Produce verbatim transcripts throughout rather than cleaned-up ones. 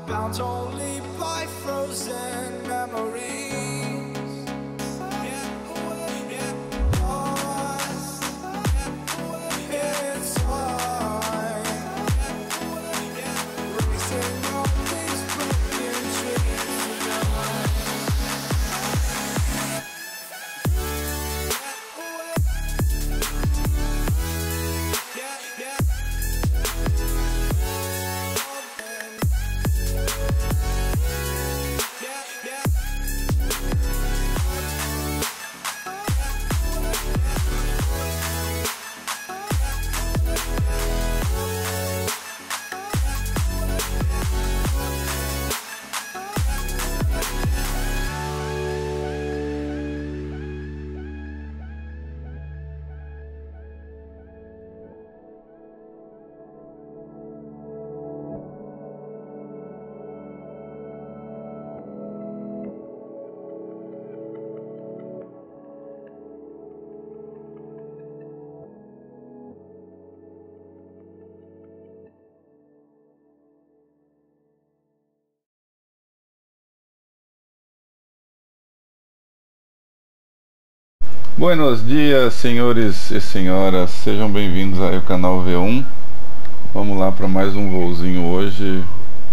bound only by frozen memories. Get away, get lost, get away, it's time. Get away, get racing all these broken dreams tonight. Buenos dias, senhores e senhoras, sejam bem-vindos aí ao canal V um. Vamos lá para mais um voozinho hoje.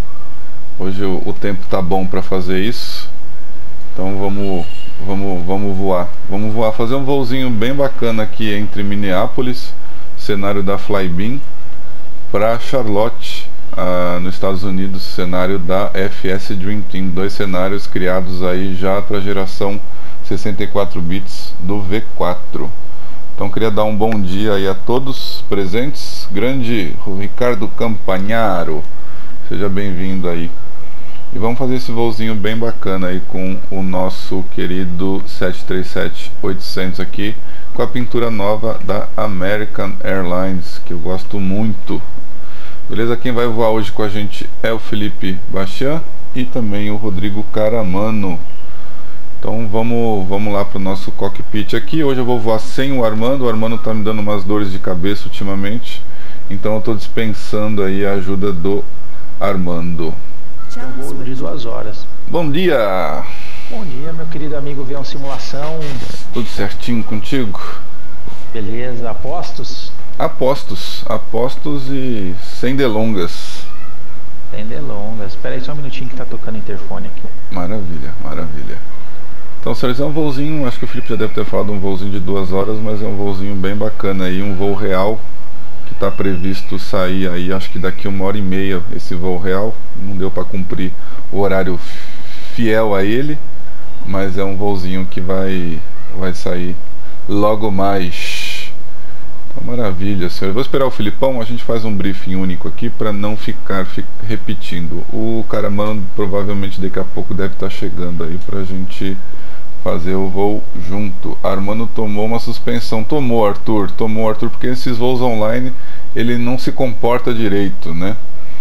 Hoje o, o tempo tá bom para fazer isso, então vamos, vamos, vamos voar. Vamos voar, fazer um voozinho bem bacana aqui entre Minneapolis, cenário da Flybeam, para Charlotte, ah, nos Estados Unidos, cenário da F S Dream Team. Dois cenários criados aí já para a geração sessenta e quatro bits do V quatro. Então queria dar um bom dia aí a todos presentes. Grande Ricardo Campagnaro, seja bem-vindo aí. E vamos fazer esse voozinho bem bacana aí com o nosso querido sete três sete oitocentos aqui, com a pintura nova da American Airlines, que eu gosto muito. Beleza? Quem vai voar hoje com a gente é o Felipe Bastian e também o Rodrigo Caramano. Então vamos, vamos lá para o nosso cockpit aqui. Hoje eu vou voar sem o Armando. O Armando está me dando umas dores de cabeça ultimamente, então eu estou dispensando aí a ajuda do Armando. É um voo de duas horas. Bom dia! Bom dia, meu querido amigo V um Simulação. Tudo certinho contigo? Beleza, apostos? Apostos, apostos e sem delongas. Sem delongas. Espera aí só um minutinho que tá tocando o interfone aqui. Maravilha, maravilha. Então, senhores, é um voozinho, acho que o Felipe já deve ter falado, um voozinho de duas horas, mas é um voozinho bem bacana aí, um voo real que está previsto sair aí, acho que daqui uma hora e meia, esse voo real. Não deu para cumprir o horário fiel a ele, mas é um voozinho que vai, vai sair logo mais. Então, maravilha, senhores. Vou esperar o Filipão, a gente faz um briefing único aqui para não ficar fi repetindo. O Caramano provavelmente daqui a pouco deve estar chegando aí para a gente fazer o voo junto. Armando tomou uma suspensão. Tomou, Arthur, tomou, Arthur, porque esses voos online ele não se comporta direito, né?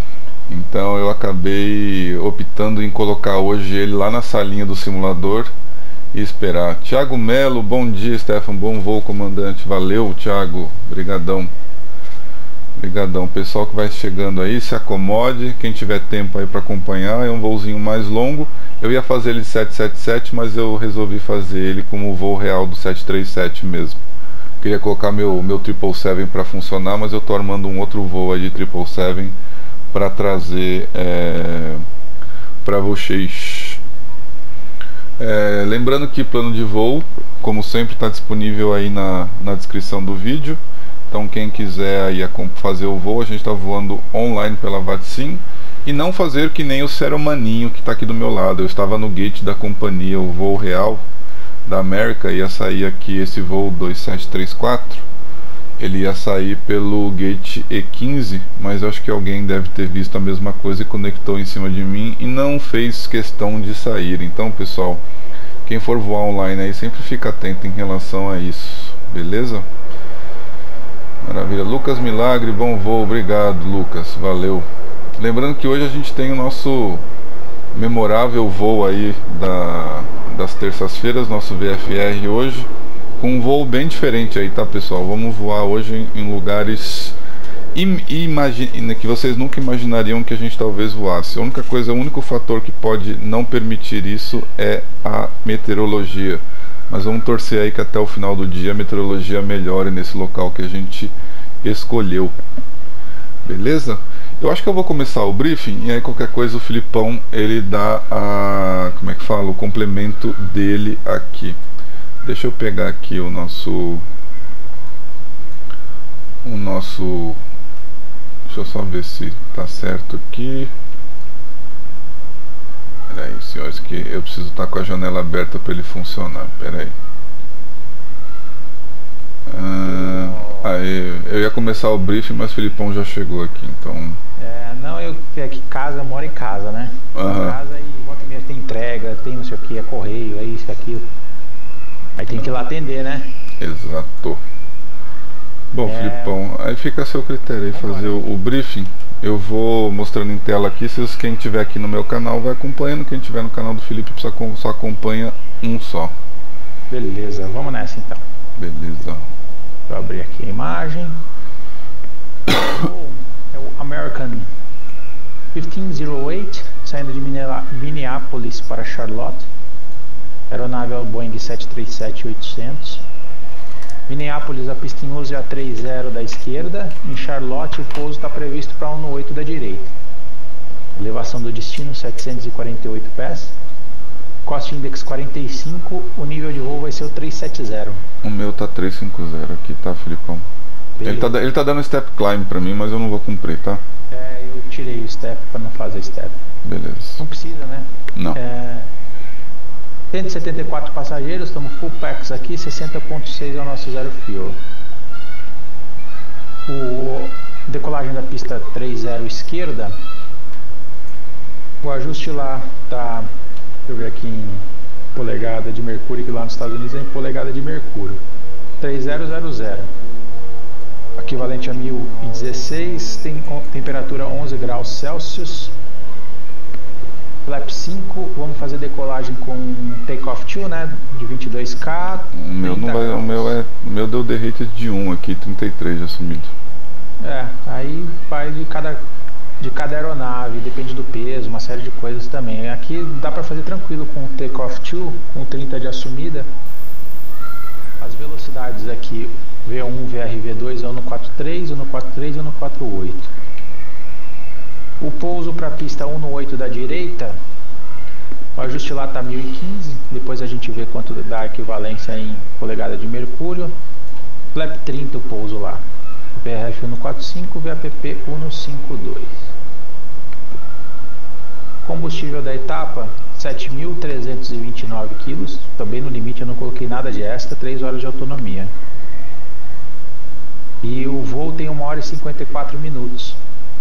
Então eu acabei optando em colocar hoje ele lá na salinha do simulador e esperar. Thiago Melo, bom dia, Stefan, bom voo, comandante. Valeu, Thiago, brigadão. Brigadão, pessoal que vai chegando aí, se acomode, quem tiver tempo aí para acompanhar. É um voozinho mais longo. Eu ia fazer ele de sete sete sete, mas eu resolvi fazer ele como o voo real do sete três sete mesmo. Queria colocar meu meu triple seven para funcionar, mas eu tô armando um outro voo aí de triple seven para trazer é, para vocês. É, lembrando que plano de voo, como sempre, está disponível aí na, na descrição do vídeo. Então quem quiser aí fazer o voo, a gente está voando online pela VATSIM. E não fazer que nem o Seromaninho que está aqui do meu lado. Eu estava no gate da companhia, o voo real da América, ia sair aqui esse voo dois sete três quatro. Ele ia sair pelo gate E quinze, mas eu acho que alguém deve ter visto a mesma coisa e conectou em cima de mim e não fez questão de sair. Então, pessoal, quem for voar online aí, sempre fica atento em relação a isso, beleza? Maravilha. Lucas Milagre, bom voo, obrigado, Lucas, valeu. Lembrando que hoje a gente tem o nosso memorável voo aí da, das terças-feiras, nosso V F R hoje, com um voo bem diferente aí, tá, pessoal? Vamos voar hoje em, em lugares imagina, que vocês nunca imaginariam que a gente talvez voasse. A única coisa, o único fator que pode não permitir isso é a meteorologia. Mas vamos torcer aí que até o final do dia a meteorologia melhore nesse local que a gente escolheu. Beleza? Eu acho que eu vou começar o briefing e aí qualquer coisa o Filipão ele dá a, como é que fala, o complemento dele aqui. Deixa eu pegar aqui o nosso o nosso deixa eu só ver se tá certo aqui. Pera aí, senhores, que eu preciso estar com a janela aberta para ele funcionar. Pera aí. Ah, aí, eu ia começar o briefing, mas o Filipão já chegou aqui, então. É, não, eu aqui casa, moro em casa, né? Uhum. Em casa e volta e meia tem entrega, tem não sei o que, é correio, é isso, é aquilo. Aí tem que ir lá atender, né? Exato. Bom, é... Filipão, aí fica a seu critério aí fazer o, o briefing. Eu vou mostrando em tela aqui, se quem tiver aqui no meu canal vai acompanhando, quem tiver no canal do Felipe só, só acompanha um só. Beleza, vamos nessa então. Beleza. Vou abrir aqui a imagem. É o American quinze zero oito, saindo de Minneapolis para Charlotte. Aeronave é o Boeing sete três sete oitocentos. Minneapolis, a pista em uso é a trinta da esquerda. Em Charlotte, o pouso está previsto para cento e oito da direita. Elevação do destino, setecentos e quarenta e oito pés. Cost Index quarenta e cinco. O nível de voo vai ser o trezentos e setenta. O meu tá trezentos e cinquenta aqui, tá, Filipão? Ele tá, ele tá dando step climb pra mim, mas eu não vou cumprir, tá? É, eu tirei o step para não fazer step. Beleza. Não precisa, né? Não. É... cento e setenta e quatro passageiros, estamos full packs aqui, sessenta ponto seis é o nosso zero fuel. O decolagem da pista trinta esquerda, o ajuste lá tá, deixa eu ver aqui em polegada de mercúrio, que lá nos Estados Unidos é em polegada de mercúrio. trinta, equivalente a mil e dezesseis, tem temperatura onze graus Celsius. Flap cinco, vamos fazer decolagem com takeoff two, né, de vinte e dois K. O meu não vai, o meu é, o meu deu derrate de um aqui, trinta e três assumido. É, aí vai de cada de cada aeronave, depende do peso, uma série de coisas também. Aqui dá para fazer tranquilo com takeoff two, com trinta de assumida. As velocidades aqui, V um, V R V dois é um no quatro três, um no quatro três e um no quatro oito. O pouso para a pista um no oito da direita, o ajuste lá está mil e quinze, depois a gente vê quanto dá a equivalência em polegada de mercúrio. Flap trinta o pouso lá, V R F um no quatro cinco, V A P P um no cinco dois. Combustível da etapa, sete mil trezentos e vinte e nove quilos, também no limite eu não coloquei nada de extra, três horas de autonomia. E o voo tem uma hora e cinquenta e quatro minutos.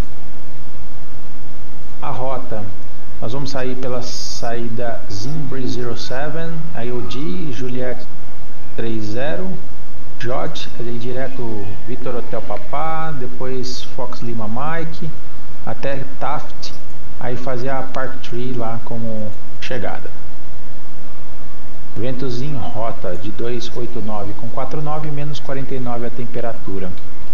A rota, nós vamos sair pela saída Zimbri zero sete, I O D, Juliet trinta, J, ali direto Victor Hotel Papá, depois Fox Lima Mike, até Taft, aí fazer a Park Tree lá como chegada. Ventos em rota de duzentos e oitenta e nove com quarenta e nove, menos quarenta e nove a temperatura.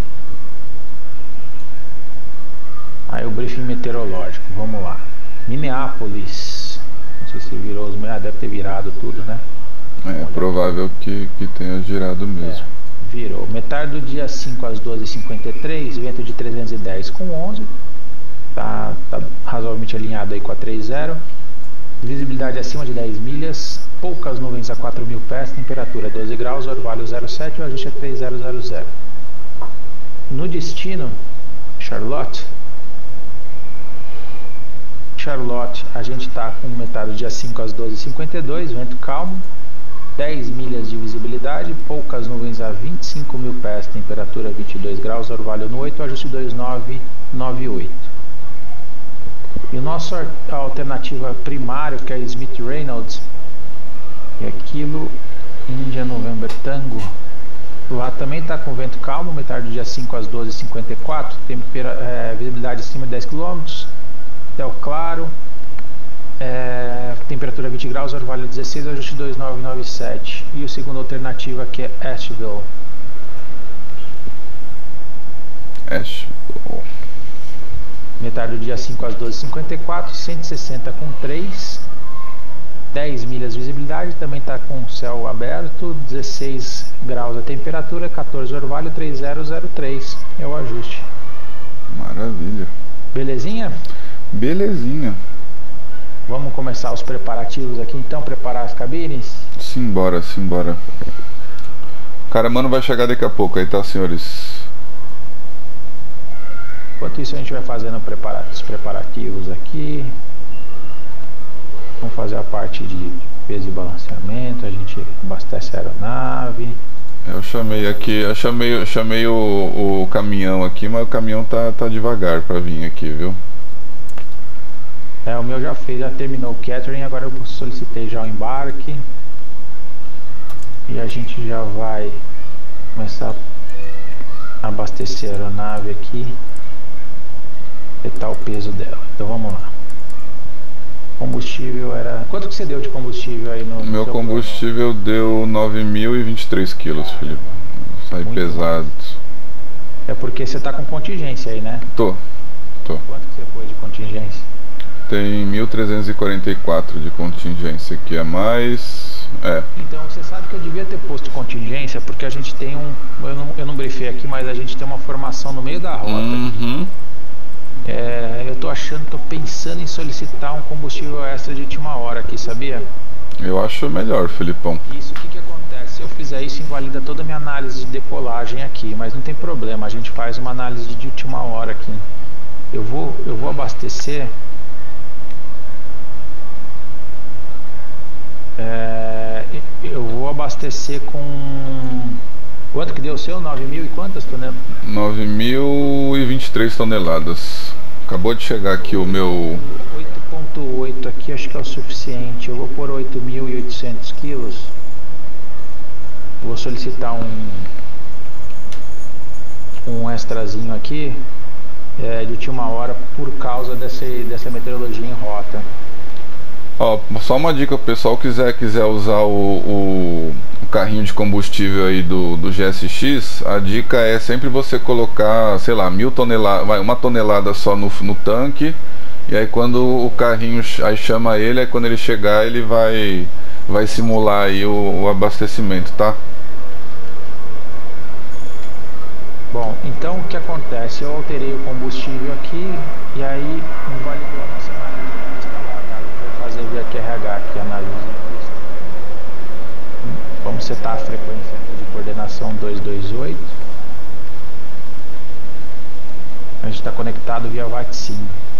Aí o briefing meteorológico, vamos lá. Minneapolis, não sei se virou os... Ah, deve ter virado tudo, né? É provável que, que tenha girado mesmo. É, virou. Metade do dia cinco às doze e cinquenta e três, vento de trezentos e dez com onze. Tá, tá razoavelmente alinhado aí com a trinta. Visibilidade acima de dez milhas, poucas nuvens a quatro mil pés, temperatura doze graus, orvalho zero sete, o ajuste é trinta. No destino, Charlotte. Charlotte, a gente está com metade do dia cinco às doze e cinquenta e dois, vento calmo, dez milhas de visibilidade, poucas nuvens a vinte e cinco mil pés, temperatura vinte e dois graus, orvalho no oito, ajuste dois nove nove oito. E o nosso a alternativa primário, que é Smith Reynolds, e aquilo India November Tango, lá também está com vento calmo, metade do dia cinco às doze e cinquenta e quatro, tempera, é, visibilidade acima de dez quilômetros, céu claro, é, temperatura vinte graus, orvalho dezesseis, ajuste dois nove nove sete. E a segunda alternativa, que é Asheville. Asheville. Metade do dia cinco às doze e cinquenta e quatro, cento e sessenta com três, dez milhas de visibilidade, também está com céu aberto, dezesseis graus a temperatura, quatorze orvalho, três mil três é o ajuste. Maravilha. Belezinha? Belezinha. Vamos começar os preparativos aqui então, preparar as cabines? Simbora, simbora. O cara, mano, vai chegar daqui a pouco aí, tá, senhores? Enquanto isso a gente vai fazendo os preparativos aqui. Vamos fazer a parte de peso e balanceamento, a gente abastece a aeronave. Eu chamei aqui, eu chamei, eu chamei o, o caminhão aqui, mas o caminhão tá, tá devagar pra vir aqui, viu? É, o meu já fez, já terminou o catering, agora eu solicitei já o embarque. E a gente já vai começar a abastecer a aeronave aqui. Tá o peso dela. Então vamos lá. Combustível era... Quanto que você deu de combustível aí no... Meu combustível plano? Deu nove mil e vinte e três quilos, ah, Felipe. Sai muito pesado. Bom. É porque você tá com contingência aí, né? Tô. Tô. Quanto que você pôs de contingência? Tem mil trezentos e quarenta e quatro de contingência, que é mais... É. Então você sabe que eu devia ter posto contingência, porque a gente tem um... Eu não, eu não briefei aqui, mas a gente tem uma formação no meio da rota uhum. aqui. É, eu tô achando, tô pensando em solicitar um combustível extra de última hora aqui, sabia? Eu acho melhor, Felipão. Isso, o que que acontece? Se eu fizer isso, invalida toda a minha análise de decolagem aqui, mas não tem problema, a gente faz uma análise de última hora aqui. Eu vou, eu vou abastecer... É, eu vou abastecer com... Quanto que deu o seu? nove mil e quantas toneladas? nove mil e vinte e três toneladas. Acabou de chegar aqui o meu... oito ponto oito aqui, acho que é o suficiente. Eu vou pôr oito mil e oitocentos quilos. Vou solicitar um... Um extrazinho aqui. É, de última hora, por causa dessa, dessa meteorologia em rota. Ó, só uma dica, o pessoal quiser quiser usar o, o, o carrinho de combustível aí do, do G S X, a dica é sempre você colocar, sei lá, mil toneladas, vai, uma tonelada só no, no tanque, e aí quando o carrinho aí chama ele, aí quando ele chegar ele vai, vai simular aí o, o abastecimento, tá? Bom, então o que acontece? Eu alterei o combustível aqui, e aí invalidou a nossa análise fazer via Q R H aqui, análise. Vamos setar a frequência aqui de coordenação duzentos e vinte e oito. A gente está conectado via VATSIM.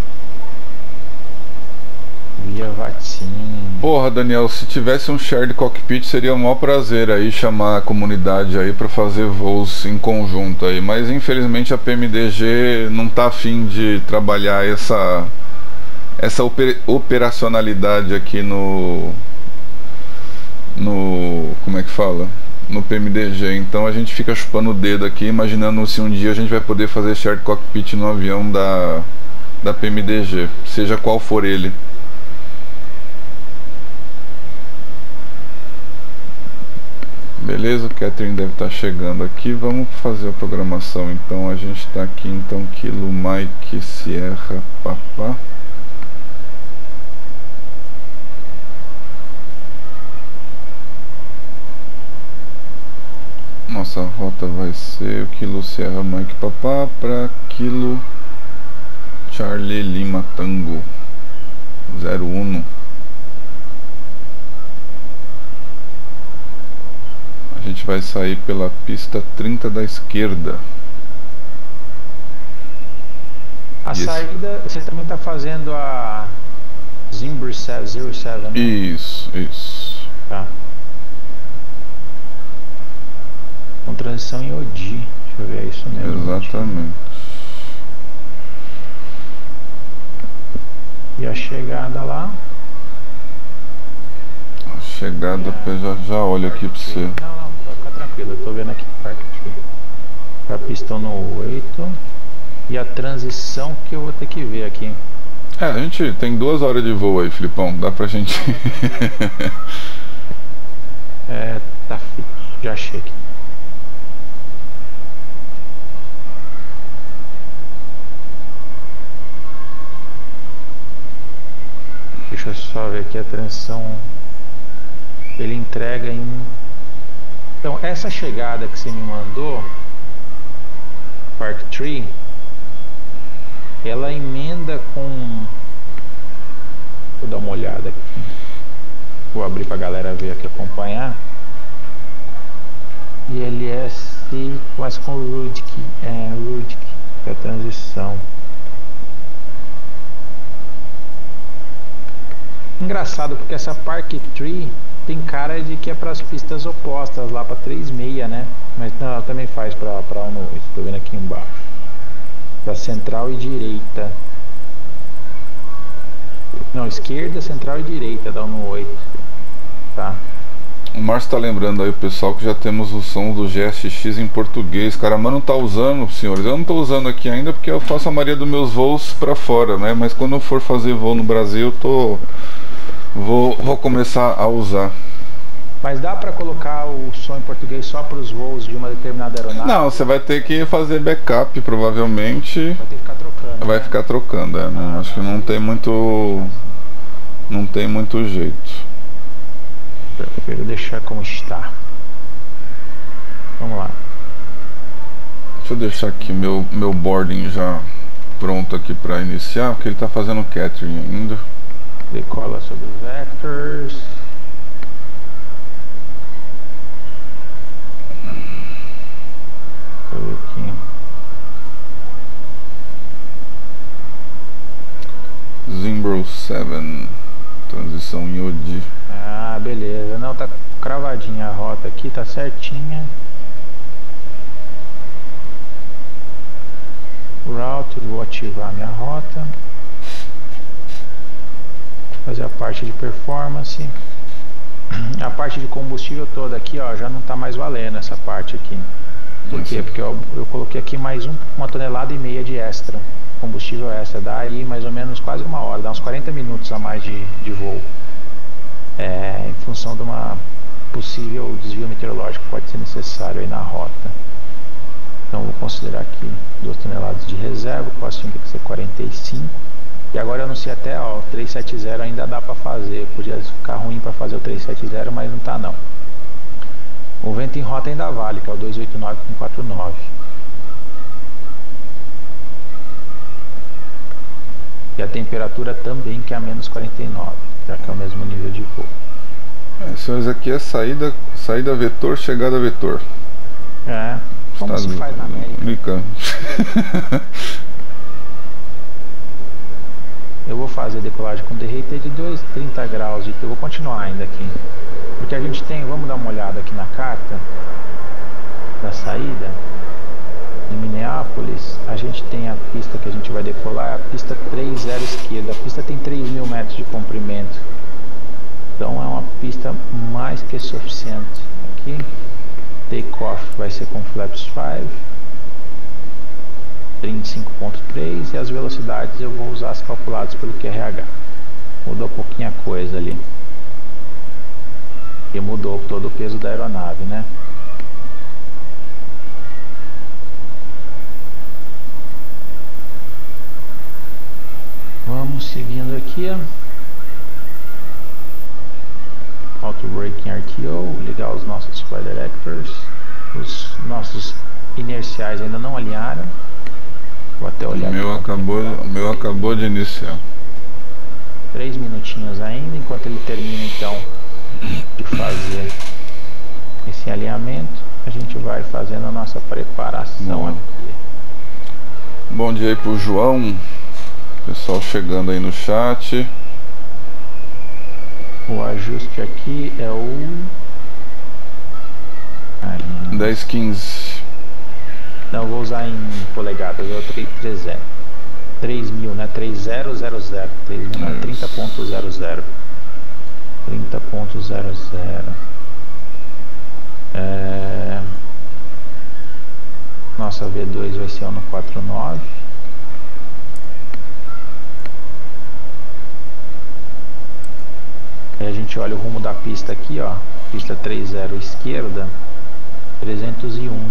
Via VATSIM. Porra, Daniel, se tivesse um shared cockpit seria um maior prazer aí chamar a comunidade aí para fazer voos em conjunto aí, mas infelizmente a P M D G não tá afim de trabalhar essa essa oper operacionalidade aqui no no como é que fala? No P M D G, então a gente fica chupando o dedo aqui, imaginando se um dia a gente vai poder fazer shared cockpit no avião da da P M D G, seja qual for ele. Beleza, o Catherine deve estar chegando aqui. Vamos fazer a programação então. A gente está aqui então, Kilo Mike Sierra Papá. Nossa rota vai ser o Kilo Sierra Mike Papá para Kilo Charlie Lima Tango zero um. A gente vai sair pela pista trinta da esquerda. A yes. saída, você também está fazendo a Zimbra zero sete, né? Isso, isso. Tá. Com transição em O D I. Deixa eu ver isso mesmo. Exatamente. E a chegada lá? A chegada, é, já, já olho aqui para você. Não, não, pode ficar tranquilo. Eu tô vendo aqui parte aqui. Pra pistão no oito. E a transição que eu vou ter que ver aqui. É, a gente tem duas horas de voo aí, Filipão. Dá pra gente. É, tá fit. Já achei aqui. Deixa eu só ver aqui a transição. Ele entrega em... Então, essa chegada que você me mandou, Park Tree, ela emenda com... Vou dar uma olhada aqui. Vou abrir pra galera ver aqui, acompanhar. E L S, mas com Rudk. É, Rudk, que é a transição. Engraçado, porque essa Park Tree tem cara de que é para as pistas opostas, lá para três seis, né? Mas não, ela também faz para um no oito, estou vendo aqui embaixo. Para central e direita. Não, esquerda, central e direita da um no oito. Tá. O Márcio tá lembrando aí o pessoal que já temos o som do G S X em português. Cara, mas não tá usando, senhores. Eu não tô usando aqui ainda porque eu faço a maioria dos meus voos para fora, né? Mas quando eu for fazer voo no Brasil, eu tô... Vou, vou começar a usar. Mas dá para colocar o som em português só para os voos de uma determinada aeronave? Não, você vai ter que fazer backup, provavelmente. Vai ter que ficar trocando. Vai né? ficar trocando, é, né? Ah, Acho que não tem muito... Não tem muito jeito. Prefiro deixar como está. Vamos lá. Deixa eu deixar aqui meu, meu boarding já pronto aqui para iniciar, porque ele está fazendo catering ainda. Decola sobre vectors. Deixa eu ver aqui. Zimbro sete, transição em O D I. Ah, beleza. Não, tá cravadinha a rota aqui, tá certinha. Route, vou ativar minha rota. Fazer a parte de performance. A parte de combustível toda aqui, ó, já não tá mais valendo essa parte aqui. Por quê? Porque eu, eu coloquei aqui mais um, uma tonelada e meia de extra. Combustível extra. Dá aí mais ou menos quase uma hora, dá uns quarenta minutos a mais de, de voo. É, em função de uma possível desvio meteorológico que pode ser necessário aí na rota. Então vou considerar aqui duas toneladas de reserva, o costo tem que ser quarenta e cinco. E agora eu não sei até, ó, o trezentos e setenta ainda dá para fazer. Podia ficar ruim para fazer o trezentos e setenta, mas não tá não. O vento em rota ainda vale, que é o dois oito nove com quarenta e nove. E a temperatura também, que é a menos quarenta e nove, já que é o mesmo nível de voo. É, senhores, aqui é saída, saída vetor, chegada vetor. É, como se faz na América. Eu vou fazer decolagem com derrete de dois, trinta graus, de, eu vou continuar ainda aqui. Porque a gente tem, vamos dar uma olhada aqui na carta da saída. Em Minneapolis, a gente tem a pista que a gente vai decolar, a pista trinta esquerda. A pista tem três mil metros de comprimento. Então é uma pista mais que suficiente. Aqui, takeoff vai ser com flaps cinco. trinta e cinco ponto três e as velocidades eu vou usar as calculadas pelo Q R H. Mudou pouquinha coisa ali. E mudou todo o peso da aeronave, né? Vamos seguindo aqui, ó. Auto Braking R T O, ligar os nossos flight directors. Os nossos inerciais ainda não alinharam. Vou até olhar. O meu acabou, o meu acabou de iniciar. Três minutinhos ainda, enquanto ele termina então de fazer esse alinhamento, a gente vai fazendo a nossa preparação. Bom. Aqui. Bom dia aí pro João. Pessoal chegando aí no chat. O ajuste aqui é o dez quinze. Não, vou usar em polegadas, é o trezentos. três mil, né? três mil, três mil, né? trinta ponto zero zero. trinta ponto zero zero. É... Nossa V dois vai ser no quarenta e nove. Aí a gente olha o rumo da pista aqui, ó. Pista trinta esquerda, trezentos e um.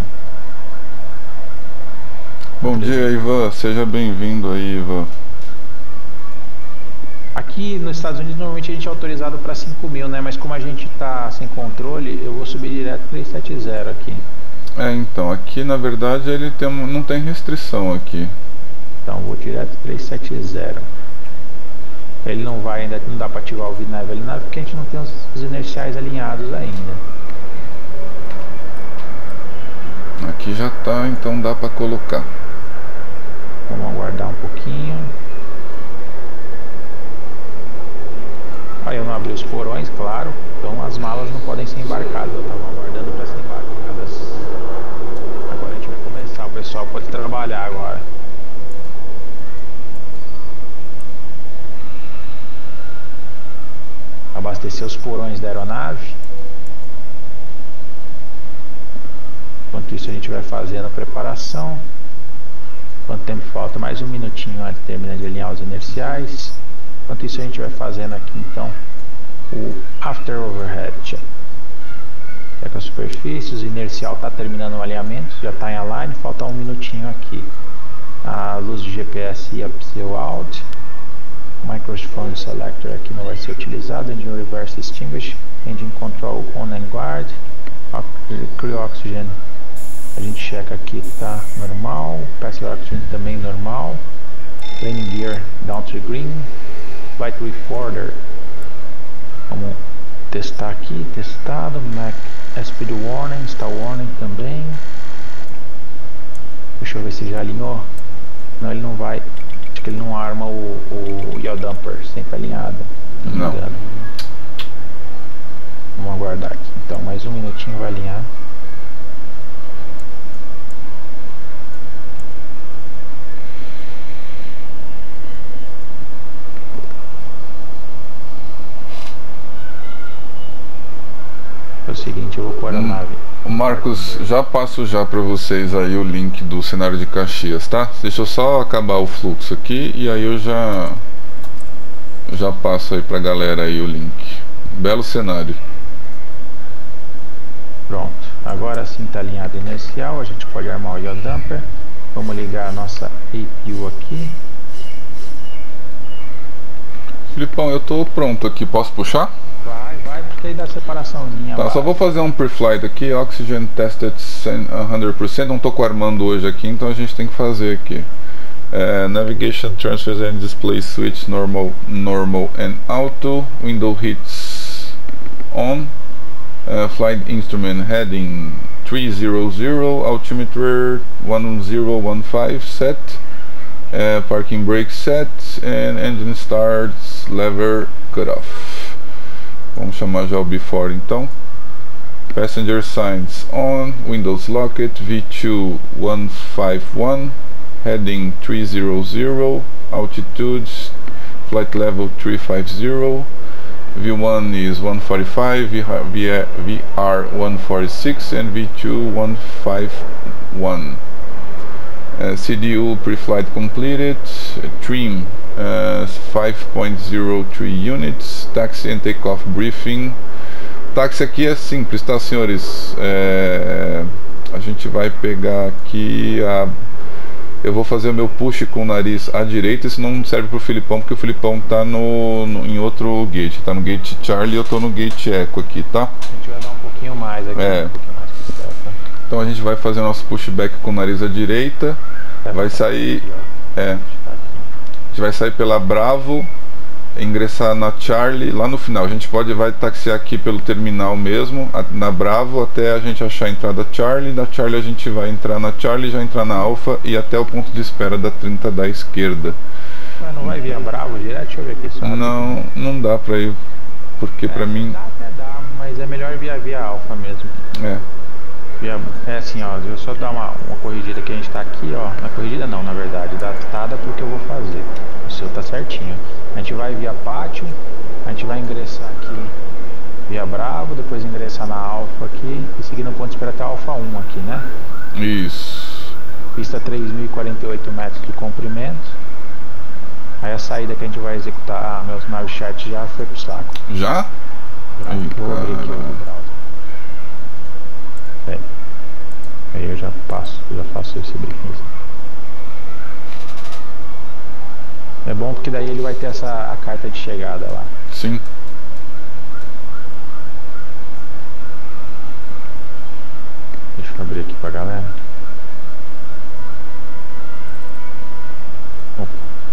Bom dia, Ivan. Seja bem-vindo aí, Ivan. Aqui aqui nos Estados Unidos normalmente a gente é autorizado para cinco mil, né? Mas como a gente tá sem controle, eu vou subir direto trezentos e setenta aqui. É, então, aqui na verdade ele tem, não tem restrição aqui. Então vou direto trezentos e setenta. Ele não vai ainda, não dá para ativar o V-Nav ali, porque a gente não tem os, os inerciais alinhados ainda. Aqui já tá, então dá para colocar. Vamos aguardar um pouquinho. Aí eu não abri os porões, claro, então as malas não podem ser embarcadas. Eu estava aguardando para ser embarcadas. Agora a gente vai começar, o pessoal pode trabalhar agora. Abastecer os porões da aeronave. Enquanto isso a gente vai fazendo a preparação. Quanto tempo falta? Mais um minutinho antes de terminar de alinhar os inerciais. Enquanto isso a gente vai fazendo aqui então o after overhead check. Checa a superfície, o inercial está terminando o alinhamento, já está em align, falta um minutinho aqui. A luz de G P S e a pseu out. Microphone selector aqui não vai ser utilizado. Engine reverse extinguish. Engine control on and guard. Crew oxygen a gente checa aqui, tá normal. Passive oxygen também normal. Landing gear down to green. Flight recorder, vamos testar aqui, testado. Mac speed warning, está warning também. Deixa eu ver se já alinhou. Não, ele não vai. Acho que ele não arma o, o yaw damper sempre alinhado. Não. não. Vamos aguardar aqui. Então, mais um minutinho vai alinhar. É o seguinte, eu vou pôr a hum, nave. Marcos, já passo já para vocês aí o link do cenário de Caxias, tá? Deixa eu só acabar o fluxo aqui e aí eu já já passo aí pra galera aí o link. Belo cenário. Pronto, agora sim tá alinhado inercial, a gente pode armar o yaw damper. Vamos ligar a nossa A P U aqui. Filipão, eu tô pronto aqui, posso puxar? Vai, vai, porque aí dá separaçãozinha. Tá, só vou fazer um pre-flight aqui, oxygen tested cem por cento, não tô com armando hoje aqui, então a gente tem que fazer aqui. Uh, navigation transfers and display switch normal, normal and auto, window hits on, uh, flight instrument heading three hundred, altimeter one zero one five set, uh, parking brake set, and engine starts lever cut off. Vamos chamar já o before então. Passenger signs on, windows locked, V two one five one, heading three hundred, altitude, flight level three fifty, V one is one forty-five, V R one forty-six, and V two one fifty-one. Uh, C D U pre-flight completed, uh, trim uh, five point zero three units, taxi and takeoff briefing. Táxi aqui é simples, tá, senhores? É, a gente vai pegar aqui a... Eu vou fazer o meu push com o nariz à direita, isso não serve pro Filipão, porque o Filipão tá no, no, em outro gate, tá no gate Charlie e eu tô no gate Echo aqui, tá? A gente vai dar um pouquinho mais aqui, é. um pouquinho mais que certo. Então a gente vai fazer nosso pushback com o nariz à direita, é, vai sair... É, a gente vai sair pela Bravo, ingressar na Charlie, lá no final. A gente pode vai taxiar aqui pelo terminal mesmo, a, na Bravo, até a gente achar a entrada Charlie. Da Charlie a gente vai entrar na Charlie, já entrar na Alpha e até o ponto de espera da trinta da esquerda. Mas não vai via Bravo direto? Deixa eu ver aqui só. Não, não dá pra ir, porque é, pra mim... Dá até dá, mas é melhor via via Alpha mesmo. É. Via, é assim, ó, eu só dar uma, uma corrigida que a gente tá aqui, ó. Na corrigida não, na verdade, datada porque eu vou fazer. O seu tá certinho. A gente vai via Pátio, a gente vai ingressar aqui via Bravo, depois ingressar na Alpha aqui e seguir no ponto de espera até a Alpha um aqui, né? Isso. Pista três mil e quarenta e oito metros de comprimento. Aí a saída que a gente vai executar, meus nave chat já foi pro saco. Já? Já. Ai, vou abrir aqui o browser. Aí. Aí eu já passo, eu já faço esse briefing. É bom porque daí ele vai ter essa a carta de chegada lá. Sim. Deixa eu abrir aqui pra galera. Opa.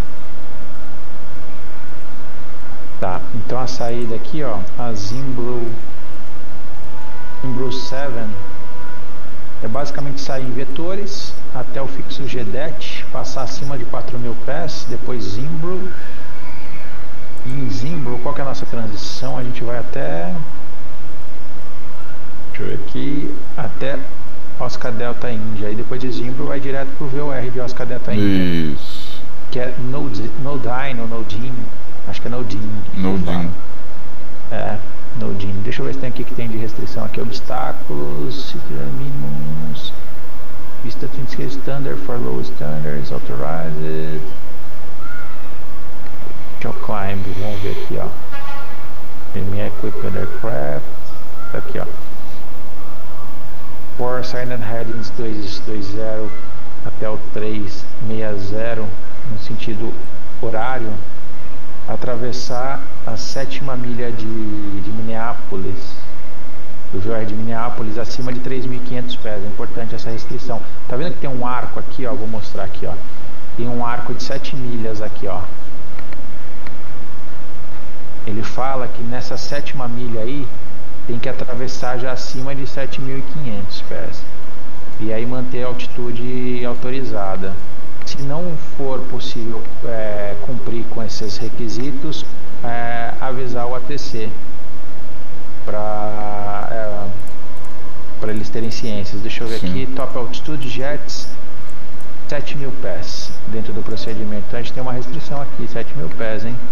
Tá, então a saída aqui, ó, a Zimbro Zimbro sete é basicamente sair em vetores até o fixo G D E T, passar acima de quatro mil pés, depois Zimbro. E em Zimbro, qual que é a nossa transição? A gente vai até, deixa eu ver aqui, até Oscar Delta India, e depois de Zimbro vai direto pro V O R de Oscar Delta India. Isso. Que é Nodine ou Nodine, acho que é Nodine. Nodine. É, Nodine. Deixa eu ver se tem aqui que tem de restrição aqui. Obstáculos, mínimos, vista standard for low standards, authorized. Deixa eu climb, vamos ver aqui, ó. Enemy equipped aircraft. Tá aqui, ó. For silent headings dois vinte até o três sessenta, no sentido horário, atravessar a sétima milha de, de Minneapolis, do V O R de Minneapolis, acima de três mil e quinhentos pés. É importante essa restrição. Tá vendo que tem um arco aqui, ó? Vou mostrar aqui, ó. Tem um arco de sete milhas aqui, ó. Ele fala que nessa sétima milha aí tem que atravessar já acima de sete mil e quinhentos pés e aí manter a altitude autorizada. Se não for possível é, cumprir com esses requisitos, é, avisar o A T C para é, para eles terem ciências. Deixa eu ver. Sim. Aqui, top altitude jets sete mil pés dentro do procedimento. Então a gente tem uma restrição aqui, sete mil pés, hein?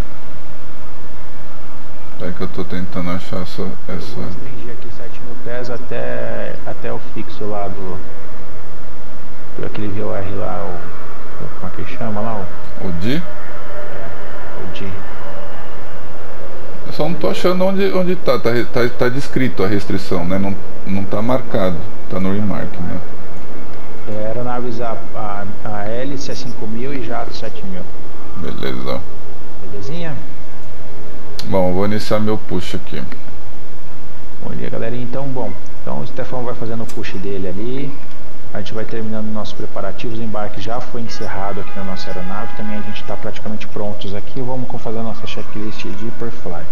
É que eu tô tentando achar essa... essa... Eu vou restringir aqui sete mil pés até, até o fixo lá do... do aquele V O R lá, o... como é que chama lá? O, o D? É, o D. Eu só não tô achando onde, onde tá. Tá, tá, tá descrito a restrição, né? Não, não tá marcado. Tá no remark, né? É, aeronaves a, a, a hélice é cinco mil e jato sete mil. Beleza. Belezinha? Bom, eu vou iniciar meu push aqui. Bom dia, galerinha. Então, bom, então o Stefão vai fazendo o push dele ali. A gente vai terminando nossos preparativos. O embarque já foi encerrado aqui na nossa aeronave. Também a gente está praticamente prontos aqui. Vamos fazer a nossa checklist de pre-flight.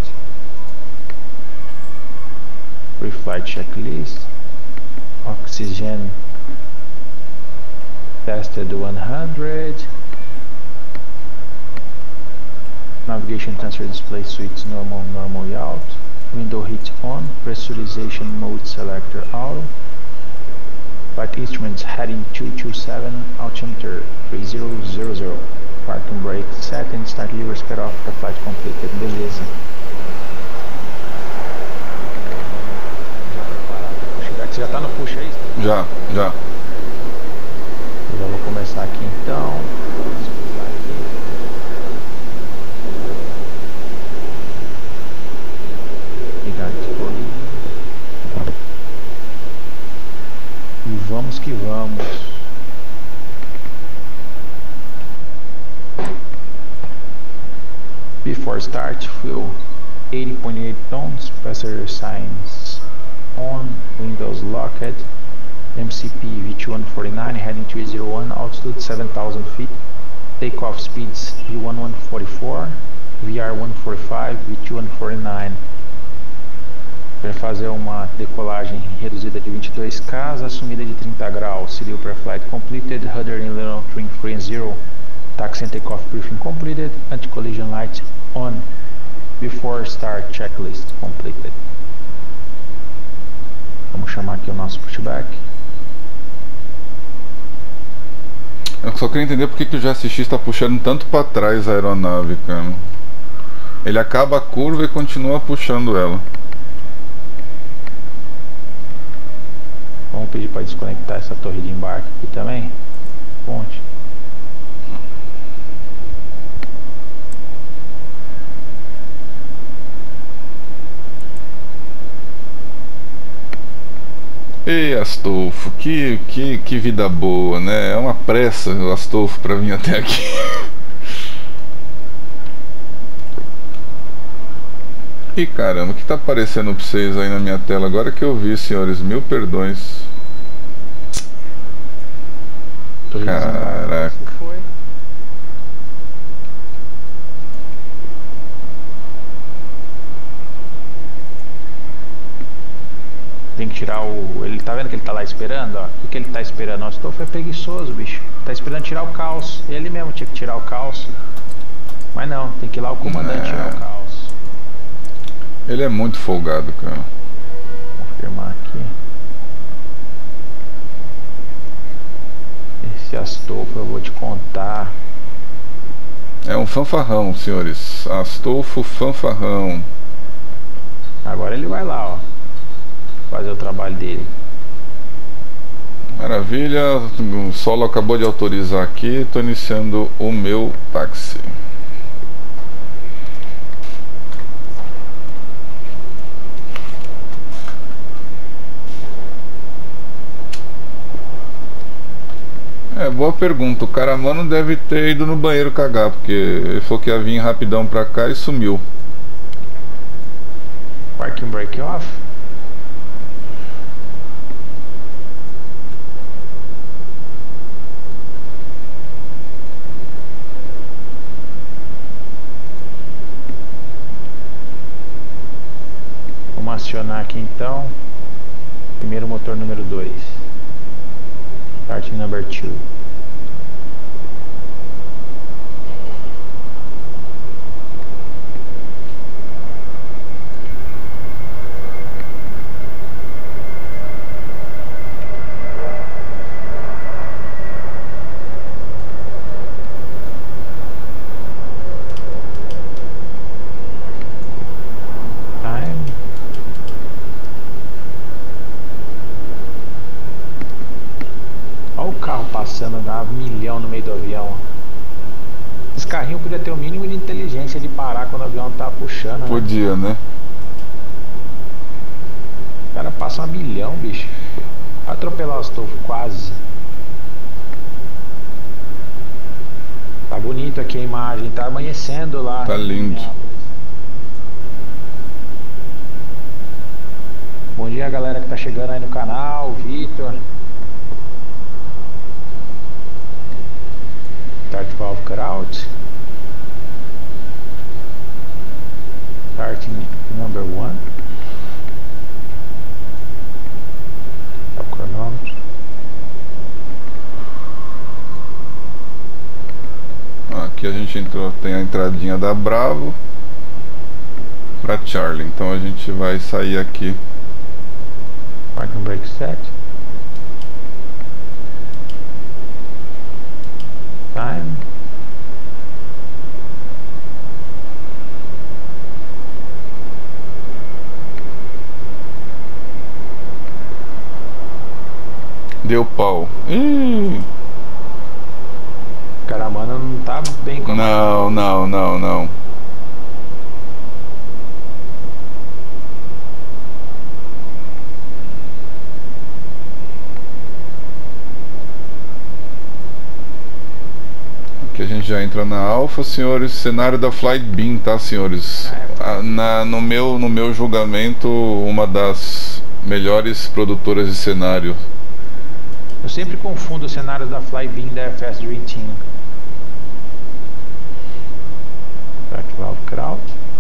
Pre-flight checklist. Oxygen tested one hundred. Navigation transfer display switch normal, normal yacht. Window heat on. Pressurization mode selector auto. Flight instruments heading two two seven, altimeter three zero zero zero. Parking brake set and start levers cut off for flight completed. Beleza. Você já tá no push aí? Já, já. Eu já vou começar aqui então. E vamos que vamos. Before start, fuel eighty point eight tons, passenger signs on, windows locked, M C P V two one forty-nine, heading three zero one, altitude seven thousand feet, takeoff speeds V one forty-four, V R one forty-five, V two one forty-nine. Para fazer uma decolagem reduzida de vinte e dois K, assumida de trinta graus, seria o pre-flight completed, rudder in level trim free and zero, taxi and takeoff briefing completed, anti-collision light on, before start checklist completed. Vamos chamar aqui o nosso pushback. Eu só queria entender porque que o G S X está puxando tanto para trás a aeronave, cara. Ele acaba a curva e continua puxando ela. Vamos pedir para desconectar essa torre de embarque aqui também. Ponte. Ei, Astolfo, que, que, que vida boa, né? É uma pressa o Astolfo para vir até aqui. Ih, caramba, o que tá aparecendo pra vocês aí na minha tela? Agora que eu vi, senhores, mil perdões. Caraca. Foi. Tem que tirar o... Ele tá vendo que ele tá lá esperando, ó? O que, que ele tá esperando? O Astolfo é preguiçoso, bicho. Tá esperando tirar o caos. Ele mesmo tinha que tirar o caos. Mas não, tem que ir lá o comandante É. tirar o caos. Ele é muito folgado, cara. Vou confirmar aqui. Esse Astolfo eu vou te contar. É um fanfarrão, senhores. Astolfo fanfarrão. Agora ele vai lá, ó. Fazer o trabalho dele. Maravilha. O Solo acabou de autorizar aqui. Estou iniciando o meu táxi. É, boa pergunta. O Caramano deve ter ido no banheiro cagar, porque ele falou que ia vir rapidão pra cá e sumiu. Parking break off. Vamos acionar aqui então. Primeiro motor número dois. Starting number two. Passando a milhão no meio do avião. Esse carrinho podia ter o mínimo de inteligência de parar quando o avião tá puxando, né? Podia, né? O cara passa a milhão, bicho. Vai atropelar o Astolfo, quase. Tá bonito aqui a imagem, tá amanhecendo lá. Tá lindo. Bom dia, galera que tá chegando aí no canal, Vitor. Start valve cut out. Starting number one. É o cronômetro. Aqui a gente entrou, tem a entradinha da Bravo para Charlie. Então a gente vai sair aqui. Parking brake set. Time. Deu pau. Ih. Caramano não tá bem com a Não, não, não, não. Aqui a gente já entra na Alfa, senhores. Cenário da Flight Beam, tá, senhores? Ah, na, no, meu, no meu julgamento, uma das melhores produtoras de cenário. Eu sempre confundo o cenário da Flybeam da F S Dream Team. Start valve cut out.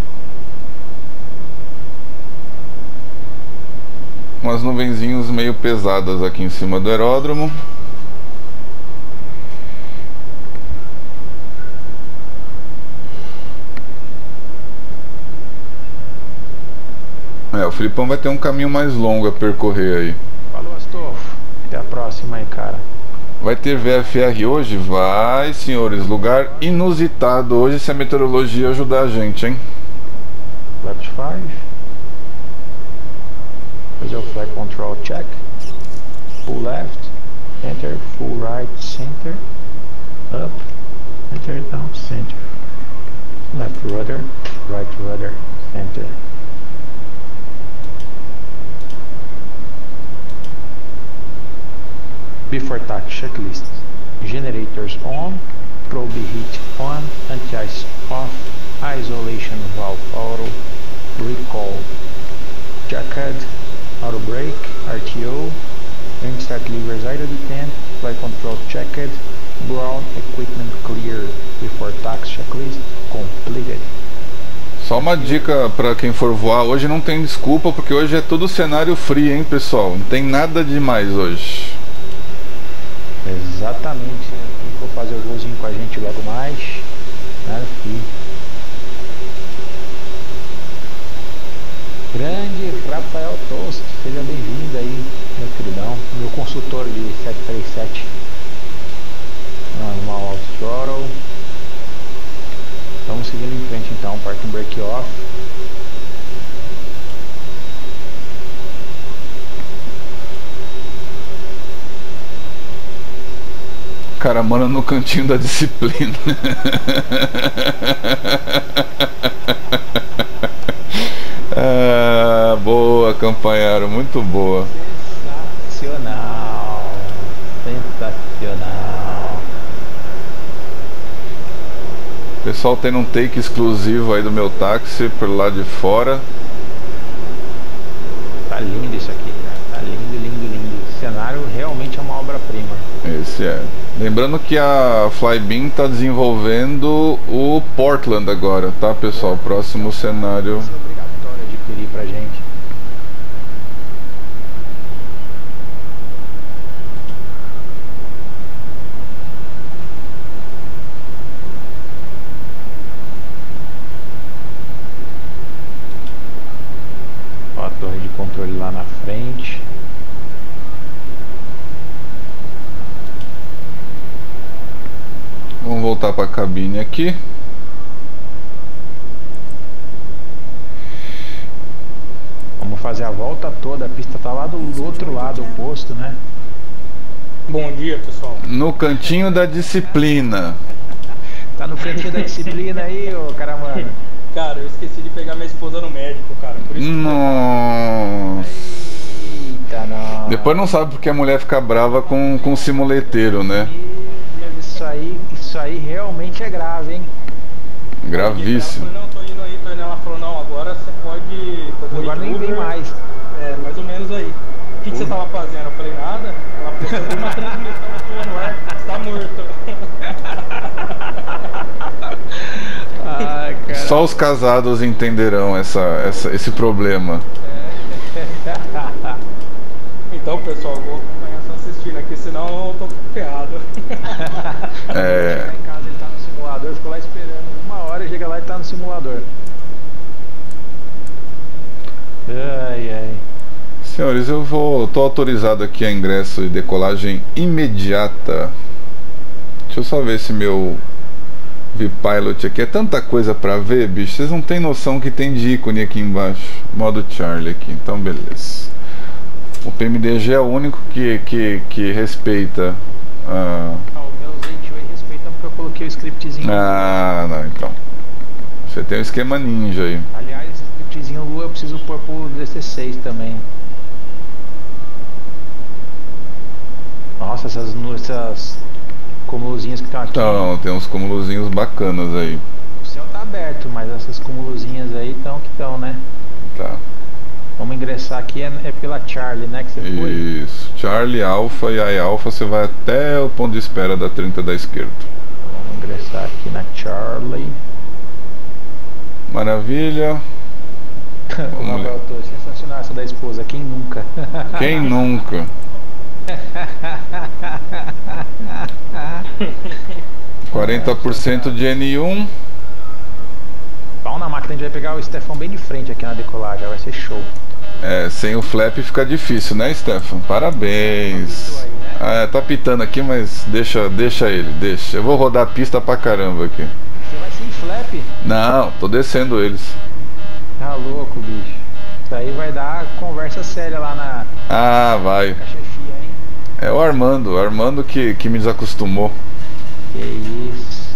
Umas nuvenzinhas meio pesadas aqui em cima do aeródromo. É, o Filipão vai ter um caminho mais longo a percorrer aí. Falou, Astolfo. Até a próxima aí, cara. Vai ter V F R hoje? Vai, senhores. Lugar inusitado hoje, se a meteorologia ajudar a gente, hein? Left five. Fazer o flight control check. Full left. Enter. Full right. Center. Up. Enter. Down. Center. Left rudder. Right rudder. Center. Before tax checklist. Generators on, probe heat on, anti-ice off, isolation valve auto, recall, jacket, auto brake, R T O, range start levers idle detent, flight control checked, ground equipment clear, before tax checklist completed. Só uma dica para quem for voar, hoje não tem desculpa, porque hoje é tudo cenário free, hein, pessoal? Não tem nada demais hoje. Exatamente, quem for fazer o voozinho com a gente logo mais, nada free. Grande Rafael Tost, seja bem-vindo aí, meu queridão, meu consultor de sete três sete. Normal auto throttle. Vamos seguindo em frente então, parking brake off. Cara, mano, no cantinho da disciplina. Ah, boa, companheiro, muito boa. Sensacional, sensacional. Pessoal, tendo um take exclusivo aí do meu táxi por lá de fora. Tá lindo isso aqui, né? Tá lindo, lindo, lindo. O cenário realmente é uma obra-prima. Esse é. Lembrando que a Flybeam tá desenvolvendo o Portland agora, tá, pessoal? Próximo cenário. Isso é obrigatório adquirir pra gente. Ó a torre de controle lá na frente. Vamos voltar para a cabine aqui. Vamos fazer a volta toda, a pista tá lá do, do outro lado, oposto, né? Bom dia, pessoal. No cantinho da disciplina. Tá no cantinho da disciplina aí, ô caramana. Cara, eu esqueci de pegar minha esposa no médico, cara. Por isso que Nossa. Eita, não. Depois não sabe porque a mulher fica brava com, com o simuleteiro, né? Isso aí, isso aí realmente é grave, hein? Gravíssimo. Eu falei, não, tô indo aí, tô indo. Ela falou, não, agora você pode... Agora nem vem mais. É, mais ou menos aí. O que, que você tava fazendo? Eu falei, nada. Ela postou uma transmissão sua no ar, você tá morto. Ai, cara. Só os casados entenderão essa, essa, esse problema. Então, pessoal, eu vou acompanhar só assistindo aqui, senão eu tô ferrado. É. Chegar em casa, ele tá no simulador, ficou lá esperando uma hora e chega lá e tá no simulador. Ai, ai. Senhores, eu vou. Tô autorizado aqui a ingresso e decolagem imediata. Deixa eu só ver se meu V-Pilot aqui é tanta coisa pra ver, bicho. Vocês não tem noção que tem de ícone aqui embaixo. Modo Charlie aqui, então beleza. O P M D G é o único que, que, que respeita. Ah, Ah, o meu Gateway respeitando porque eu coloquei o scriptzinho. ah, não, então. Você tem um esquema ninja aí. Aliás, esse scriptzinho Lua eu preciso pôr pro D C seis também. Nossa, essas, nu- essas cumulozinhas que estão aqui. Então, tem uns cumulozinhos bacanas aí. O céu tá aberto, mas essas cumulozinhas aí estão que estão, né? Tá. Vamos ingressar aqui, é, é pela Charlie, né? Que você foi? Isso. Charlie Alpha e aí Alpha você vai até o ponto de espera da trinta da esquerda. Vamos ingressar aqui na Charlie. Maravilha. O Vamos Rafael Torres, sensacional essa da esposa, quem nunca? Quem nunca? quarenta por cento de N um. Pau na máquina, a gente vai pegar o Stefan bem de frente aqui na decolagem, vai ser show. É, sem o flap fica difícil, né, Stefan? Parabéns. É, tá pitando aqui, mas deixa, deixa ele, deixa. Eu vou rodar a pista pra caramba aqui. Você vai sem flap? Não, tô descendo eles. Tá louco, bicho. Isso aí vai dar conversa séria lá na, Ah, vai. na chefia, hein? É o Armando, o Armando que, que me desacostumou. Que isso.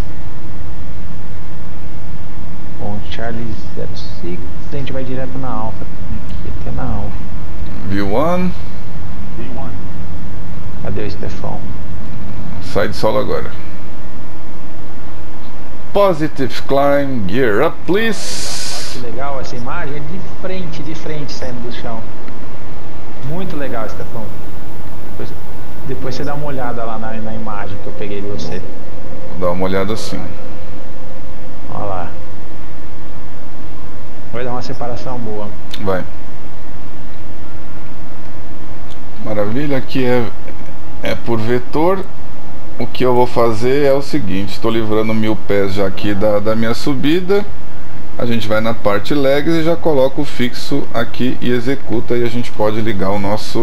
Bom, Charlie zero seis, a gente vai direto na Alpha. Aqui até na Alpha. V um, Cadê o Stefan? sai de solo agora. Positive climb, gear up please. Isso. Que legal essa imagem, é de frente, de frente saindo do chão. Muito legal, Stefão. Depois, depois você dá uma olhada lá na, na imagem que eu peguei de você. Vou dar uma olhada assim. Olha lá. Vai dar uma separação boa. Vai. Maravilha, aqui é, é por vetor. O que eu vou fazer é o seguinte, estou livrando mil pés já aqui da, da minha subida. A gente vai na parte legs e já coloca o fixo aqui e executa, e a gente pode ligar o nosso...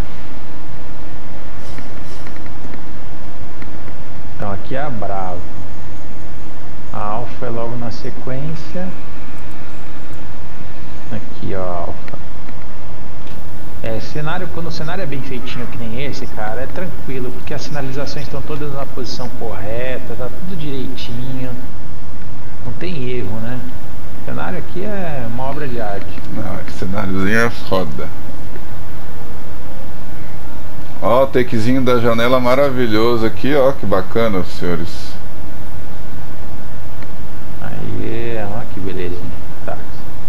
Então aqui é a Bravo. A Alfa é logo na sequência. Aqui ó, a Alfa. É, cenário, quando o cenário é bem feitinho que nem esse, cara, é tranquilo, porque as sinalizações estão todas na posição correta, tá tudo direitinho, não tem erro, né? O cenário aqui é uma obra de arte. Não, que cenáriozinho é foda. Ó, o takezinho da janela maravilhoso aqui, ó, que bacana, senhores. Aí, ó, que belezinha. Tá.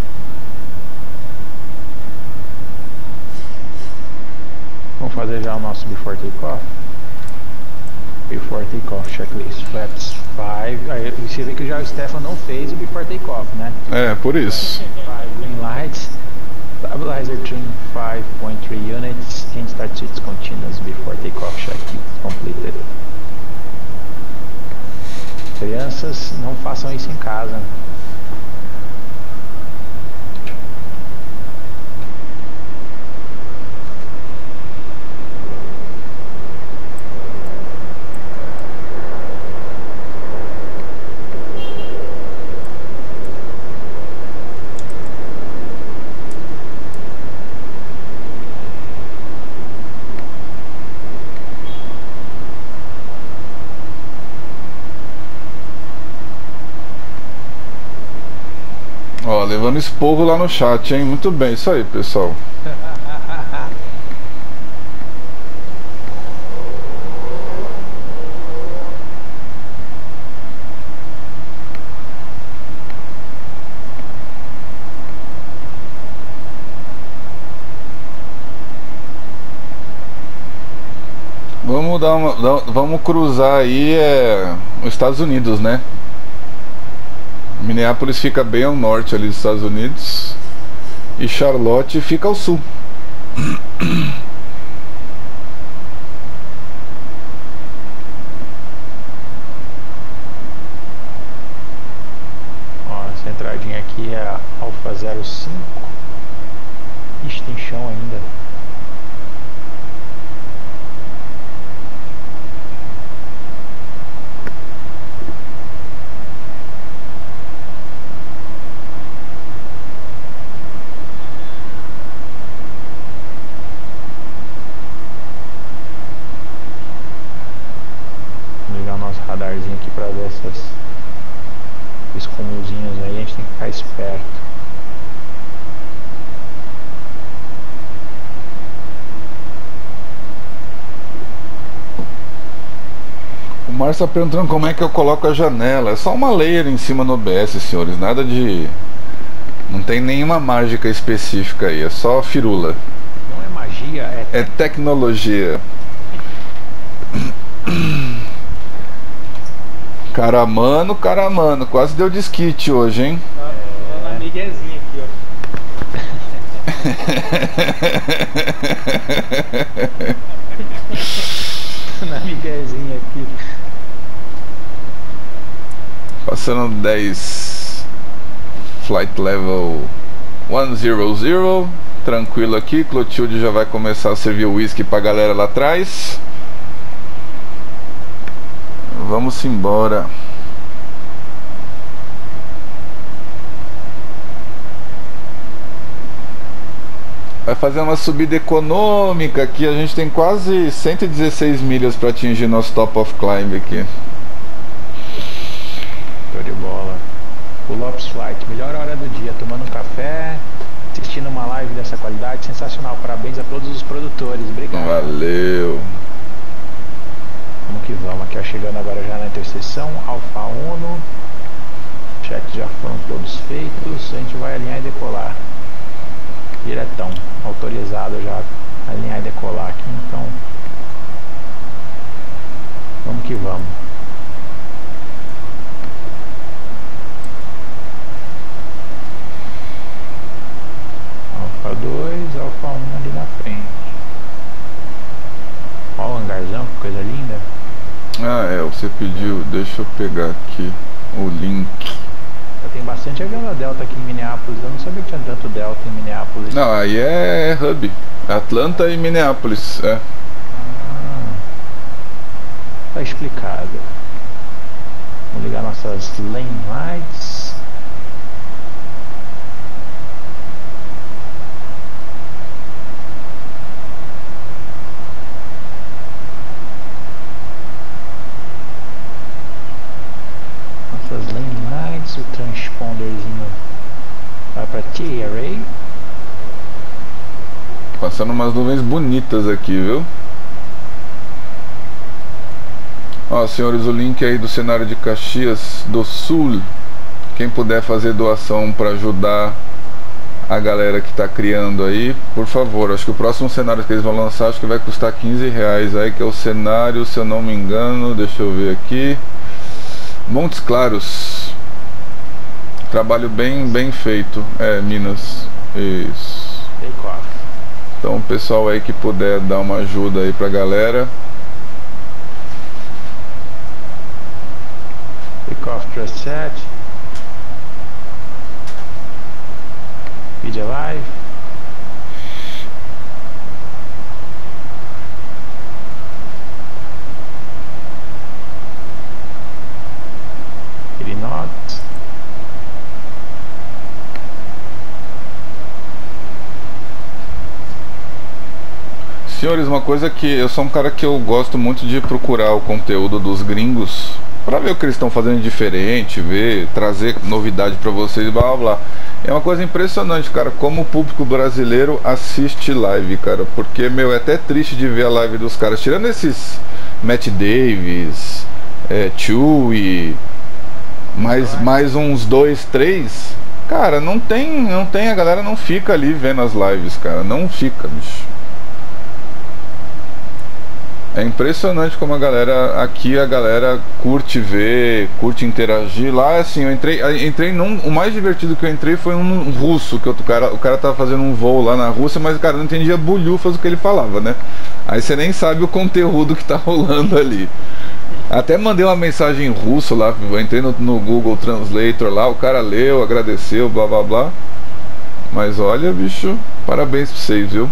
Vamos fazer já o nosso before takeoff. Before takeoff checklist flaps cinco. Aí você vê que já o Stefan não fez o before takeoff, né? É, por isso. five green lights, stabilizer trim five point three units, and start switch continuous before takeoff checklist completed. Crianças, não façam isso em casa. Ó, levando esporro lá no chat, hein? Muito bem, isso aí, pessoal. Vamos dar uma, dar- vamos cruzar aí é, os Estados Unidos, né? Minneapolis fica bem ao norte ali dos Estados Unidos e Charlotte fica ao sul. Ó, essa entradinha aqui é a Alfa zero cinco. Ixi, tem chão ainda. Vou ligar o nosso radarzinho aqui pra ver essas, esses comuzinhos aí, a gente tem que ficar esperto. O Márcio está perguntando como é que eu coloco a janela. É só uma layer em cima no O B S, senhores. Nada de... Não tem nenhuma mágica específica aí. É só firula. Não é magia, é É tecnologia. Caramano, caramano. Quase deu desquite hoje, hein? Tá na miguezinha aqui, ó. na miguezinha aqui. Passando dez. Flight level cem. Tranquilo aqui. Clotilde já vai começar a servir o whisky pra galera lá atrás. Vamos embora. Vai fazer uma subida econômica aqui. A gente tem quase cento e dezesseis milhas para atingir nosso top of climb aqui. Show de bola. O Lopes Flight, melhor hora do dia, tomando um café, assistindo uma live dessa qualidade, sensacional. Parabéns a todos os produtores. Obrigado. Valeu. Vamos que vamos, aqui ó, chegando agora já na interseção, Alfa Uno, Checks já foram todos feitos. A gente vai alinhar e decolar. Diretão. Autorizado já alinhar e decolar aqui. Então, vamos que vamos. Alfa dois, Alfa um ali na frente. Olha o hangarzão, que coisa linda. Ah, é, você pediu, deixa eu pegar aqui o link. Tem bastante avião da Delta aqui em Minneapolis. Eu não sabia que tinha tanto Delta em Minneapolis. Não, aí é, é hub. Atlanta e Minneapolis, é. Ah, tá explicado. Vamos ligar nossas lane lights. Nossas lane lights, o transponderzinho vai para T array. Passando umas nuvens bonitas aqui, viu? Ó, senhores, o link aí do cenário de Caxias do Sul. Quem puder fazer doação para ajudar a galera que tá criando aí, por favor. Acho que o próximo cenário que eles vão lançar, acho que vai custar quinze reais aí, que é o cenário, se eu não me engano, deixa eu ver aqui, Montes Claros. Trabalho bem, bem feito. É, Minas. Isso. Então o pessoal aí que puder dar uma ajuda aí pra galera. Takeoff Trust Set. Video Live. Illinois. Senhores, uma coisa que eu sou um cara que eu gosto muito de procurar o conteúdo dos gringos para ver o que eles estão fazendo diferente, ver, trazer novidade para vocês, blá blá blá. É uma coisa impressionante, cara, como o público brasileiro assiste live, cara, porque, meu, é até triste de ver a live dos caras, tirando esses Matt Davis, é, Chewie, mais, mais uns dois, três, cara, não tem, não tem, a galera não fica ali vendo as lives, cara, não fica, bicho. É impressionante como a galera aqui, a galera curte ver, curte interagir. Lá, assim, eu entrei, entrei num, o mais divertido que eu entrei foi um russo, que o cara, o cara tava fazendo um voo lá na Rússia, mas o cara não entendia bulhufas do que ele falava, né? Aí você nem sabe o conteúdo que tá rolando ali. Até mandei uma mensagem em russo lá, eu entrei no, no Google Translator lá, o cara leu, agradeceu, blá blá blá. Mas olha, bicho, parabéns pra vocês, viu?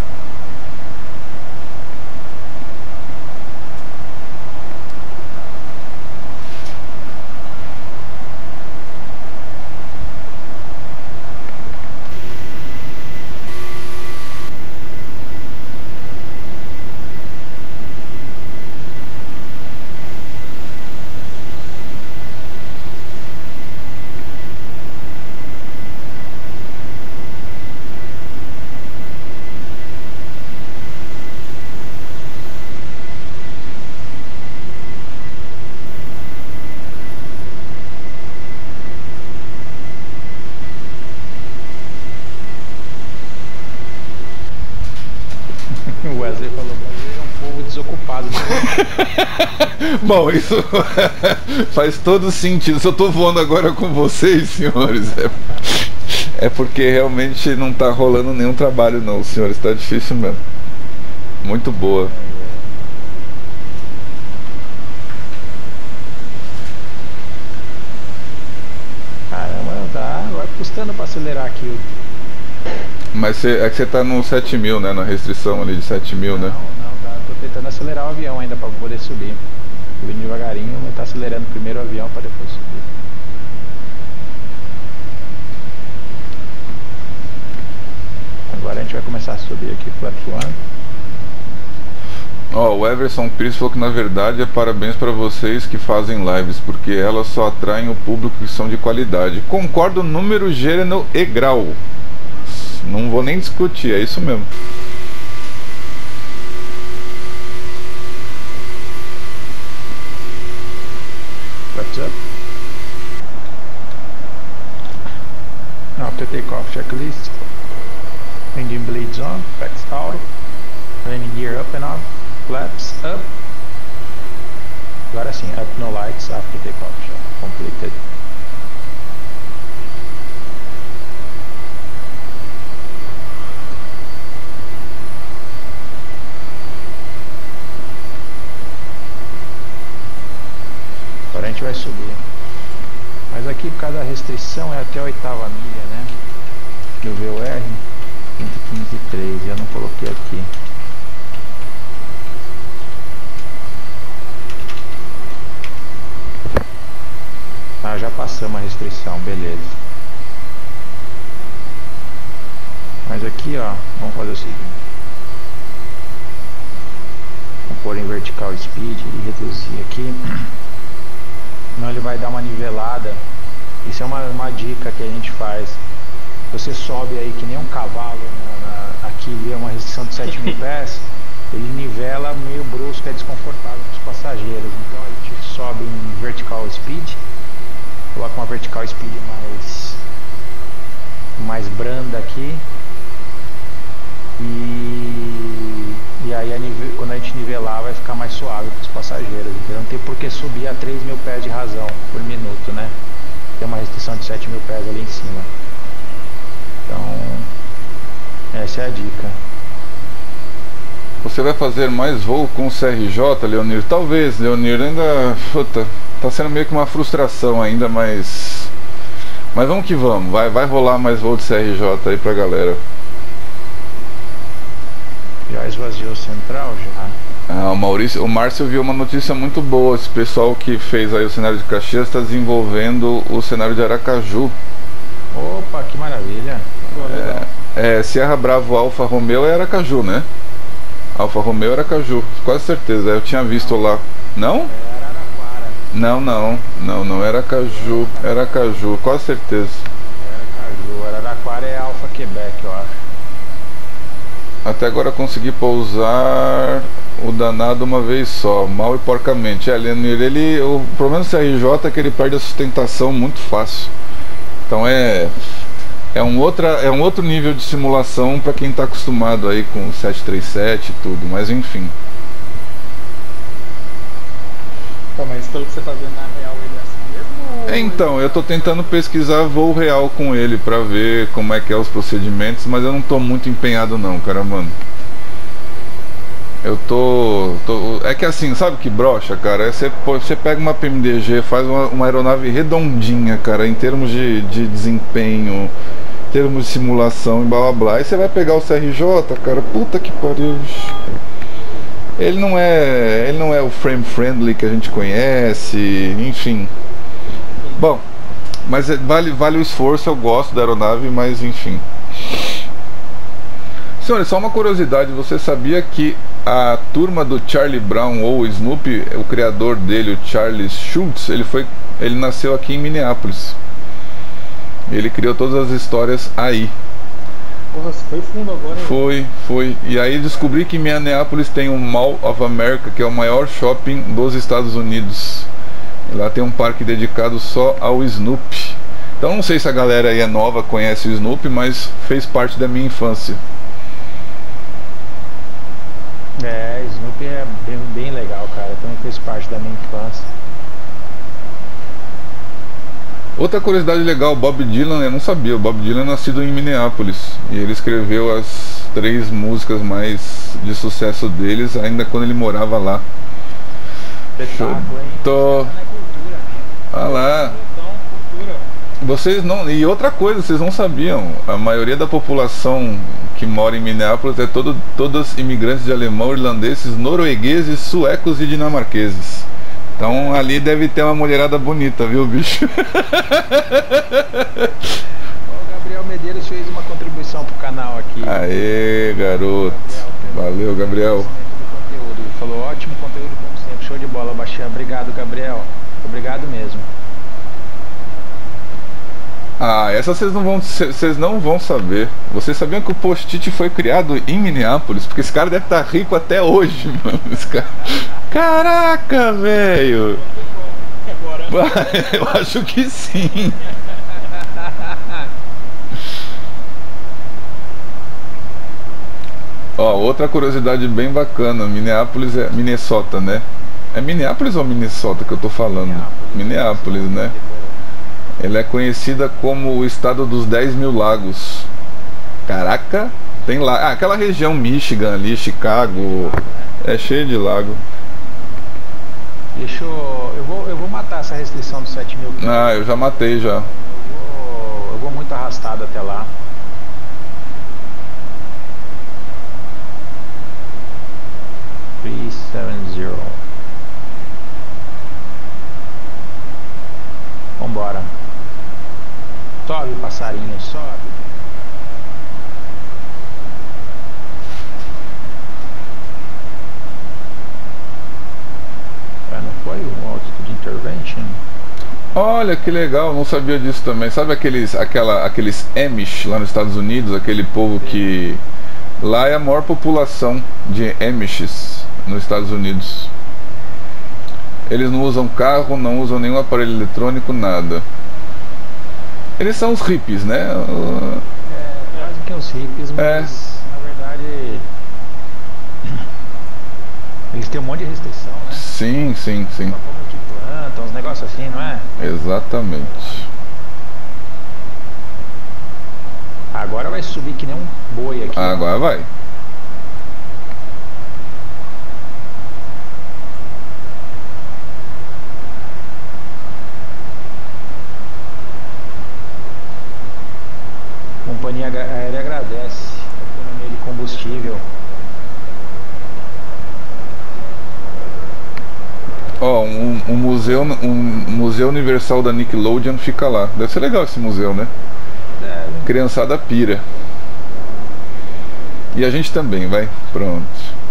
O Wesley falou, o brasileiro é um povo desocupado. Bom, isso faz todo sentido. Se eu tô voando agora com vocês, senhores, é, é porque realmente não tá rolando nenhum trabalho não, senhores, tá difícil mesmo. Muito boa. Caramba, tá, vai custando pra acelerar aqui. Mas cê, é que você tá no sete mil, né? Na restrição ali de sete mil, né? Não, não, tá. Tô tentando acelerar o avião ainda pra poder subir. Subindo devagarinho, mas tá acelerando primeiro o avião pra depois subir. Agora a gente vai começar a subir aqui, flaps one. Ó, oh, o Everson Pires falou que na verdade é parabéns para vocês que fazem lives, porque elas só atraem o público que são de qualidade. Concordo, número, gênero e grau. Não vou nem discutir, é isso mesmo. Flaps up. After takeoff checklist. Engine bleeds on, packs out, landing gear up and off, flaps up. Agora sim, up no lights after takeoff check completed. Agora a gente vai subir. Mas aqui por causa da restrição é até a oitava milha, né? Do V O R cento e quinze ponto três, eu não coloquei aqui. Ah, já passamos a restrição, beleza. Mas aqui, ó, vamos fazer o seguinte. Vamos pôr em vertical speed e reduzir aqui. Senão ele vai dar uma nivelada. Isso é uma, uma dica que a gente faz. Você sobe aí que nem um cavalo, né, na, aqui vê uma restrição de sete mil pés, ele nivela meio brusco, é desconfortável para os passageiros. Então a gente sobe em vertical speed, coloca uma vertical speed mais, mais branda aqui. E, e aí a nive, quando a gente nivelar vai ficar mais suave para os passageiros. Então não tem por que subir a três mil pés de razão por minuto, né? Tem uma restrição de sete mil pés ali em cima. Então, essa é a dica. Você vai fazer mais voo com o C R J, Leonir? Talvez, Leonir, ainda... Puta, tá sendo meio que uma frustração ainda, mas... Mas vamos que vamos, vai, vai rolar mais voo de C R J aí pra galera. Já esvaziou o central, já? Ah, o Maurício, o Márcio viu uma notícia muito boa. Esse pessoal que fez aí o cenário de Caxias está desenvolvendo o cenário de Aracaju. Opa, que maravilha. É, é, Sierra Bravo Alfa Romeo é Aracaju, né? Alfa Romeo é Aracaju, quase certeza, eu tinha visto lá. Não? É Araraquara. Não, não, não, não, era Aracaju, era Aracaju, quase certeza. Aracaju, Araraquara é Alfa Quebec, eu acho. Até agora consegui pousar o danado uma vez só, mal e porcamente. É, Leonir, ele, o problema do C R J é que ele perde a sustentação muito fácil. Então é é um, outra, é um outro nível de simulação para quem está acostumado aí com o sete três sete e tudo, mas enfim. Tá, mas pelo que você tá vendo na real ele é assim mesmo? Ou É, então, eu tô tentando pesquisar voo real com ele para ver como é que é os procedimentos, mas eu não tô muito empenhado não, cara, mano. Eu tô, tô... É que assim, sabe que brocha, cara? É Você, você pega uma P M D G, faz uma, uma aeronave redondinha, cara, em termos de, de desempenho, em termos de simulação e blá blá blá. E você vai pegar o C R J, cara, puta que pariu. Ele não é, ele não é o frame friendly que a gente conhece, enfim. Bom, mas é- vale, vale o esforço, eu gosto da aeronave, mas enfim. Senhores, só uma curiosidade, você sabia que a turma do Charlie Brown ou o Snoopy, o criador dele, o Charles Schultz, ele foi, ele nasceu aqui em Minneapolis. Ele criou todas as histórias aí. Porra, você foi fundo agora, hein? Foi, foi. E aí descobri que em Minneapolis tem o Mall of America, que é o maior shopping dos Estados Unidos. E lá tem um parque dedicado só ao Snoopy. Então não sei se a galera aí é nova, conhece o Snoopy, mas fez parte da minha infância. É, Snoopy é bem, bem legal, cara. Também fez parte da minha infância. Outra curiosidade legal, Bob Dylan, eu não sabia, o Bob Dylan é nascido em Minneapolis. E ele escreveu as três músicas mais de sucesso deles, ainda quando ele morava lá. Espetáculo, hein? Tô... Não é cultura. Ah lá. Então, cultura. Vocês não. E outra coisa, vocês não sabiam, a maioria da população que mora em Minneapolis é todo, todas imigrantes de alemão, irlandeses, noruegueses, suecos e dinamarqueses. Então ali deve ter uma mulherada bonita, viu, bicho? O Gabriel Medeiros fez uma contribuição pro canal aqui. Aê, garoto. Valeu, Gabriel. Do conteúdo. Ele falou, ótimo conteúdo como sempre, show de bola, Baixinha. Obrigado, Gabriel. Obrigado mesmo. Ah, essa vocês não vão, vocês não vão saber. Vocês sabiam que o Post-it foi criado em Minneapolis? Porque esse cara deve estar rico até hoje, mano. Esse cara... Caraca, velho. Agora. Eu acho que sim. Ó, outra curiosidade bem bacana, Minneapolis é Minnesota, né? É Minneapolis ou Minnesota que eu tô falando? Minneapolis, né? Ela é conhecida como o estado dos dez mil lagos. Caraca, tem lá. Ah, aquela região Michigan ali, Chicago, é cheio de lago. Deixa eu. Eu vou, eu vou matar essa restrição dos sete mil. Ah, eu já matei já. Eu vou, eu vou muito arrastado até lá. três sete zero. Vambora. Sobe, passarinho, sobe. Ah, não foi um altitude intervention? Olha que legal, não sabia disso também. Sabe aqueles, aquela, aqueles Amish lá nos Estados Unidos, aquele povo que lá é a maior população de Amishes nos Estados Unidos. Eles não usam carro, não usam nenhum aparelho eletrônico, nada. Eles são os hippies, né? É, quase que os hippies, mas É. na verdade eles têm um monte de restrição, né? Sim, sim, sim. Pra como que planta, uns negócios assim, não é? Exatamente. Agora vai subir que nem um boi aqui. Agora vai. A companhia aérea agradece a economia de combustível. Ó, um, um museu, um museu universal da Nickelodeon fica lá. Deve ser legal esse museu, né? É, Criançada pira. E a gente também, vai. Pronto.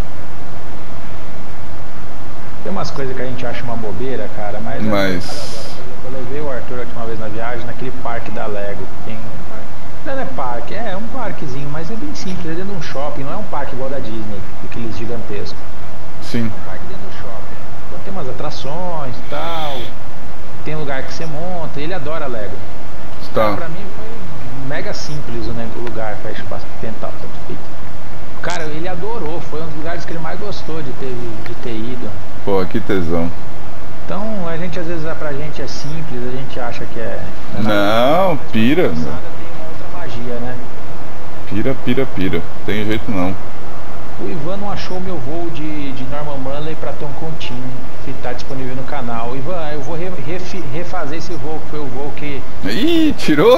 tem umas coisas que a gente acha uma bobeira, cara, mas... Mas- Eu, adoro. Por exemplo, eu levei o Arthur a última vez na viagem naquele parque da Lego. Que tem um parque. Não é parque, é um parquezinho, mas é bem simples, é dentro de um shopping, não é um parque igual da Disney, aqueles gigantescos. Sim. É um parque dentro do shopping. Então tem umas atrações e tal, tem lugar que você monta, e ele adora Lego. Tá. Pra mim foi mega simples o, né, o lugar para espaço tentar tanto feito. Cara, ele adorou, foi um dos lugares que ele mais gostou de ter, de ter ido. Pô, que tesão. Então a gente às vezes pra gente é simples, a gente acha que é. Não, pira, Mas meu. tem uma outra magia, né? Pira, pira, pira. Tem jeito não. O Ivan não achou meu voo de, de Norman Manley para Toncontin, que está disponível no canal. Ivan, eu vou re, refi, refazer esse voo, que foi o voo que... Ih, tirou?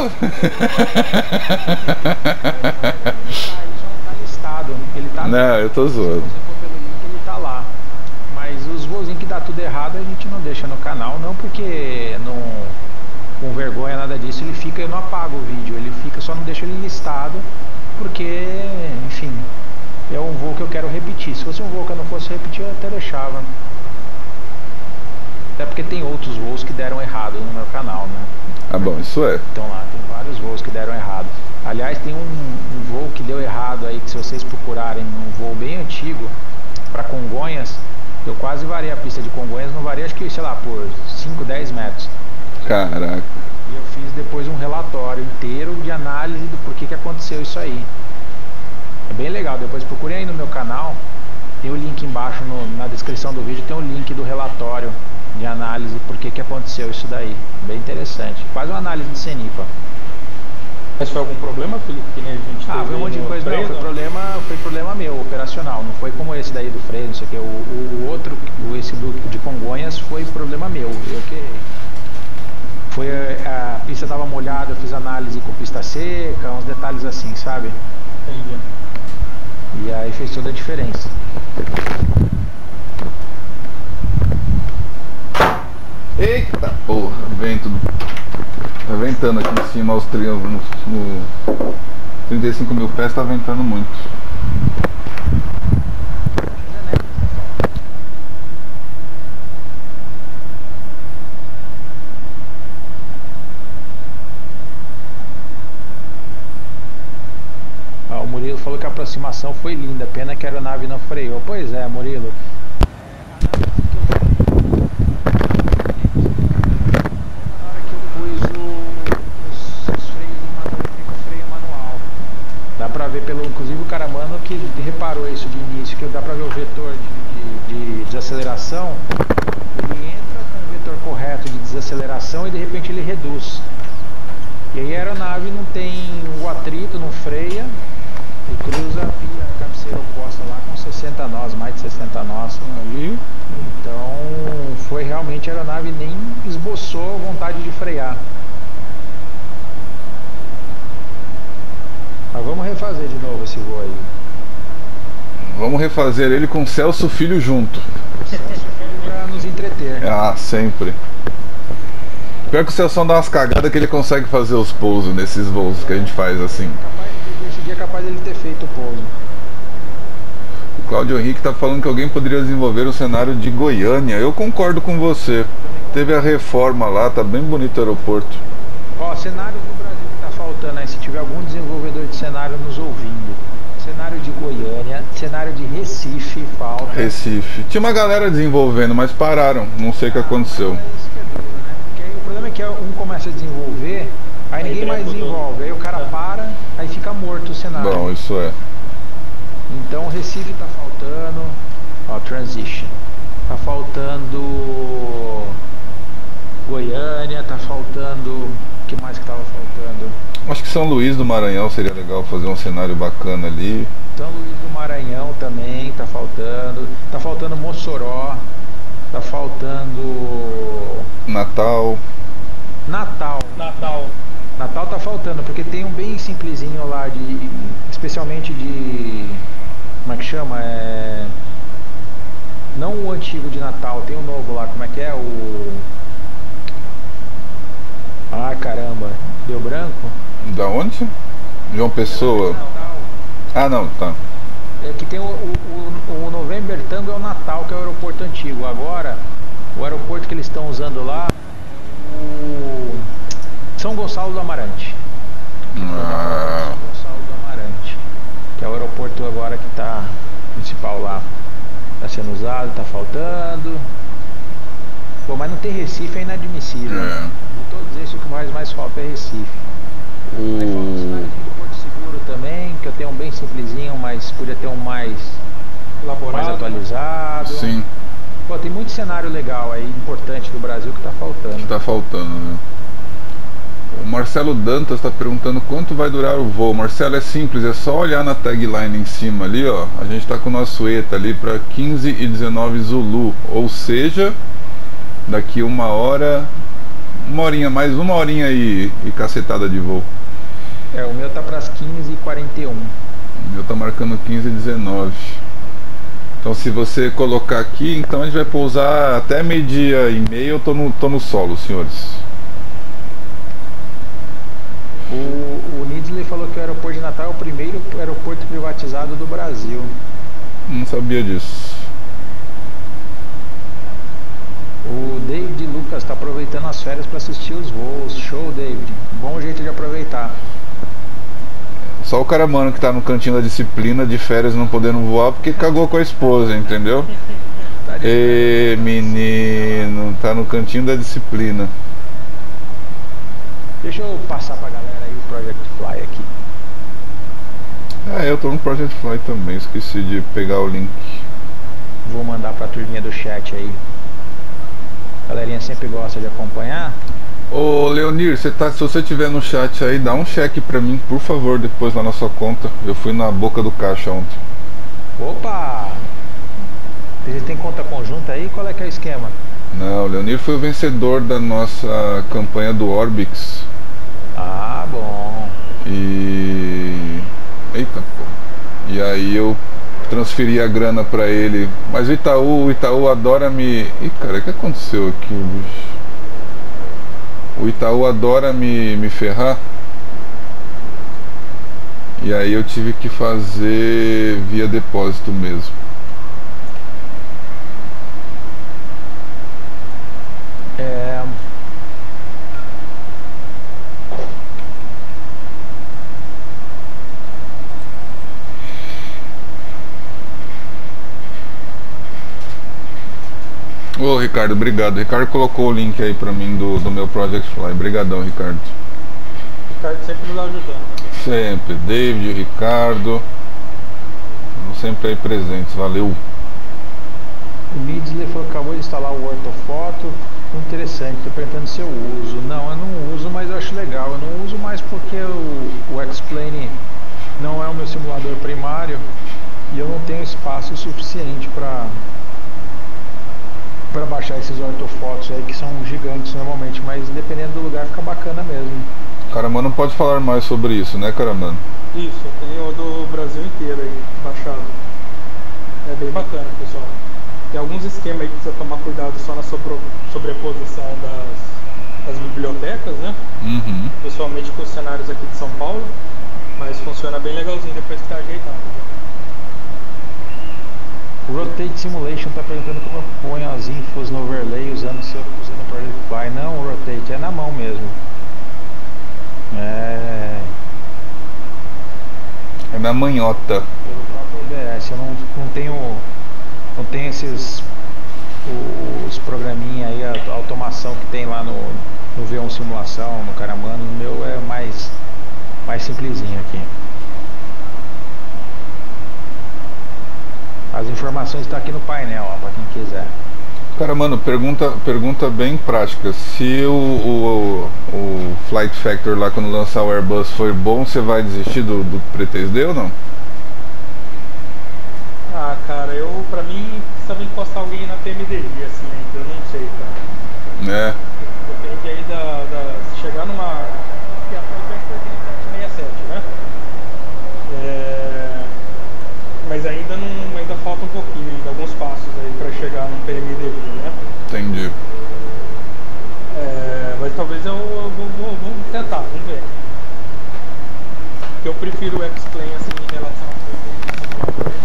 Ele só não tá listado. Ele tá... Não, eu tô Se zoando. você for pelo link, ele tá lá. Mas os vozinhos que dá tudo errado, a gente não deixa no canal. Não porque não... com vergonha, nada disso. Ele fica, eu não apago o vídeo. Ele fica, só não deixa ele listado. Porque, enfim... é um voo que eu quero repetir. Se fosse um voo que eu não fosse repetir, eu até deixava. Até porque tem outros voos que deram errado no meu canal, né? Ah, bom, isso é. Então lá, tem vários voos que deram errado. Aliás, tem um, um voo que deu errado aí, que se vocês procurarem um voo bem antigo, para Congonhas, eu quase varei a pista de Congonhas, não varei, acho que, sei lá, por cinco, dez metros. Caraca. E eu fiz depois um relatório inteiro de análise do porquê que aconteceu isso aí. É bem legal, depois procurem aí no meu canal, tem o link embaixo no, na descrição do vídeo, tem o link do relatório de análise por que que aconteceu isso daí. Bem interessante, quase uma análise de CENIPA. Mas foi algum problema, Felipe, que nem a gente Ah, teve foi um monte de no coisa, não, freio, foi problema, foi problema meu, operacional, não foi como esse daí do freio, não sei o que, o, o outro, o, esse do, de Congonhas foi problema meu, eu que... Foi, a pista estava molhada, eu fiz análise com pista seca, uns detalhes assim, sabe? Entendi. E aí fez toda a diferença. Eita porra, vento. Tá ventando aqui em cima aos triângulos. No trinta e cinco mil pés tá ventando muito. Ah, o Murilo falou que a aproximação foi linda, pena que a aeronave não freou. Pois é, Murilo. Na hora que eu pus o, os, os freios em manual, com freio manual, dá pra ver pelo, inclusive o cara mano que reparou isso de início, que dá pra ver o vetor de, de, de desaceleração, ele entra com o vetor correto de desaceleração e de repente ele reduz. E aí a aeronave não tem o atrito, não freia e cruza a pia, a cabeceira oposta lá com sessenta nós, mais de sessenta nós ali. Então foi realmente a aeronave nem esboçou vontade de frear. Mas vamos refazer de novo esse voo aí. Vamos refazer ele com Celso Filho junto. Celso Filho pra nos entreter. Ah, sempre. Pior que o Celso dá umas cagadas que ele consegue fazer os pousos nesses voos que a gente faz assim. Capaz, esse dia é capaz dele ter feito o pouso. O Cláudio Henrique tá falando que alguém poderia desenvolver o cenário de Goiânia. Eu concordo com você. Teve a reforma lá, tá bem bonito o aeroporto. Ó, cenário do Brasil que tá faltando aí, se tiver algum desenvolvedor de cenário nos ouvindo. Cenário de Goiânia, cenário de Recife, falta. Recife. Tinha uma galera desenvolvendo, mas pararam. Não sei o que aconteceu. É isso que é duro, né? Porque aí o problema é que um começa a desenvolver, aí Aí ninguém mais branco todo. desenvolve. Aí o cara para, aí fica morto o cenário. Bom, isso é. Então Recife tá faltando, ó, Transition. Tá faltando Goiânia, tá faltando, o que mais que tava faltando? Acho que São Luís do Maranhão seria legal fazer um cenário bacana ali. São Luís do Maranhão também tá faltando, tá faltando Mossoró, tá faltando Natal. Natal. Natal. Natal tá faltando, porque tem um bem simplesinho lá, de, especialmente de, como é que chama? É, não o antigo de Natal, tem o novo lá, como é que é? O... Ah, caramba, deu branco? Da onde? João Pessoa. Natal. Ah, não, tá. É que tem o, o, o, o November Tango é o Natal, que é o aeroporto antigo. Agora, o aeroporto que eles estão usando lá é o São Gonçalo do Amarante. Ah, São Gonçalo do Amarante, que é o aeroporto agora que está principal lá. Está sendo usado, está faltando. Pô, mas não ter Recife é inadmissível. É. De todos esses, o que mais, mais falta é Recife. Aí falta um o... cenário de Porto Seguro também, que eu tenho um bem simplesinho, mas podia ter um mais, Elaborado. mais atualizado. Sim, Pô, tem muito cenário legal aí, importante do Brasil que tá faltando. que tá faltando, né? O Marcelo Dantas está perguntando quanto vai durar o voo. Marcelo, é simples, é só olhar na tagline em cima ali, ó. A gente está com o nosso ETA ali para quinze e dezenove Zulu, ou seja, daqui uma hora, uma horinha, mais uma horinha e, e cacetada de voo. É, o meu tá pras quinze e quarenta e um. O meu tá marcando quinze e dezenove. Então se você colocar aqui, então a gente vai pousar até meio-dia e meio. Eu tô no, tô no solo, senhores. O, o Nidsley falou que o aeroporto de Natal é o primeiro aeroporto privatizado do Brasil. Não sabia disso. O David Lucas está aproveitando as férias para assistir os voos. Show, David. Bom jeito de aproveitar. Só o cara, mano, que tá no cantinho da disciplina de férias não podendo voar porque cagou com a esposa, entendeu? Tá de Ê, menino, tá no cantinho da disciplina. Deixa eu passar pra galera aí o Project Fly aqui. Ah, eu tô no Project Fly também, esqueci de pegar o link. Vou mandar pra turminha do chat aí. A galerinha sempre gosta de acompanhar. Ô Leonir, você tá, se você tiver no chat aí, dá um cheque pra mim, por favor, depois lá na sua conta. Eu fui na boca do caixa ontem. Opa! Você tem conta conjunta aí? Qual é que é o esquema? Não, o Leonir foi o vencedor da nossa campanha do Orbix. Ah, bom. E... Eita, pô. E aí eu transferi a grana pra ele. Mas o Itaú, o Itaú adora me... Ih, cara, o que aconteceu aqui, bicho? O Itaú adora me, me ferrar. E aí eu tive que fazer via depósito mesmo. É... Ô Ricardo, obrigado. O Ricardo colocou o link aí pra mim do, do meu Project Fly. Obrigadão, Ricardo. Ricardo sempre nos ajudando também. Sempre, David, Ricardo, sempre aí presentes, valeu. O Midsley falou que acabou de instalar o ortofoto. Interessante, estou perguntando se eu uso. Não, eu não uso, mas eu acho legal. Eu não uso mais porque o, o X-Plane não é o meu simulador primário e eu não tenho espaço suficiente para para baixar esses ortofotos aí que são gigantes normalmente, mas dependendo do lugar fica bacana mesmo. Caramano pode falar mais sobre isso, né, Caramano? Isso, tem o do Brasil inteiro aí, baixado. É bem bacana, pessoal. Tem alguns esquemas aí que precisa tomar cuidado só na sobre, sobreposição das, das bibliotecas, né? Uhum. Pessoalmente com os cenários aqui de São Paulo, mas funciona bem legalzinho depois que tá ajeitado. O Rotate Simulation está perguntando como eu ponho as infos no overlay usando, usando o Project Fly. Não, o Rotate é na mão mesmo. É... É na manhota. Pelo próprio O B S. Eu não, não tenho... Não tem esses os programinha aí, a automação que tem lá no, no V um Simulação, no Caramano. O meu é mais, mais simplesinho aqui. As informações estão aqui no painel, para quem quiser. Caramano, pergunta, pergunta bem prática. Se o, o, o Flight Factor lá quando lançar o Airbus for bom, você vai desistir do, do três D ou não? Ah, cara, eu, pra mim, precisava encostar alguém na T M D G, assim, eu não sei, cara. É. Depende aí da, da se chegar numa... Porque a Flight Factor tem sete sessenta e sete, né? É... Mas ainda, não, ainda falta um pouquinho, ainda alguns passos aí pra chegar no P M D G, né? Entendi. É... Mas talvez eu, eu vou, vou, vou tentar, vamos ver. Porque eu prefiro o X-Plane, assim, em relação ao simulador.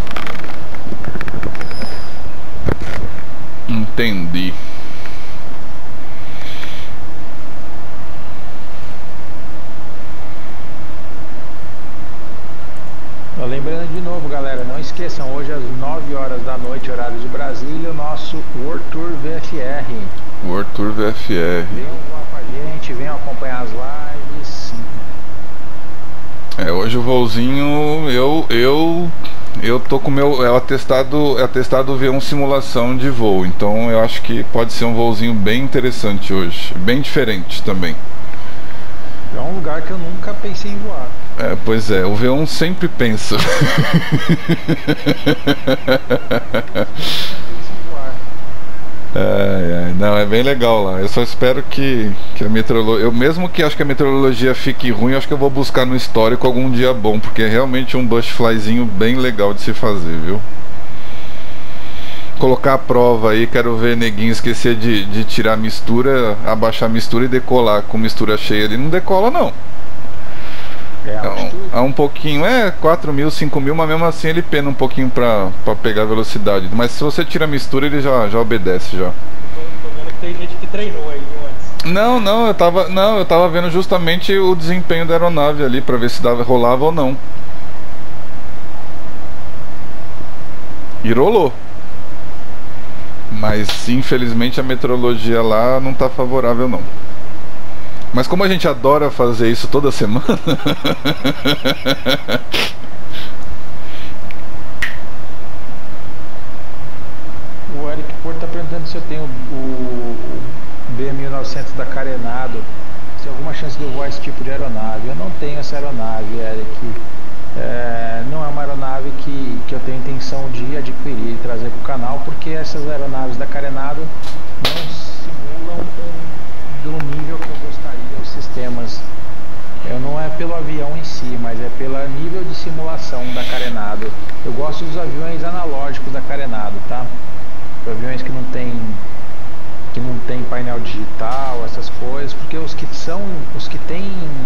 Entendi. Lembrando de novo, galera, não esqueçam, hoje às nove horas da noite, horário de Brasília, o nosso World Tour V F R. World Tour V F R. Venham voar com a gente, venham acompanhar as lives. É, hoje o voozinho, eu, eu, eu tô com o meu, é o atestado, é atestado V um Simulação de voo, então eu acho que pode ser um voozinho bem interessante hoje, bem diferente também. É um lugar que eu nunca pensei em voar. É, pois é, o V um sempre pensa. É, é, não, é bem legal lá. Eu só espero que, que a meteorologia. Eu mesmo que acho que a meteorologia fique ruim, acho que eu vou buscar no histórico algum dia bom, porque é realmente um bush flyzinho bem legal de se fazer, viu? Colocar a prova aí, quero ver neguinho esquecer de, de tirar a mistura, abaixar a mistura e decolar com mistura cheia ali. Não decola não. É, É um, é um pouquinho, é quatro mil, cinco mil, mas mesmo assim ele pena um pouquinho pra, pra pegar a velocidade. Mas se você tira a mistura, ele já, já obedece já. Tô, tô vendo que tem gente que treinou aí antes. Não, não, eu tava, não, eu tava vendo justamente o desempenho da aeronave ali pra ver se dava, rolava ou não. E rolou. Mas infelizmente a meteorologia lá não tá favorável não. Mas como a gente adora fazer isso toda semana. O Eric Porto está perguntando se eu tenho o, o B mil e novecentos da Carenado, se tem alguma chance de eu voar esse tipo de aeronave. Eu não tenho essa aeronave, Eric. É, não é uma aeronave que, que eu tenho intenção de adquirir e trazer para o canal, porque essas aeronaves da Carenado não simulam um, do nível que eu gostaria os sistemas. Eu não é pelo avião em si, mas é pelo nível de simulação da Carenado. Eu gosto dos aviões analógicos da Carenado, tá? Aviões que não tem que não tem painel digital, essas coisas, porque os que são os que tem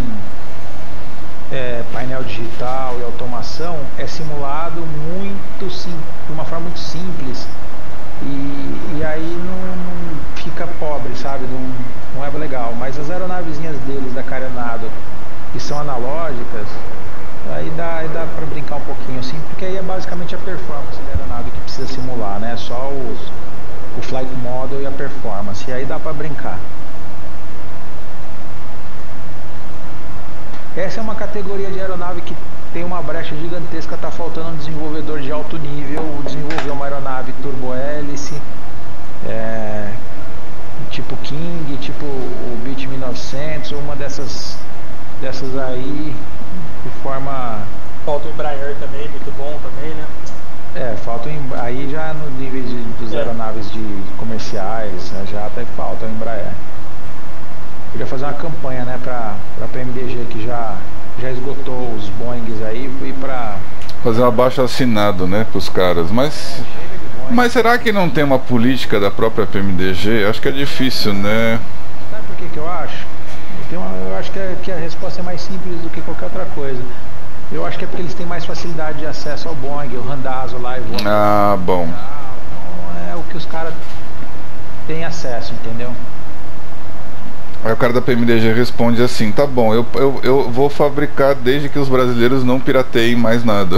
é, painel digital e automação é simulado muito sim, de uma forma muito simples e, e aí não, não fica pobre, sabe? Não, não é legal. Mas as aeronavezinhas deles da Carenado que são analógicas, aí dá, aí dá pra brincar um pouquinho assim, porque aí é basicamente a performance da aeronave que precisa simular, né? Só os, o flight model e a performance, e aí dá pra brincar. Essa é uma categoria de aeronave que tem uma brecha gigantesca, tá faltando um desenvolvedor de alto nível, desenvolver uma aeronave turbo-hélice, é, tipo King, tipo o Beech mil e novecentos, uma dessas, dessas aí, de forma... Falta o Embraer também, muito bom também, né? É, falta um, aí já no nível de, dos É. aeronaves de comerciais, né, já até falta o Embraer. Queria fazer uma campanha, né, pra, pra P M D G que já, já esgotou os Boeings aí e pra... Fazer um abaixo assinado, né, pros caras. Mas, Chega de Boeing. mas será que não tem uma política da própria P M D G? Acho que é difícil, né? Sabe por que que eu acho? Tem uma, eu acho que, é, que a resposta é mais simples do que qualquer outra coisa. Eu acho que é porque eles têm mais facilidade de acesso ao Boeing, o Randazzo lá e voam. Ah, bom. Então é o que os caras têm acesso, entendeu? Aí o cara da P M D G responde assim: tá bom, eu, eu, eu vou fabricar desde que os brasileiros não pirateiem mais nada.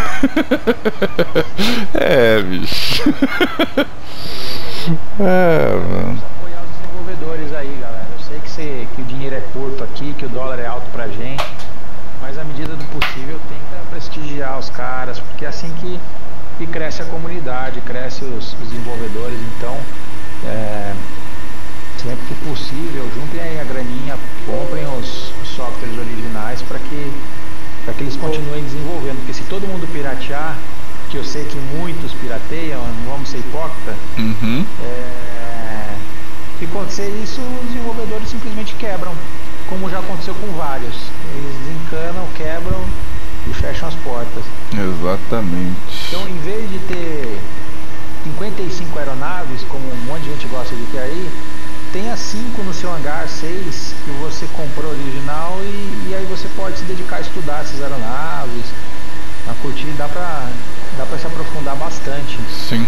É, bicho. É, mano. Apoiar os desenvolvedores aí, galera. Eu sei que, você, que o dinheiro é curto aqui, que o dólar é alto pra gente, mas à medida do possível tenta prestigiar os caras, porque é assim que, que cresce a comunidade, cresce os, os desenvolvedores. Então, é, sempre que possível, juntem aí a graninha, comprem os, os softwares originais para que, para que eles continuem desenvolvendo, porque se todo mundo piratear, que eu sei que muitos pirateiam, não vamos ser hipócrita, Uhum. é, se acontecer isso, os desenvolvedores simplesmente quebram, como já aconteceu com vários. Eles desencanam, quebram e fecham as portas. Exatamente. Então, em vez de ter cinquenta e cinco aeronaves, como um monte de gente gosta de ter aí, tenha cinco no seu hangar, seis que você comprou original, e, e aí você pode se dedicar a estudar essas aeronaves, a curtir, dá pra, dá pra se aprofundar bastante. Sim.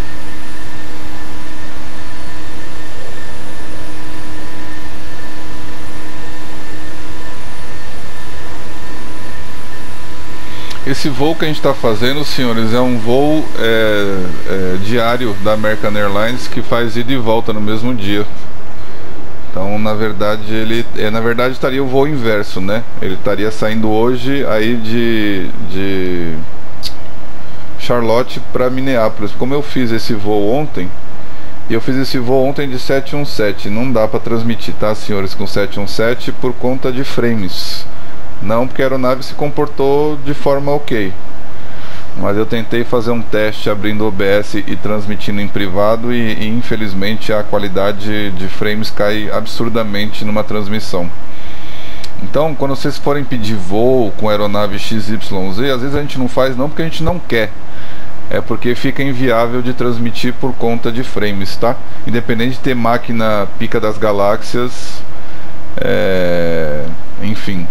Esse voo que a gente está fazendo, senhores, é um voo é, é, diário da American Airlines que faz ida e volta no mesmo dia. Então, na verdade, ele é, na verdade estaria o voo inverso, né? Ele estaria saindo hoje aí de, de Charlotte para Minneapolis. Como eu fiz esse voo ontem, e eu fiz esse voo ontem de sete um sete, não dá para transmitir, tá, senhores, com sete um sete por conta de frames. Não, porque a aeronave se comportou de forma ok. Mas eu tentei fazer um teste abrindo o O B S e transmitindo em privado e, e infelizmente a qualidade de frames cai absurdamente numa transmissão. Então, quando vocês forem pedir voo com aeronave X Y Z, às vezes a gente não faz não porque a gente não quer. É porque fica inviável de transmitir por conta de frames, tá? Independente de ter máquina pica das galáxias, é... enfim.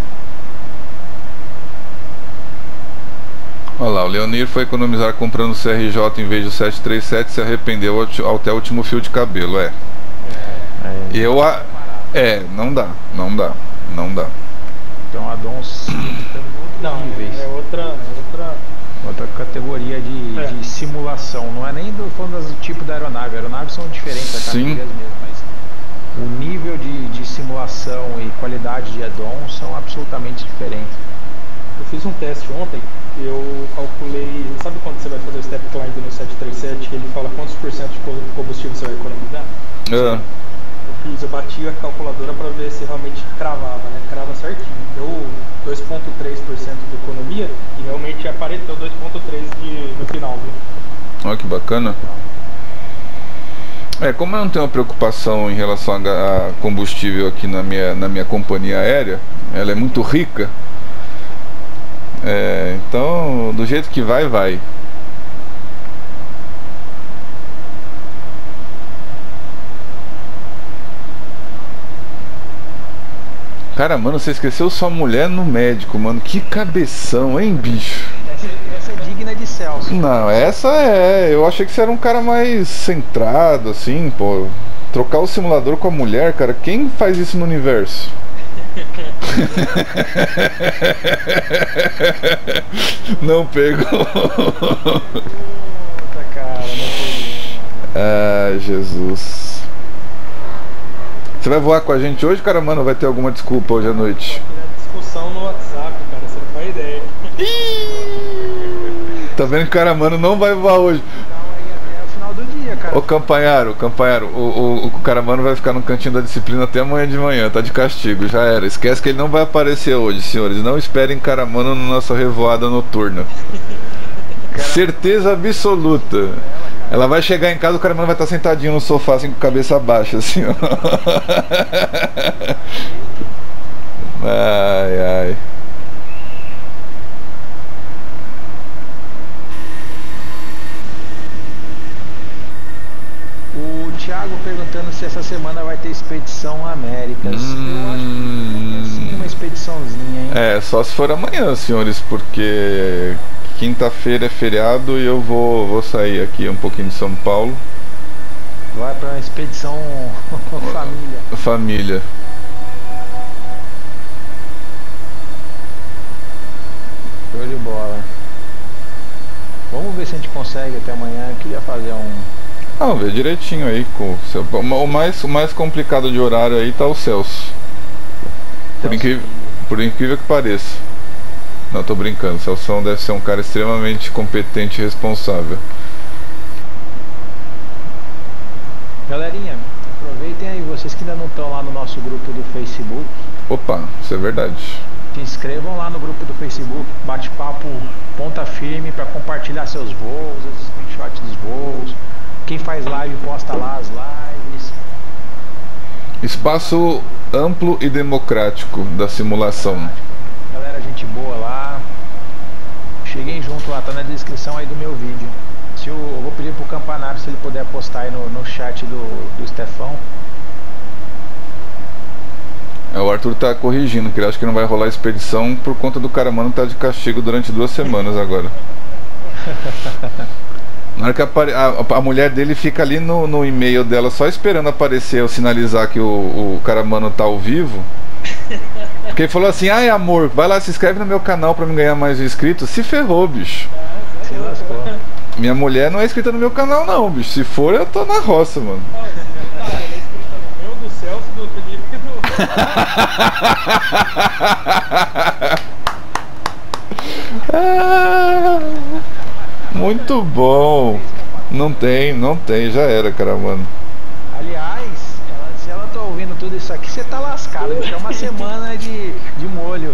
Olha lá, o Leonir foi economizar comprando o C R J em vez do sete três sete e se arrependeu até o último fio de cabelo, é. É, Eu a... É, não dá, não dá, não dá. então a D O N S estão em Não, outros níveis. é outra, é outra. Outra categoria de, É. de simulação. Não é nem do falando do tipo da aeronave. Aeronaves são diferentes, a Sim. categorias mesmo, mas o nível de, de simulação e qualidade de add-on são absolutamente diferentes. Eu fiz um teste ontem, eu calculei, sabe quando você vai fazer o step climb no sete três sete, que ele fala quantos por cento de co- combustível você vai economizar? É. Eu fiz, eu bati a calculadora para ver se realmente cravava, né? Crava certinho. Deu dois vírgula três por cento de economia e realmente apareceu dois vírgula três por cento no final, viu? Olha que bacana. É, como eu não tenho uma preocupação em relação a, ga- a combustível aqui na minha, na minha companhia aérea, ela é muito rica. É, então, do jeito que vai, vai. Cara, mano, você esqueceu sua mulher no médico, mano. Que cabeção, hein, bicho? Essa, essa é digna de Celso. Não, essa é. Eu achei que você era um cara mais centrado, assim, pô. Trocar o simulador com a mulher, cara. Quem faz isso no universo? Não pegou. Puta, cara, não foi. Ah, Jesus. Você vai voar com a gente hoje, cara, mano? Vai ter alguma desculpa hoje à noite? A discussão no, Tá vendo que o cara, mano, não vai voar hoje. Até o final do dia, cara. Ô Campanharo, Campanharo, o, o, o Caramano vai ficar no cantinho da disciplina até amanhã de manhã, tá de castigo, já era. Esquece que ele não vai aparecer hoje, senhores. Não esperem Caramano na nossa revoada noturna. Certeza absoluta. Ela vai chegar em casa, o Caramano vai estar sentadinho no sofá, assim, com a cabeça baixa, assim, ó. Ai, ai. O Thiago perguntando se essa semana vai ter expedição Américas. Hum... Eu acho que vai ter sim uma expediçãozinha, hein? É, só se for amanhã, senhores, porque quinta-feira é feriado e eu vou, vou sair aqui um pouquinho de São Paulo. Vai pra uma expedição família. Família. Show de bola. Vamos ver se a gente consegue até amanhã. Eu queria fazer um... Ah, vamos ver direitinho aí com o seu... O mais, o mais complicado de horário aí tá o Celso. Por incrível, por incrível que pareça. Não, tô brincando. O Celso deve ser um cara extremamente competente e responsável. Galerinha, aproveitem aí, vocês que ainda não estão lá no nosso grupo do Facebook. Opa, isso é verdade. Se inscrevam lá no grupo do Facebook, bate-papo ponta firme para compartilhar seus voos, os screenshots dos voos. Quem faz live posta lá as lives. Espaço amplo e democrático da simulação. Galera, gente boa lá. Cheguem junto lá, tá na descrição aí do meu vídeo. Se eu, eu vou pedir pro Campanário se ele puder postar aí no, no chat do, do Stefão. É, o Arthur tá corrigindo, que ele acha que não vai rolar expedição por conta do Caramano que tá de castigo durante duas semanas agora. Na hora que apare... a, a mulher dele fica ali no, no e-mail dela só esperando aparecer ou sinalizar que o, o Caramano tá ao vivo. Porque ele falou assim: ai amor, vai lá, se inscreve no meu canal pra me ganhar mais inscritos. Se ferrou, bicho. Se lascou. Minha mulher não é inscrita no meu canal não, bicho. Se for, eu tô na roça, mano. Meu do Celso, do Felipe e do... Ah, muito bom. Não tem, não tem, já era, cara, mano. Aliás, ela, se ela tá ouvindo tudo isso aqui, você tá lascado. Bicho, é uma semana de, de molho.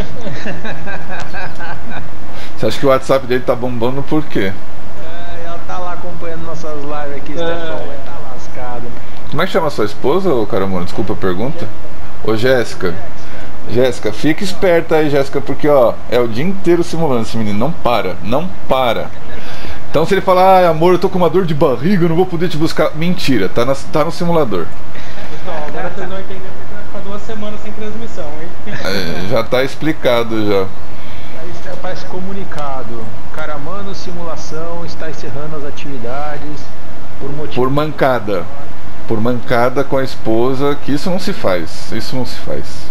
Você acha que o WhatsApp dele tá bombando por quê? É, ela tá lá acompanhando nossas lives aqui, Stefão. Vai tá lascado. Como é que chama a sua esposa, ô Caramano? Desculpa a pergunta. Ô Jéssica. Jéssica, fica esperta aí, Jéssica, porque ó, é o dia inteiro simulando esse menino. Não para, não para. Então se ele falar, ai amor, eu tô com uma dor de barriga, eu não vou poder te buscar. Mentira, tá, na, tá no simulador. Pessoal, agora vocês vão entender porque vai ficar duas semanas sem transmissão, hein? É, já tá explicado já. Aí aparece comunicado. Caramano Simulação está encerrando as atividades por motivo. Por mancada. Por mancada com a esposa, que isso não se faz. Isso não se faz.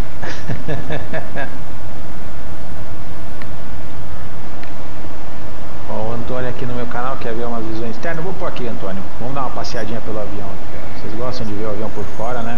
Ó, o Antônio aqui no meu canal quer ver umas visões externas. Eu vou pôr aqui, Antônio. Vamos dar uma passeadinha pelo avião. Vocês gostam de ver o avião por fora, né?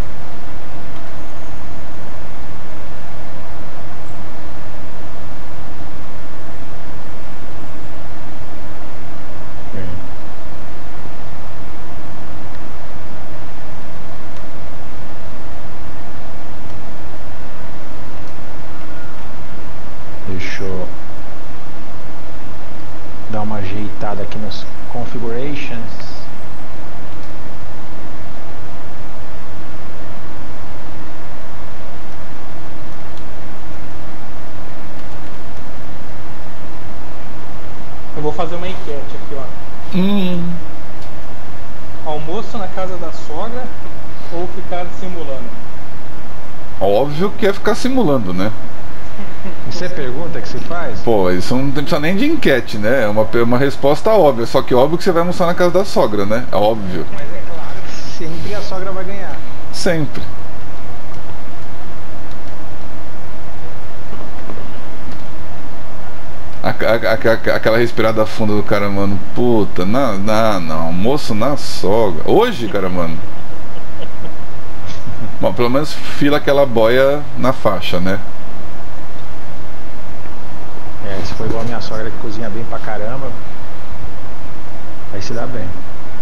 Deixa eu dar uma ajeitada aqui nas configurations. Eu vou fazer uma enquete aqui, ó. Hum. Almoço na casa da sogra ou ficar simulando? Óbvio que é ficar simulando, né? Isso é pergunta que se faz? Pô, isso não precisa nem de enquete, né? É uma, uma resposta óbvia. Só que óbvio que você vai almoçar na casa da sogra, né? É óbvio. Mas é claro que sempre a sogra vai ganhar. Sempre. A, a, a, aquela respirada funda do cara, mano. Puta, não, não, não. Almoço na sogra. Hoje, cara, mano. Bom, pelo menos fila aquela boia na faixa, né? É, se for igual a minha sogra que cozinha bem pra caramba, aí se dá bem.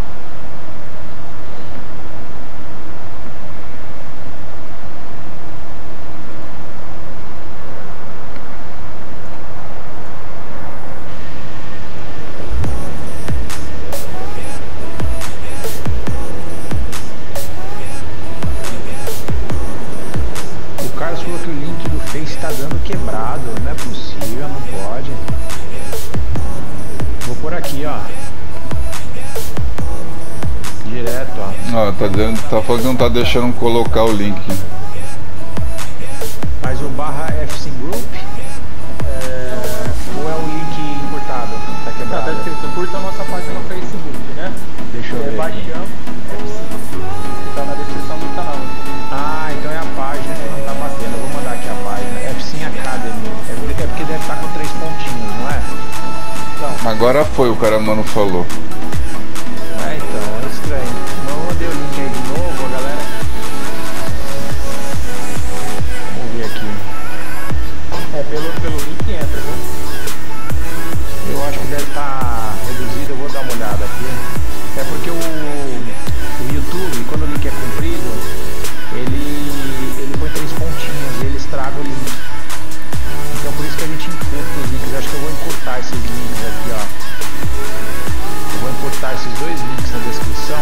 Tá dando quebrado, não é possível, não pode. Vou por aqui, ó. Direto, ó. Ah, tá dizendo, tá falando que não tá deixando colocar o link. Mas o barra F C Group é... ou é o link encurtado? Tá quebrado? Tá, tá escrito, curta a nossa página no Facebook, né? Deixa eu é, ver. Baixamos F C. Tá na descrição do canal. Ah, então é a página que não tá batendo. Eu vou mandar aqui a página. F C Academy. É porque deve estar com três pontinhos, não é? Não. Agora foi, o cara mano falou. É, então, é estranho. Eu mandei o link aí de novo, galera. Vamos ver aqui. É, pelo, pelo link entra, viu? Eu acho que deve estar reduzido, eu vou dar uma olhada aqui. É porque o, o YouTube, quando o link é comprido, ele, ele põe três pontinhos e ele estraga o link. Então por isso que a gente encurta os links. Eu acho que eu vou encurtar esses links aqui, ó. Eu vou encurtar esses dois links na descrição.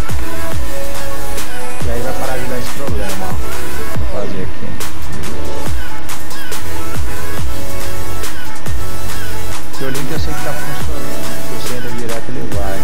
E aí vai parar de dar esse problema, ó. Vou fazer aqui. Porque o link eu sei que tá funcionando. Se você entra direto, ele vai.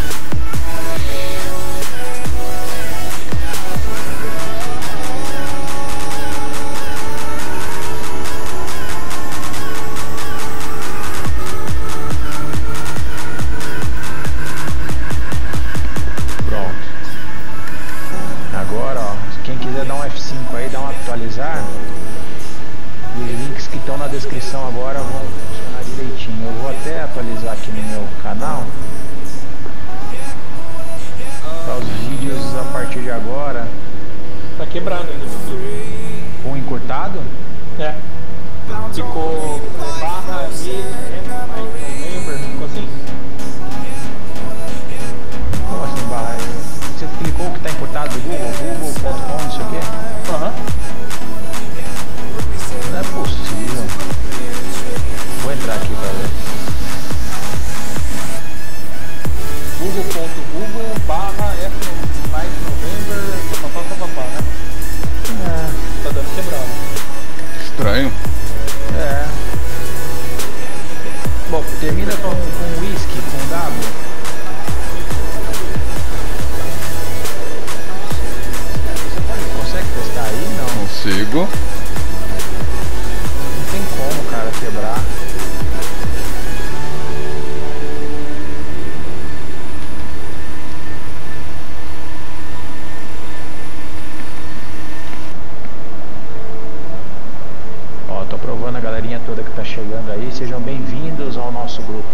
Atualizar, e os links que estão na descrição agora vão funcionar direitinho. Eu vou até atualizar aqui no meu canal para os vídeos a partir de agora. Tá quebrado ainda o YouTube. Com encurtado? É. Ficou é, barra e novembro, ficou assim? Como assim barra? Você clicou que está encurtado do Google, google ponto com, não sei o que? Aham. Não é possível. Vou entrar aqui pra ver. google ponto google barra F mais novembro, papapá, papapá, né? É. Tá dando quebrado. Estranho. É. Bom, termina com, com whisky, com W. Você pode, consegue testar aí? Não. Consigo. Não tem como, cara, quebrar. Ó, tô provando a galerinha toda que tá chegando aí. Sejam bem-vindos ao nosso grupo.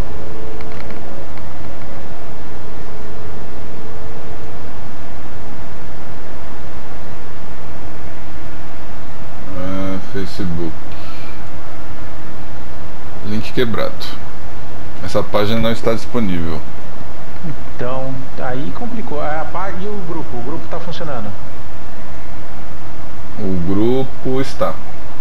Ah, Facebook. Link quebrado. Essa página não está disponível. Então, aí complicou. A par... E o grupo? O grupo tá funcionando? O grupo está.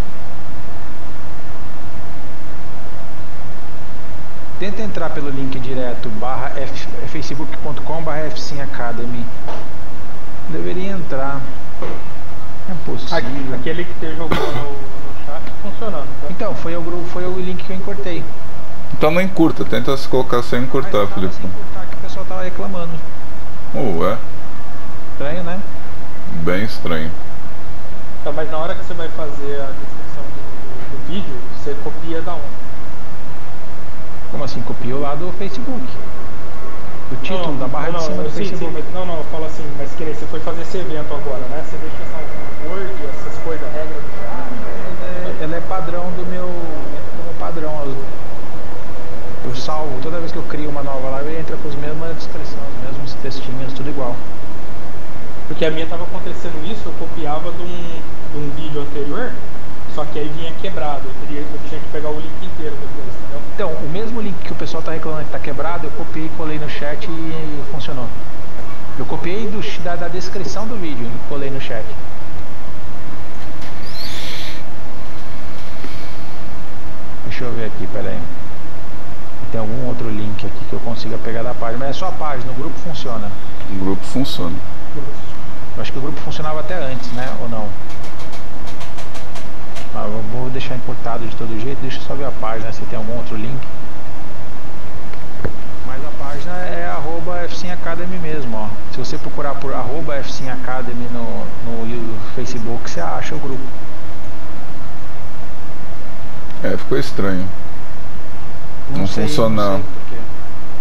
Tenta entrar pelo link direto barra facebook ponto com barra F C Academy. Deveria entrar. É possível. Aquele que você jogou no, no chat funcionando, tá? Então, foi o grupo, foi o link que eu encurtei. Então não encurta, tenta se colocar sem encurtar, Mas Felipe. sem encurtar, que o pessoal tava reclamando. Oh, é? Estranho, né? Bem estranho. Tá, mas na hora que você vai fazer a descrição do, do, do vídeo, você copia da onde? Como assim? Copiou lá do Facebook. Do título, não, da barra não, de cima não, do sim, Facebook. sim, mas, não, não, eu falo assim, mas que nem você foi fazer esse evento agora, né? Você deixa essa Word, essas coisas, a regra do chat. Ela é, ela é padrão do meu, do meu padrão. Eu salvo, toda vez que eu crio uma nova live, ele entra com as mesmas descrições, os mesmos textinhos, tudo igual. Porque a minha tava acontecendo isso, eu copiava de um, de um vídeo anterior Só que aí vinha quebrado, eu, teria, eu tinha que pegar o link inteiro depois, entendeu? Então, o mesmo link que o pessoal tá reclamando que tá quebrado, eu copiei e colei no chat e funcionou. Eu copiei do, da, da descrição do vídeo e colei no chat. Deixa eu ver aqui, pera aí. Tem algum outro link aqui que eu consiga pegar da página, mas é só a página, o grupo funciona. O grupo funciona. Eu acho que o grupo funcionava até antes, né? Ou não? Ah, eu vou deixar importado de todo jeito, deixa eu só ver a página se tem algum outro link. Mas a página é arroba F C I M Academy mesmo, ó. Se você procurar por arroba F C I M Academy no, no Facebook, você acha o grupo. É, ficou estranho. Não, não sei, funciona. Não sei por quê.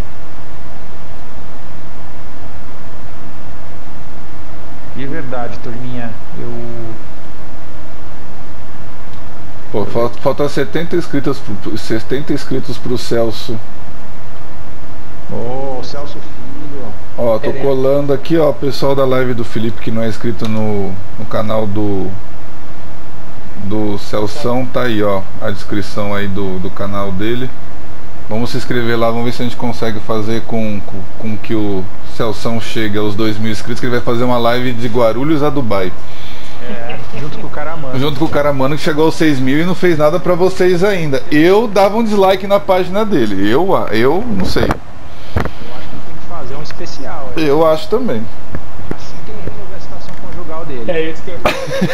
De verdade, turminha, eu... Pô, falta, falta setenta inscritos pro, setenta inscritos pro Celso. Ô, oh, Celso Filho. Ó, tô colando aqui, ó, o pessoal da live do Felipe que não é inscrito no, no canal do do Celção, tá aí, ó, a descrição aí do, do canal dele. Vamos se inscrever lá, vamos ver se a gente consegue fazer com, com, com que o Celção chegue aos dois mil inscritos, que ele vai fazer uma live de Guarulhos a Dubai. É, junto com o Caramano. Junto com o Caramano, que chegou aos seis mil e não fez nada pra vocês ainda. Eu dava um dislike na página dele. Eu, eu não sei. Eu acho que ele tem que fazer um especial. Aí. Eu acho também. Assim que ele resolver a situação conjugal dele. É isso que eu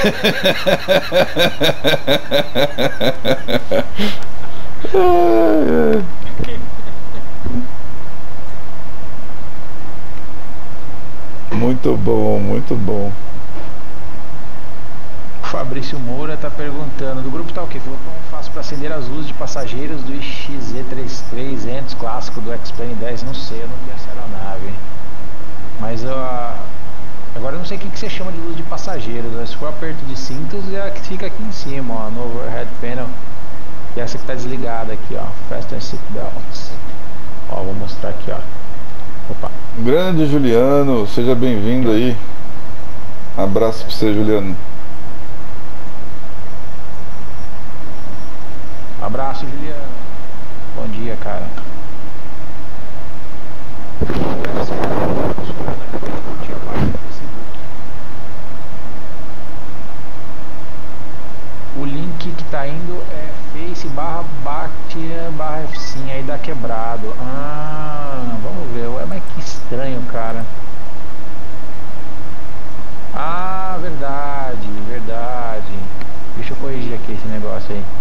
Muito bom, muito bom. Fabrício Moura tá perguntando, do grupo tá o quê? Falou como faço para acender as luzes de passageiros do X Z trinta e três duzentos clássico do X-Plane dez, não sei, eu não vi essa aeronave. Mas uh, agora eu não sei o que, que você chama de luz de passageiros, né? Se for aperto de cintos é a que fica aqui em cima, ó, no overhead panel. E essa que tá desligada aqui, ó, fasten seatbelts. Ó, vou mostrar aqui, ó. Opa. Grande Juliano, seja bem-vindo aí. Abraço pra você, Juliano. Abraço, Juliano. Bom dia, cara. O link que tá indo é face barra bactia barra F C I M, aí dá quebrado. Ah, vamos ver. Ué, mas que estranho, cara. Ah, verdade, verdade. Deixa eu corrigir aqui esse negócio aí.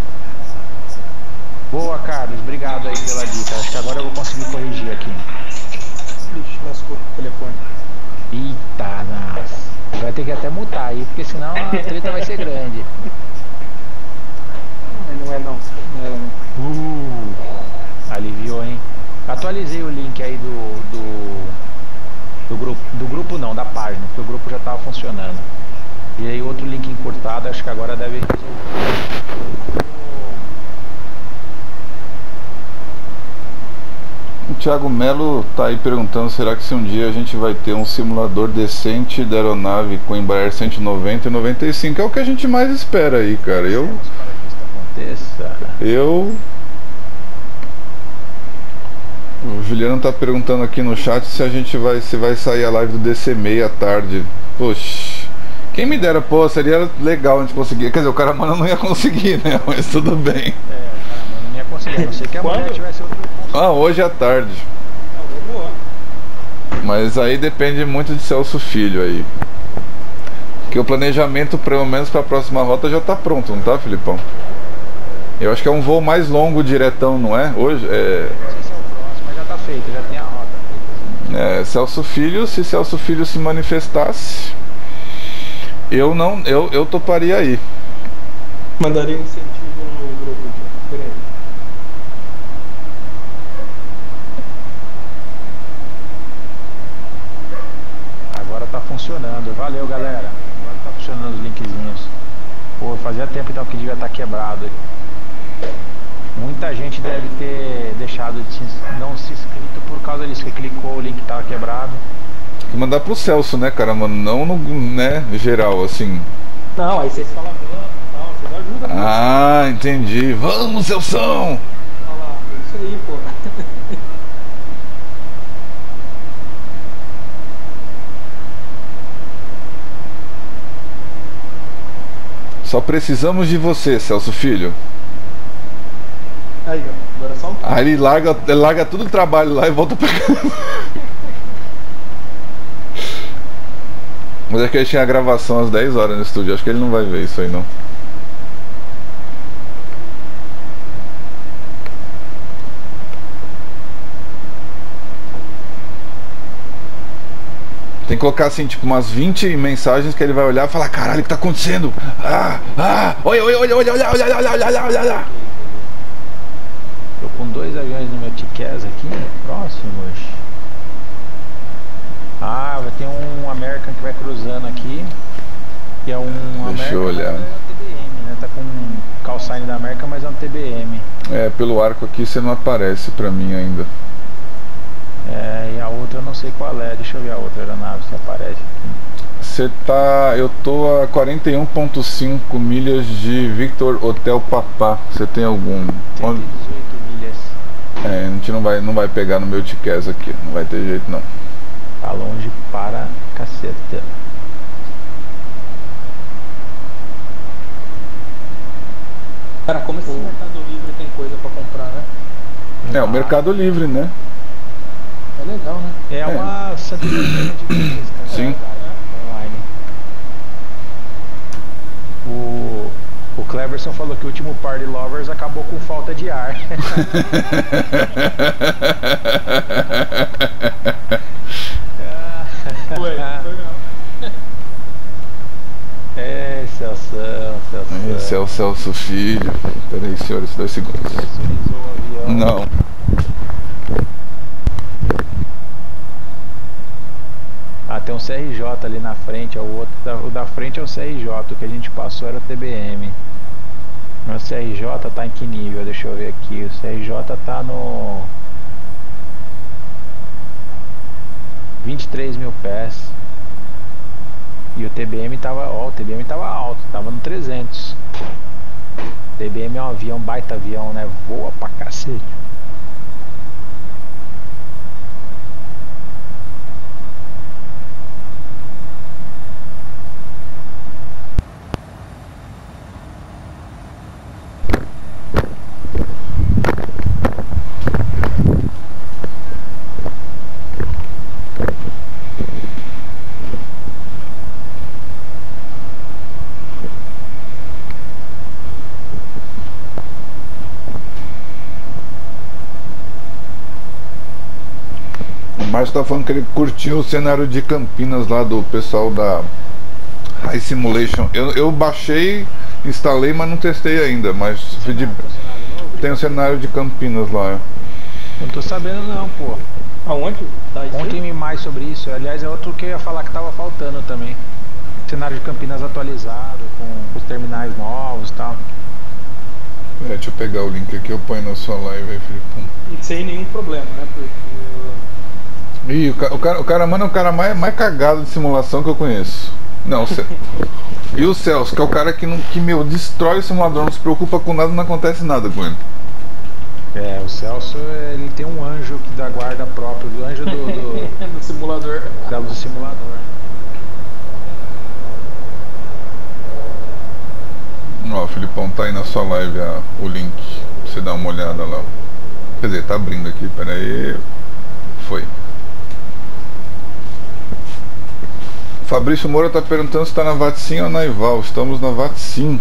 Boa, Carlos, obrigado aí pela dica. Acho que agora eu vou conseguir corrigir aqui. Ixi, lascou o telefone. Eita, nossa. Vai ter que até mutar aí, porque senão a treta vai ser grande. Não é não, não é não. Uh, aliviou, hein? Atualizei o link aí do, do, do grupo. Do grupo não, da página, porque o grupo já estava funcionando. E aí outro link encurtado, acho que agora deve resolver. O Thiago Melo tá aí perguntando, será que se um dia a gente vai ter um simulador decente da aeronave com Embraer cento e noventa e noventa e cinco? É o que a gente mais espera aí, cara. Eu... Eu... O Juliano tá perguntando aqui no chat se a gente vai, se vai sair a live do D C meia à tarde. Poxa, quem me dera, pô, seria legal a gente conseguir. Quer dizer, o cara, mano, não ia conseguir, né? Mas tudo bem. É, o cara, mano, não ia conseguir, a não ser que amanhã tivesse outro... Ah, hoje à tarde. Mas aí depende muito de Celso Filho aí. Porque o planejamento, pelo menos para a próxima rota, já tá pronto, não tá, Filipão? Eu acho que é um voo mais longo diretão, não é? Hoje é... Não sei se é o próximo, mas já tá feito, já tem a rota feita. É, Celso Filho, se Celso Filho se manifestasse, eu não, eu, eu toparia aí. Mandaria um incentivo no grupo aqui, peraí. Agora tá funcionando, valeu galera. Agora tá funcionando os linkzinhos. Pô, fazia tempo então que devia estar quebrado. Muita gente deve ter deixado de se, não se inscrito por causa disso, que clicou, o link tava quebrado. Tem que mandar pro Celso, né, cara, mano? Não no, né, geral, assim. Não, aí vocês falam, não, não, vocês ajuda, pô. Ah, entendi. Vamos, Celção! Olha lá, é isso aí, pô. Só precisamos de você, Celso Filho. Aí, ó, agora é só um pouco. Aí ele larga, ele larga tudo o trabalho lá e volta pra casa. Mas é que ele tinha a gravação às dez horas no estúdio. Acho que ele não vai ver isso aí, não. Tem que colocar assim, tipo, umas vinte mensagens que ele vai olhar e falar: caralho, o que tá acontecendo? Ah, ah, olha, olha, olha, olha, olha, olha, olha, olha, olha, olha. Tô com dois aviões no meu Tiquez aqui, próximos. Ah, vai ter um American que vai cruzando aqui. Que é um Deixa eu American, olhar. mas é um T B M, né? Tá com um call sign da American, mas é um T B M. É, pelo arco aqui você não aparece pra mim ainda. É, e a outra eu não sei qual é. Deixa eu ver a outra aeronave se aparece aqui. Você tá. Eu tô a quarenta e um ponto cinco milhas de Victor Hotel Papá. Você tem algum. Onde... cento e dezoito milhas. É, a gente não vai, não vai pegar no meu Tiquez aqui. Não vai ter jeito não. Tá longe para caceta. Cara, como esse Mercado Livre tem coisa pra comprar, né? É, o Mercado Livre, né? É legal, né? É uma Santa Catarina de Minas, cara. Sim. Online. O, o Cleverson falou que o último Party Lovers acabou com falta de ar. Foi, foi mesmo. É, Celso, Celso. Esse é o Celso Filho. Pera aí, senhores, dois segundos. Pressurizou o avião. Não. Ah, tem um C R J ali na frente, ó, o outro, da- o da frente é o C R J, o que a gente passou era o T B M. O C R J tá em que nível? Deixa eu ver aqui. O C R J tá no vinte e três mil pés. E o T B M tava, ó, o T B M tava alto, tava no trezentos. O T B M é um avião, baita avião, né? Voa pra cacete. O Márcio tá falando que ele curtiu o cenário de Campinas lá do pessoal da High Simulation. Eu, eu baixei, instalei, mas não testei ainda. Mas de... tem o cenário de Campinas lá. Não tô sabendo não, pô. Aonde? Tá isso aí? Contem-me mais sobre isso. Aliás, é outro que eu ia falar que tava faltando também. Cenário de Campinas atualizado, com os terminais novos e tal. É, deixa eu pegar o link aqui, eu ponho na sua live aí, Filipão. E sem nenhum problema, né? Porque Ih, o, ca- o cara, o cara, mano, é o cara mais, mais cagado de simulação que eu conheço. Não, o Ce- E o Celso, que é o cara que, não, que, meu, destrói o simulador, não se preocupa com nada, não acontece nada com ele. É, o Celso, ele tem um anjo que dá guarda próprio, do anjo do, do, no simulador. da- do simulador. Ó, o Filipão tá aí na sua live a, o link, pra você dar uma olhada lá. Quer dizer, tá abrindo aqui, pera aí. Foi. Fabrício Moura tá perguntando se tá na Vatsim ou na Ival. Estamos na Vatsim.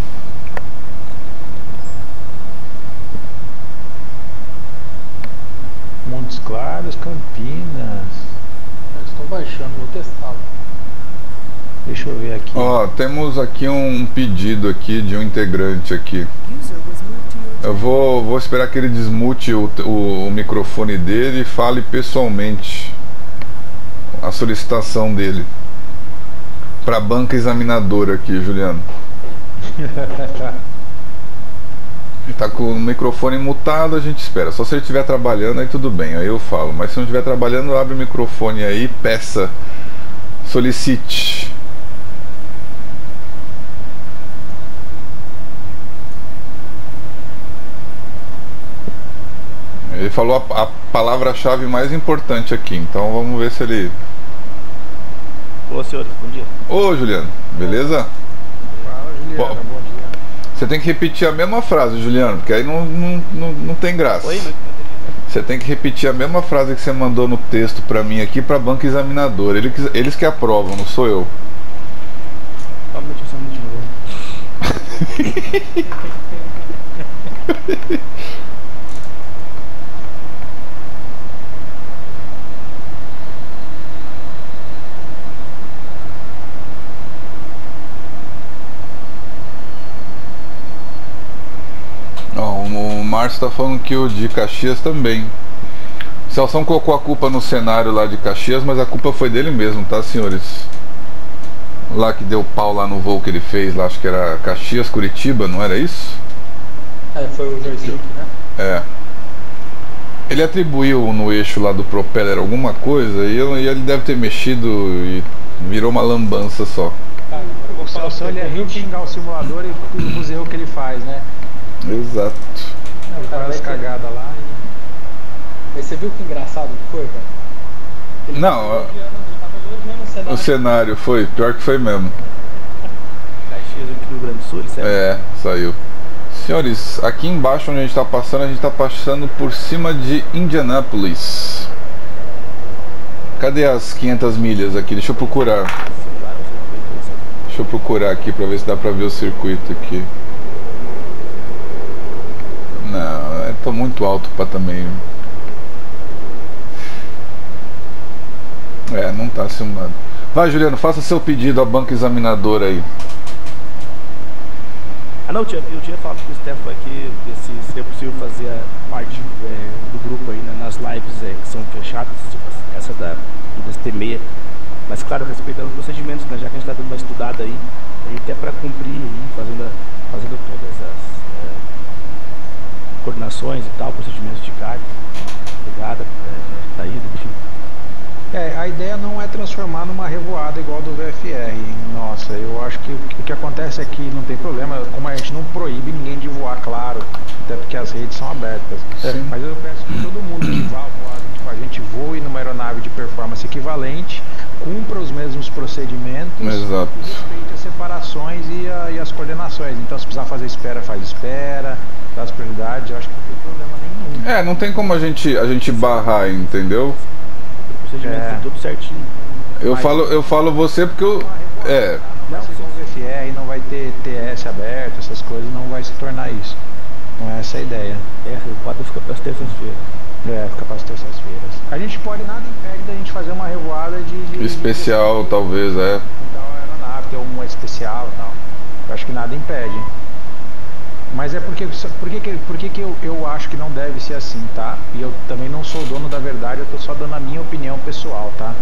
Montes Claros, Campinas. Eu estou baixando, vou testá-lo. Deixa eu ver aqui. Ó, temos aqui um pedido aqui de um integrante aqui. Eu vou, vou esperar que ele desmute o, o, o microfone dele e fale pessoalmente a solicitação dele para a banca examinadora aqui, Juliano. Ele tá com o microfone mutado, a gente espera. Só se ele estiver trabalhando, aí tudo bem, aí eu falo. Mas se não estiver trabalhando, abre o microfone aí, peça, solicite. Ele falou a, a palavra-chave mais importante aqui, então vamos ver se ele... Ô, senhores, bom dia. Ô, Juliano, beleza? Fala, Juliana, Pô. bom dia. Você tem que repetir a mesma frase, Juliano, porque aí não, não, não, não tem graça. Oi, não entendi. Você tem que repetir a mesma frase que você mandou no texto pra mim aqui pra banca examinadora. Eles, eles que aprovam, não sou eu. Calma, deixa eu só de novo. Ó, o Márcio tá falando que o de Caxias também. O Celção colocou a culpa no cenário lá de Caxias, mas a culpa foi dele mesmo, tá, senhores? Lá que deu pau lá no voo que ele fez, lá acho que era Caxias, Curitiba, não era isso? É, foi o joystick, né? É. Ele atribuiu no eixo lá do propeller alguma coisa e eu- e ele deve ter mexido e virou uma lambança só. Cara, agora eu vou O falar Celso pra ele é você. rico em xingar o simulador e os erros que ele faz, né? Exato. Ele Cara, faz as vai ter- cagadas lá e... Mas você viu que engraçado que foi, cara? Ele Não, tava a- elogiando- ele tava elogiando o cenário. O cenário foi, pior que foi mesmo. Caxias aqui do Rio Grande do Sul, ele serve. É, saiu. Senhores, aqui embaixo onde a gente está passando, a gente está passando por cima de Indianápolis. Cadê as quinhentas milhas aqui? Deixa eu procurar. Celular, ou seja, foi interessante. Deixa eu procurar aqui para ver se dá para ver o circuito aqui. Não, eu tô muito alto para também. É, não tá simulado. Vai, Juliano, faça seu pedido à banca examinadora aí. Ah, não, eu tinha, eu tinha falado com o Stefan aqui se seria possível fazer a parte é, do grupo aí, né, nas lives é, que são fechadas, tipo essa da do D S T seis. Mas, claro, respeitando os procedimentos, né, já que a gente está dando uma estudada aí, a gente é para cumprir aí, fazendo, a- fazendo todas as é, coordenações e tal, procedimentos de carga, pegada, é, saída, enfim. É, a ideia não é transformar numa revoada igual do V F R. Nossa, eu acho que o que acontece é que não tem problema, como a gente não proíbe ninguém de voar, claro, até porque as redes são abertas. Sim. Mas eu peço que todo mundo que vá voar junto com a gente voe numa aeronave de performance equivalente, cumpra os mesmos procedimentos Exato. e respeite as separações e, a- e as coordenações. Então, se precisar fazer espera, faz espera, dá as prioridades, eu acho que não tem problema nenhum. É, não tem como a gente, a gente barrar, entendeu? O procedimento É. foi tudo certinho. Eu Mas- falo, eu falo você porque eu. É, Não vai ser igual o V F R, não vai ter T S aberto, essas coisas, não vai se tornar isso. Não é essa a ideia. É, o quadro fica para as terças-feiras. É, fica para as terças-feiras. A gente pode, nada impede da gente fazer uma revoada de... de especial de, talvez, é. de, uma aeronave, ter uma especial e tal. Eu acho que nada impede. Mas é porque, por que, que, por que, que eu, eu acho que não deve ser assim, tá? E eu também não sou dono da verdade, eu tô só dando a minha opinião pessoal, tá?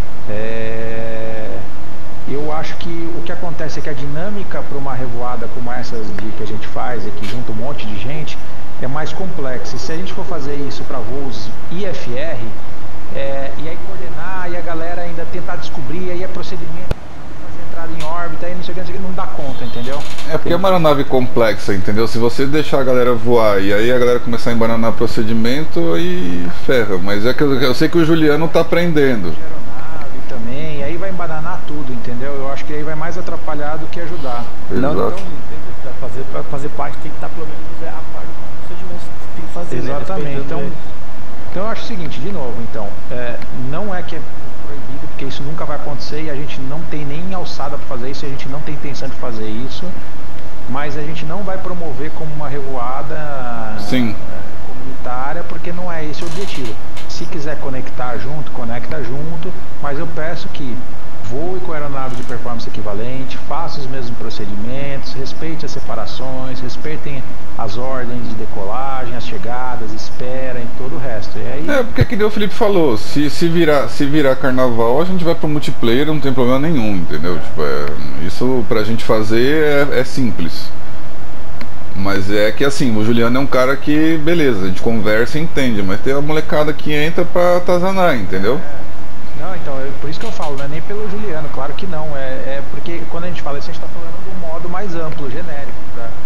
É... Eu acho que o que acontece é que a dinâmica para uma revoada como essas de, que a gente faz aqui, junto um monte de gente, é mais complexa. E se a gente for fazer isso para voos I F R, é, e aí coordenar, e a galera ainda tentar descobrir, aí é procedimento, fazer entrada em órbita, aí não sei o que, não sei o que, não dá conta, entendeu? É porque é uma aeronave complexa, entendeu? Se você deixar a galera voar e aí a galera começar a embananar procedimento, aí ferra. Mas é que eu, eu sei que o Juliano tá aprendendo. De aeronave também, e aí vai embananar tudo, entendeu? Eu acho que aí vai mais atrapalhar do que ajudar. Não, não, Exato. para fazer, pra fazer parte tem que estar pelo menos é, a parte do procedimento que tem que fazer. Exatamente. Né? Então, Respeitando eles. então eu acho o seguinte, de novo, então, é, não é que é proibido, porque isso nunca vai acontecer e a gente não tem nem alçada para fazer isso, e a gente não tem intenção de fazer isso, mas a gente não vai promover como uma revoada Sim. é, comunitária, porque não é esse o objetivo. Se quiser conectar junto, conecta junto, mas eu peço que voe com a aeronave de performance equivalente, faça os mesmos procedimentos, respeite as separações, respeitem as ordens de decolagem, as chegadas, espera e todo o resto. E aí, É, porque que nem o Felipe falou, se, se, virar, se virar carnaval, a gente vai pro multiplayer, não tem problema nenhum, entendeu? Tipo, é, isso pra gente fazer é, é simples. Mas é que assim, o Juliano é um cara que, beleza, a gente conversa e entende, mas tem a molecada que entra pra atazanar, entendeu? não, então, é por isso que eu falo, não é nem pelo Juliano, claro que não, é, é porque quando a gente fala isso, a gente está falando de um modo mais amplo, genérico, pra,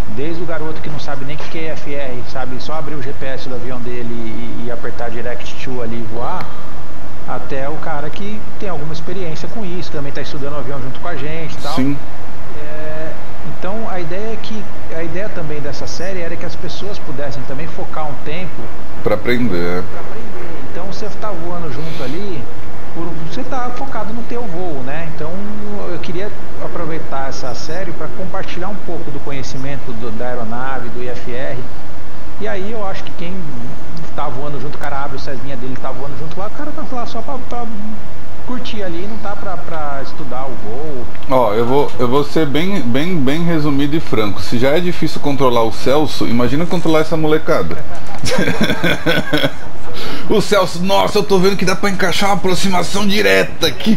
Desde o garoto que não sabe nem o que é F R, sabe só abrir o G P S do avião dele e, e apertar Direct to ali e voar, até o cara que tem alguma experiência com isso, também está estudando o avião junto com a gente e tal. Sim. É, então a ideia é que a ideia também dessa série era que as pessoas pudessem também focar um tempo Pra aprender. para aprender. Então você está voando junto ali, por, você está focado no teu voo, né? Então eu queria aproveitar essa série para compartilhar um pouco do conhecimento do, da aeronave, do I F R. E aí eu acho que quem tá voando junto, o cara abre o Cessninha dele, tá voando junto lá, o cara tá lá só pra, pra curtir ali, não tá pra, pra estudar o voo. Ó, eu vou, eu vou ser bem, bem, bem resumido e franco. Se já é difícil controlar o Celso, imagina controlar essa molecada. O Celso, nossa, eu tô vendo que dá pra encaixar uma aproximação direta aqui.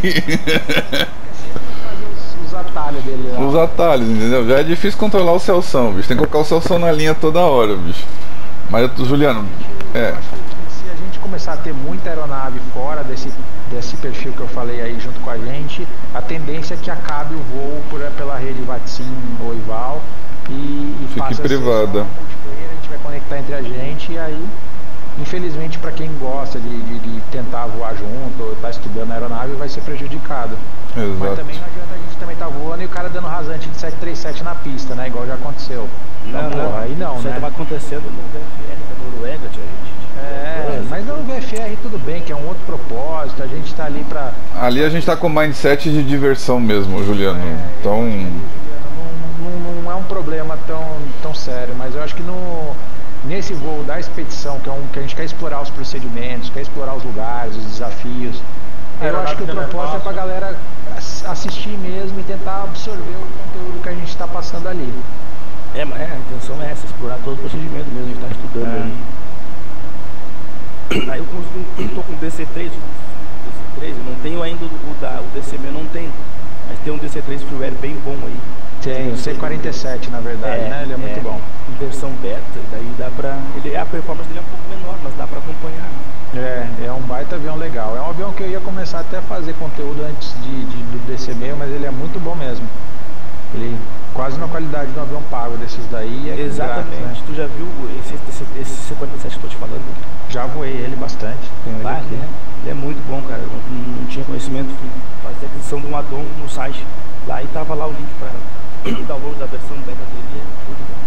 Os atalhos dele lá. Os atalhos, entendeu? Já é difícil controlar o Celção, bicho. Tem que colocar o Celção na linha toda hora, bicho. Mas, Juliano, é. Eu acho que se a gente começar a ter muita aeronave fora desse, desse perfil que eu falei aí junto com a gente, a tendência é que acabe o voo por, pela rede Vatsim ou Ival e, e Fique passe a ser privada. só multiplayer, a gente vai conectar entre a gente e aí, infelizmente, para quem gosta de, de, de tentar voar junto ou tá estudando a aeronave, vai ser prejudicado. Mas Exato. também não adianta a gente também tá voando e o cara dando rasante de sete três sete na pista, né? Igual já aconteceu. Então, porra, aí não, Isso aí né? tava acontecendo no V F R da Noruega, tinha gente. É, mas no V F R tudo bem, que é um outro propósito, a gente tá ali pra... Ali a gente tá com mindset de diversão mesmo, Juliano. Então, Não, não, não é um problema tão, tão sério, mas eu acho que no, nesse voo da expedição, que é um que a gente quer explorar os procedimentos, quer explorar os lugares, os desafios, eu acho que o propósito é pra galera ass- assistir mesmo e tentar absorver o conteúdo que a gente tá passando ali. É, mas é, a intenção é essa, explorar todo o procedimento mesmo, a gente tá estudando É. aí. Aí eu consegui- eu tô com o D C três, D C três, eu não tenho ainda o, o da, o D C M, eu não tenho. Mas tem um D C três Freeware bem bom aí. Tem o C quarenta e sete, na verdade, né? Ele é muito bom. Em versão beta, daí dá pra. Ele, a performance dele é um pouco menor, mas dá pra acompanhar. É, é um baita avião legal. É um avião que eu ia começar até a fazer conteúdo antes de, de- do D C meio, mas ele é muito bom mesmo. Ele quase na qualidade de um avião pago desses daí. É Exatamente. grátis, né? Tu já viu esse, esse, esse C quarenta e sete que eu tô te falando? Já voei ele bastante. Tenho ele Ah, aqui. ele, é, ele é muito bom, cara. Eu não, não tinha conhecimento, fui fazer a aquisição de um addon no site. Lá e tava lá o link para o download da versão beta dele. É tudo bom.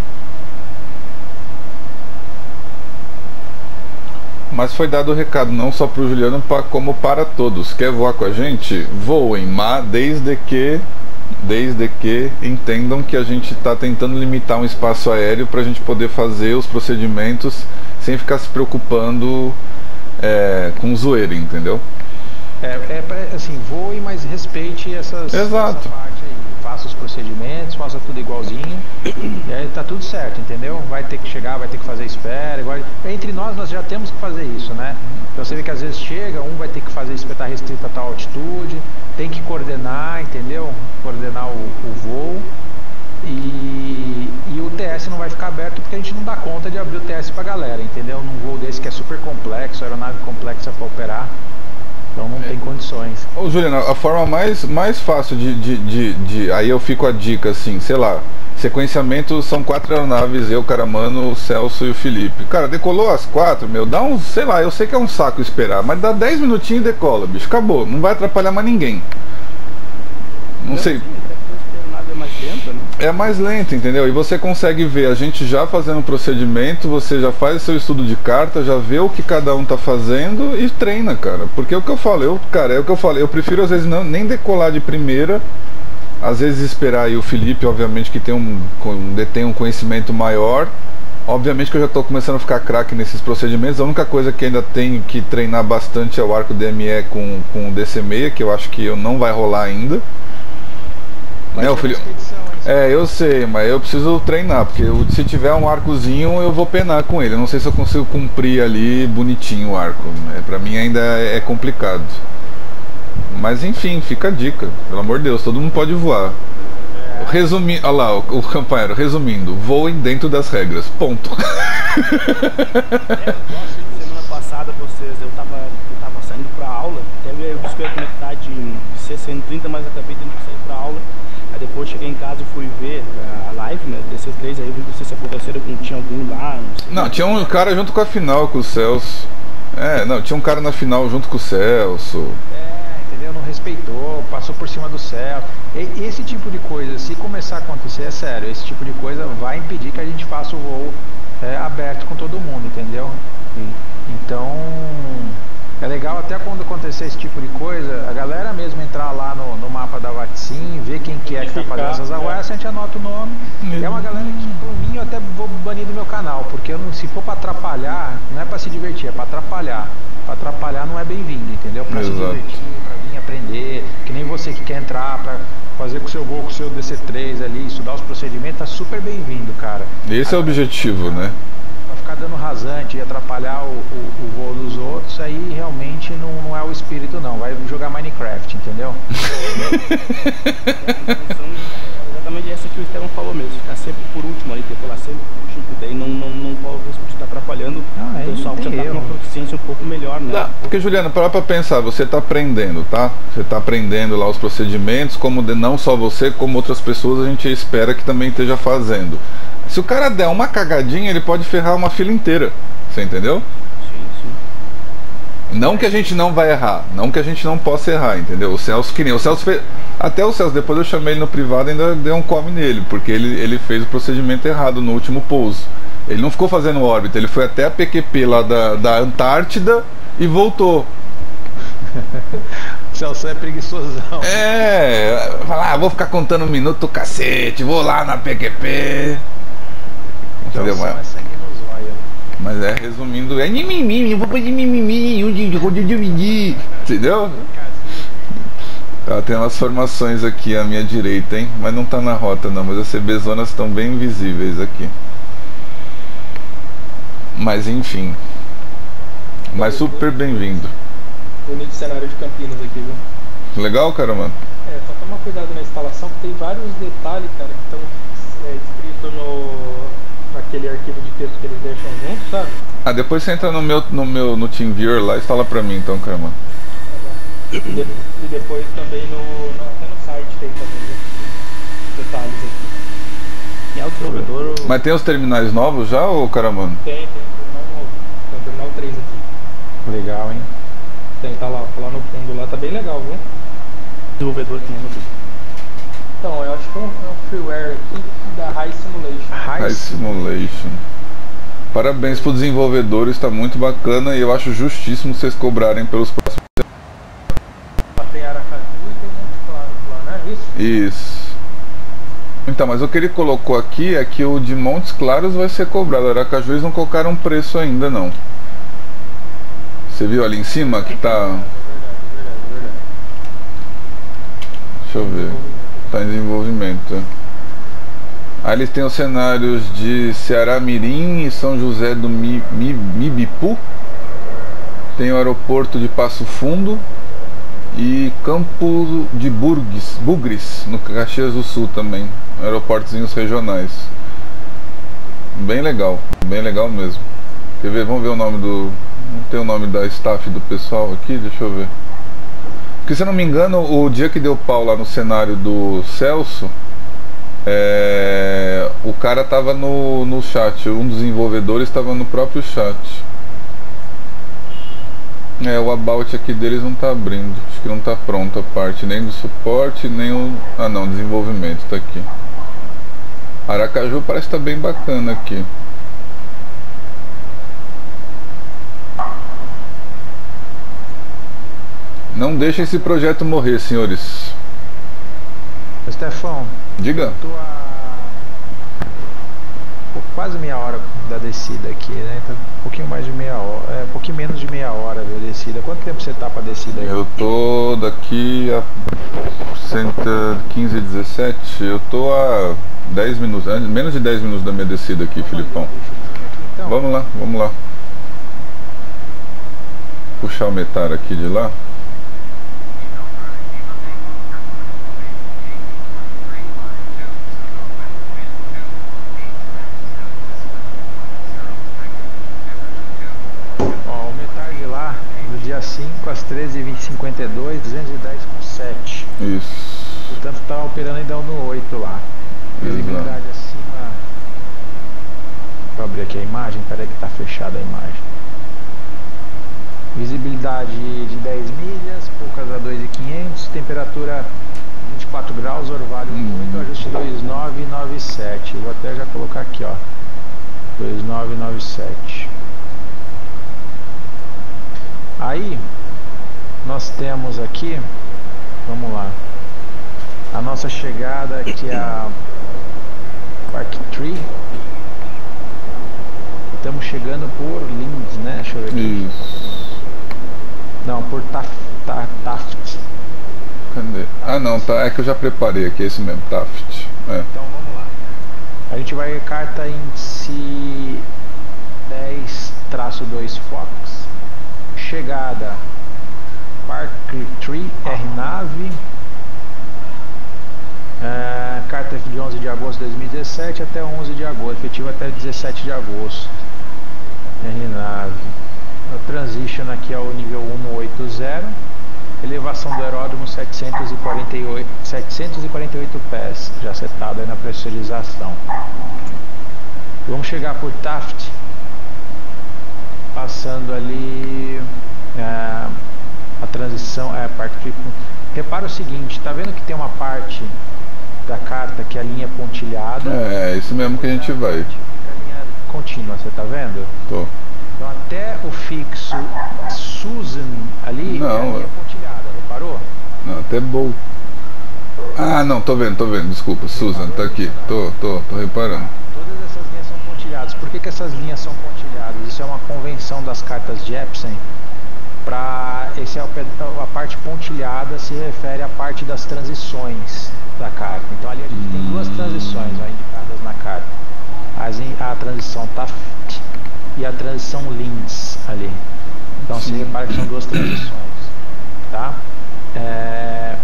mas foi dado o recado não só pro Juliano, pa- como para todos. Quer voar com a gente? Voem, mas desde que desde que entendam que a gente está tentando limitar um espaço aéreo para a gente poder fazer os procedimentos sem ficar se preocupando é, com zoeira, entendeu? É, é pra- assim, voe, mas respeite essas, Exato. essa parte aí. Faça os procedimentos, faça tudo igualzinho. E aí tá tudo certo, entendeu? Vai ter que chegar, vai ter que fazer espera. Igual... Entre nós, nós já temos que fazer isso, né? Então você vê que às vezes chega, um vai ter que fazer isso porque tá restrito a tal altitude, tem que coordenar, entendeu? Coordenar o, o voo. E, e o T S não vai ficar aberto porque a gente não dá conta de abrir o T S pra galera, entendeu? Num voo desse que é super complexo, aeronave complexa para operar. Então não tem condições. Ô Juliano, a forma mais, mais fácil de, de, de, de- aí eu fico a dica assim, sei lá, sequenciamento são quatro aeronaves, eu, Caramano, o Celso e o Felipe. Cara, decolou as quatro, meu, dá um, sei lá, eu sei que é um saco esperar, mas dá dez minutinhos e decola, bicho, acabou, não vai atrapalhar mais ninguém. Não sei, Nada é mais lento, né? é mais lento, entendeu? E você consegue ver a gente já fazendo o procedimento, você já faz seu estudo de carta, já vê o que cada um tá fazendo e treina, cara. Porque é o que eu falo, eu, cara, é o que eu falei, eu prefiro às vezes não, nem decolar de primeira, às vezes esperar aí o Felipe, obviamente, que tem um, com- detém um conhecimento maior. Obviamente que eu já estou começando a ficar craque nesses procedimentos. A única coisa que ainda tenho que treinar bastante é o arco D M E com, com o D C seis, que eu acho que eu não vai rolar ainda. Né, o Felipe? É, eu sei, mas eu preciso treinar, porque eu- se tiver um arcozinho eu vou penar com ele. Eu não sei se eu consigo cumprir ali bonitinho o arco. É, pra mim ainda é complicado. Mas enfim, fica a dica. Pelo amor de Deus, todo mundo pode voar. Resumindo, olha lá, o, o companheiro, resumindo, voem dentro das regras. Ponto. Semana passada vocês, eu tava, eu tava saindo pra aula, até eu disse que eu ia conectar de, de C cento e trinta, mas acabei tendo que sair pra aula. Aí depois cheguei em casa e fui ver a live, né, D C três, aí não sei se aconteceram, tinha algum lá, não sei. Não, tinha um cara junto com a final, com o Celso. É, não, tinha um cara na final junto com o Celso. É, entendeu? Não respeitou, passou por cima do céu. E esse tipo de coisa, se começar a acontecer, é sério, esse tipo de coisa vai impedir que a gente faça o voo é, aberto com todo mundo, entendeu? Sim. Então, é legal até quando acontecer esse tipo de coisa, a galera mesmo entrar lá no, no mapa da Vatsim, ver quem que é que tá fazendo essas arruaças, a gente anota o nome. É uma galera que, por mim, eu até vou banir do meu canal, porque eu não, se for pra atrapalhar, não é pra se divertir, é pra atrapalhar. Pra atrapalhar não é bem-vindo, entendeu? Pra Exato. se divertir, pra vir aprender, que nem você que quer entrar pra fazer com o seu voo, com o seu D C três ali, estudar os procedimentos, tá super bem-vindo, cara. Esse é o objetivo, né? Pra ficar dando rasante e atrapalhar o, o, o voo dos outros, aí realmente não, não é o espírito não, vai jogar Minecraft, entendeu? Exatamente essa que o Estevão falou mesmo, ficar sempre por último ali, decolar sempre por último, daí não, não, não corre o risco de estar atrapalhando Ah, o pessoal que já tá com uma proficiência um pouco melhor, né? Tá, porque Juliano, para pra pensar, você tá aprendendo, tá? Você tá aprendendo lá os procedimentos, como de, não só você, como outras pessoas a gente espera que também esteja fazendo. Se o cara der uma cagadinha, ele pode ferrar uma fila inteira, você entendeu? Sim, sim. Não que a gente não vai errar, não que a gente não possa errar, entendeu? O Celso, que nem o Celso fez. Até o Celso, depois eu chamei ele no privado e ainda dei um come nele, porque ele, ele fez o procedimento errado no último pouso. Ele não ficou fazendo órbita, ele foi até a P Q P lá da, da Antártida e voltou. O Celso é preguiçosão. É, falar, ah, vou ficar contando um minuto, cacete, vou lá na P Q P. Entendeu? Celso é Mas, sangue no zóio. mas é, resumindo, é mimimi, eu vou fazer mimimi, onde eu dividi. Entendeu? Tá, tem umas formações aqui à minha direita, hein? Mas não tá na rota não, mas as C B zonas estão bem visíveis aqui. Mas enfim. Mas super bem-vindo. Bonito cenário de Campinas aqui, viu? Legal, cara, mano? É, só tomar cuidado na instalação, porque tem vários detalhes, cara, que estão é, escritos no, naquele arquivo de texto que eles deixam junto, sabe? Ah, depois você entra no meu, no meu no TeamViewer lá e instala pra mim então, cara, mano. E, de, e depois também no, no, até no site tem também, né? Detalhes aqui. Quem é o desenvolvedor? Mas tem os terminais novos já, ô cara, mano? Tem, tem um terminal novo. Tem um terminal três aqui. Legal, hein? Tem, tá lá, tá lá no fundo lá, tá bem legal, viu? Desenvolvedor quem é, Rodrigo? Então, eu acho que é um, é um freeware aqui da High Simulation. High Simulation. Parabéns pro desenvolvedor, está muito bacana e eu acho justíssimo vocês cobrarem pelos próximos. Tem Aracaju e tem Monte Claro lá, não é isso? Isso. Então, mas o que ele colocou aqui é que o de Montes Claros vai ser cobrado. Aracaju eles não colocaram preço ainda não. Você viu ali em cima que tá. É verdade, é verdade, é verdade. Deixa eu ver. Tá em desenvolvimento. Aí eles têm os cenários de Ceará Mirim e São José do Mi, Mi, Mibipu. Tem o aeroporto de Passo Fundo e Campo de Burgues, Bugres, no Caxias do Sul também. Aeroportozinhos regionais. Bem legal, bem legal mesmo. Quer ver? Vamos ver o nome do... Não tem o nome da staff do pessoal aqui? Deixa eu ver. Porque se eu não me engano, o dia que deu pau lá no cenário do Celso, é... o cara tava no, no chat, um dos desenvolvedores estava no próprio chat. É, o about aqui deles não tá abrindo. Acho que não tá pronto a parte, nem do suporte, nem o... Ah não, desenvolvimento tá aqui. Aracaju parece que tá bem bacana aqui. Não deixem esse projeto morrer, senhores. Stefão, Diga. tô a pô, quase meia hora da descida aqui, né? Tá um pouquinho mais de meia hora, é, um pouquinho menos de meia hora da descida. Quanto tempo você tá pra descida aí? Eu tô daqui a cento e quinze, dezessete. Eu tô a dez minutos, menos de dez minutos da minha descida aqui, Filipão. Então, Vamos lá, vamos lá. Puxar o metar aqui de lá. ó, o metar de lá, do dia cinco às treze e cinquenta e dois, duzentos e dez com sete. Isso. Portanto, tá operando ainda no oito lá. Visibilidade acima. Vou abrir aqui a imagem, peraí que tá fechada a imagem. Visibilidade de dez milhas, poucas a dois mil e quinhentos, temperatura vinte e quatro graus, orvalho muito, ajuste dois nove nove sete. Vou até já colocar aqui, ó. dois nove nove sete. Aí nós temos aqui, vamos lá, a nossa chegada aqui é a Park Tree. Estamos chegando por Linz, né? Deixa eu ver aqui. Isso. Não, por Taft. Taft. Cadê? Ah não, tá, é que eu já preparei aqui, esse mesmo, Taft. É. Então vamos lá. A gente vai carta índice dez traço dois Fox. Chegada Park Tree, R-Nave. É, carta de onze de agosto de dois mil e dezessete até onze de agosto, efetivo até dezessete de agosto. R-Nave. A transition aqui é o nível cento e oitenta. Elevação do aeródromo setecentos e quarenta e oito, setecentos e quarenta e oito pés, já setado aí na pressurização. Vamos chegar por Taft, passando ali é, a transição, é, Park Tree. Repara o seguinte, tá vendo que tem uma parte da carta que é a linha pontilhada? É, é esse mesmo que a gente vai. A linha contínua, você tá vendo? Tô. Então até o fixo Susan ali Não, é a linha pontilhada, reparou? Não, até Bolt. Ah, não, tô vendo, tô vendo, desculpa, Susan, tá aqui, tô, tô, tô reparando. Todas essas linhas são pontilhadas. Por que que essas linhas são pontilhadas? Isso é uma convenção das cartas Jepsen. Para esse é o, a parte pontilhada se refere à parte das transições da carta. Então ali a gente tem duas transições ó, indicadas na carta. As, a transição Taft e a transição Linz ali. Então se repara que são duas transições, tá? É...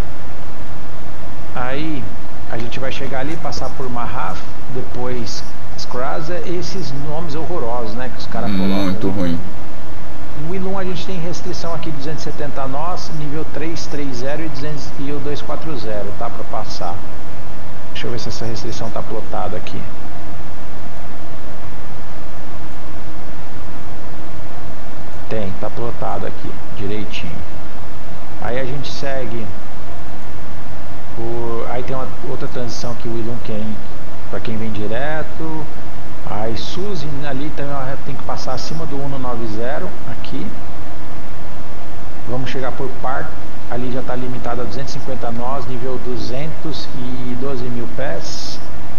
Aí a gente vai chegar ali, passar por Mahaf, depois Skraza, esses nomes horrorosos, né, que os caras colocam. Muito ruim. No Ilum a gente tem restrição aqui de duzentos e setenta nós, nível trezentos e trinta e duzentos e o duzentos e quarenta, tá, para passar. Deixa eu ver se essa restrição tá plotada aqui. Tem, tá plotado aqui, direitinho. Aí a gente segue por... Aí tem uma outra transição que o Ilum quem, para quem vem direto. Aí Suzy ali também tem que passar acima do cento e noventa aqui. Vamos chegar por Park, ali já está limitado a duzentos e cinquenta nós, nível duzentos e doze mil pés.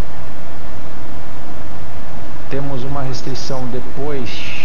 Temos uma restrição depois.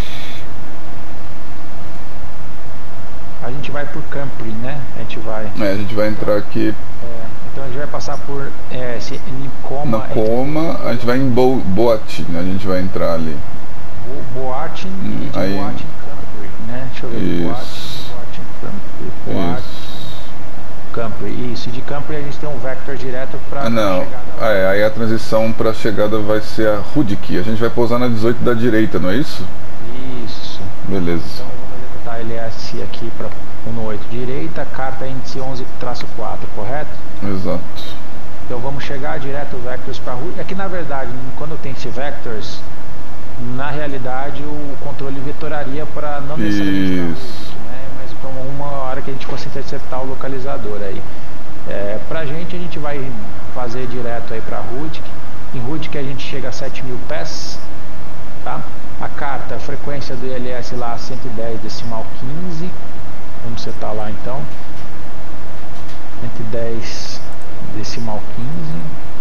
A gente vai por Campri, né? A gente vai. É, a gente vai entrar aqui. É, então a gente vai passar por é, se, em Coma. Na Coma, a gente vai em Bo Boatin, a gente vai entrar ali. Bo Boatin hum, e de aí... Boatin Campri, né? Deixa eu ver. Isso. Boatin, Boatin Campri. Boatin, Isso. Campri. Isso. E de Campri a gente tem um vector direto para ah, não. Ah, é, aí a transição para a chegada vai ser a Rudiki. A gente vai pousar na dezoito da direita, não é isso? Isso. Beleza. Então vamos executar L S aqui para cento e oito direita, carta índice onze traço quatro, correto? Exato. Então vamos chegar direto vectors para Rudiki. É que na verdade, quando tem esse vectors, na realidade o controle vetoraria para não necessariamente para Rudiki, né? Mas para uma hora que a gente consiga interceptar o localizador aí. É, pra gente a gente vai fazer direto aí para Rudiki. Em Rudiki a gente chega a sete mil pés, tá? A carta, a frequência do I L S lá cento e dez decimal quinze. Vamos setar lá então. cento e dez decimal quinze.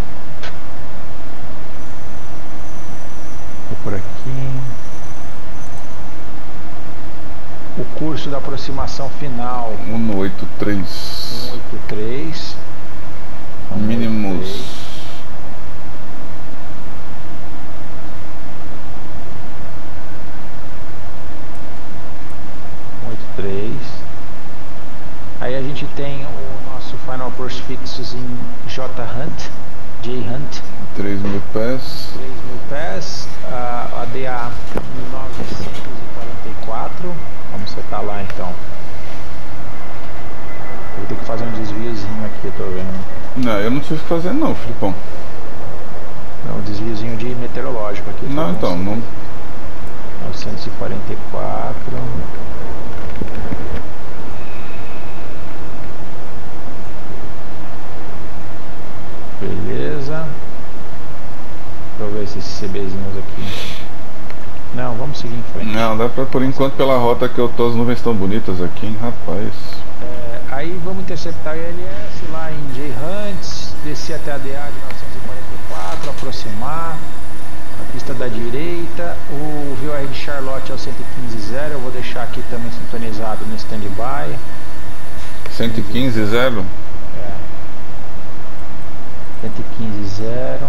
Vou por aqui. O curso da aproximação final cento e oitenta e três. cento e oitenta e três. Mínimos. três. Aí a gente tem o nosso final course fixos em J Hunt, J Hunt, três mil pés. três mil pés, a, a D A novecentos e quarenta e quatro. Vamos setar lá então. Vou ter que fazer um desviozinho aqui, tô vendo. Não, eu não tive que fazer não, Filipão. É um desviozinho de meteorológico aqui. Não, então, não. novecentos e quarenta e quatro. Beleza. Deixa eu ver esses CBzinhos aqui. Não, vamos seguir em frente. Não, dá pra, por enquanto, pela rota que eu tô, as nuvens estão bonitas aqui, hein, rapaz. É, aí vamos interceptar o I L S lá em J Hunts, descer até a D A de novecentos e quarenta e quatro, aproximar a pista da direita. O V O R de Charlotte é o cento e quinze zero, eu vou deixar aqui também sintonizado no standby. cento e quinze zero? É. cento e quinze zero.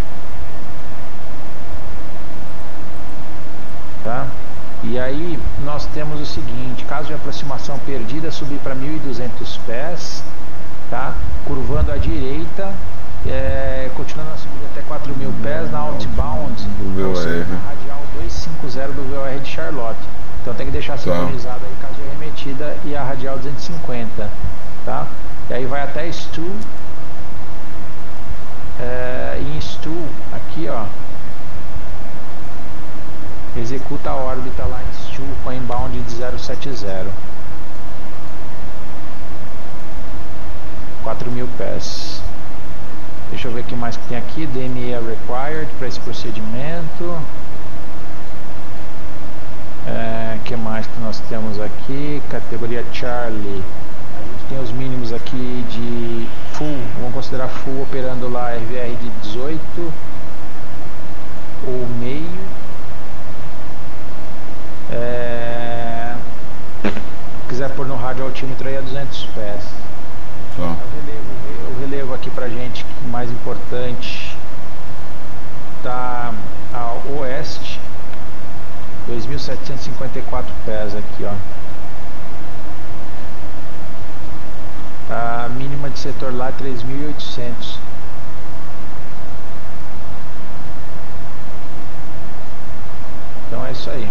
Tá? E aí nós temos o seguinte: caso de aproximação perdida, subir para mil e duzentos pés, tá? Curvando à direita, é, continuando a subida até quatro mil pés na outbound do V O R, na radial duzentos e cinquenta do V O R de Charlotte. Então tem que deixar sintonizado aí caso de arremetida e a radial duzentos e cinquenta, tá? E aí vai até Stu. É, em Stu, aqui ó, executa a órbita lá em Stu com a inbound de zero sete zero. quatro mil pés. Deixa eu ver o que mais que tem aqui. D M E required para esse procedimento. É, que mais que nós temos aqui? Categoria Charlie. A gente tem os mínimos aqui de full. Vamos considerar full operando lá R V R de dezoito ou meio. É... Se quiser pôr no rádio altímetro aí a duzentos pés. Tá. O, relevo, o relevo aqui pra gente, mais importante, tá a oeste, dois mil setecentos e cinquenta e quatro pés aqui, ó. A mínima de setor lá três mil e oitocentos. Então é isso aí.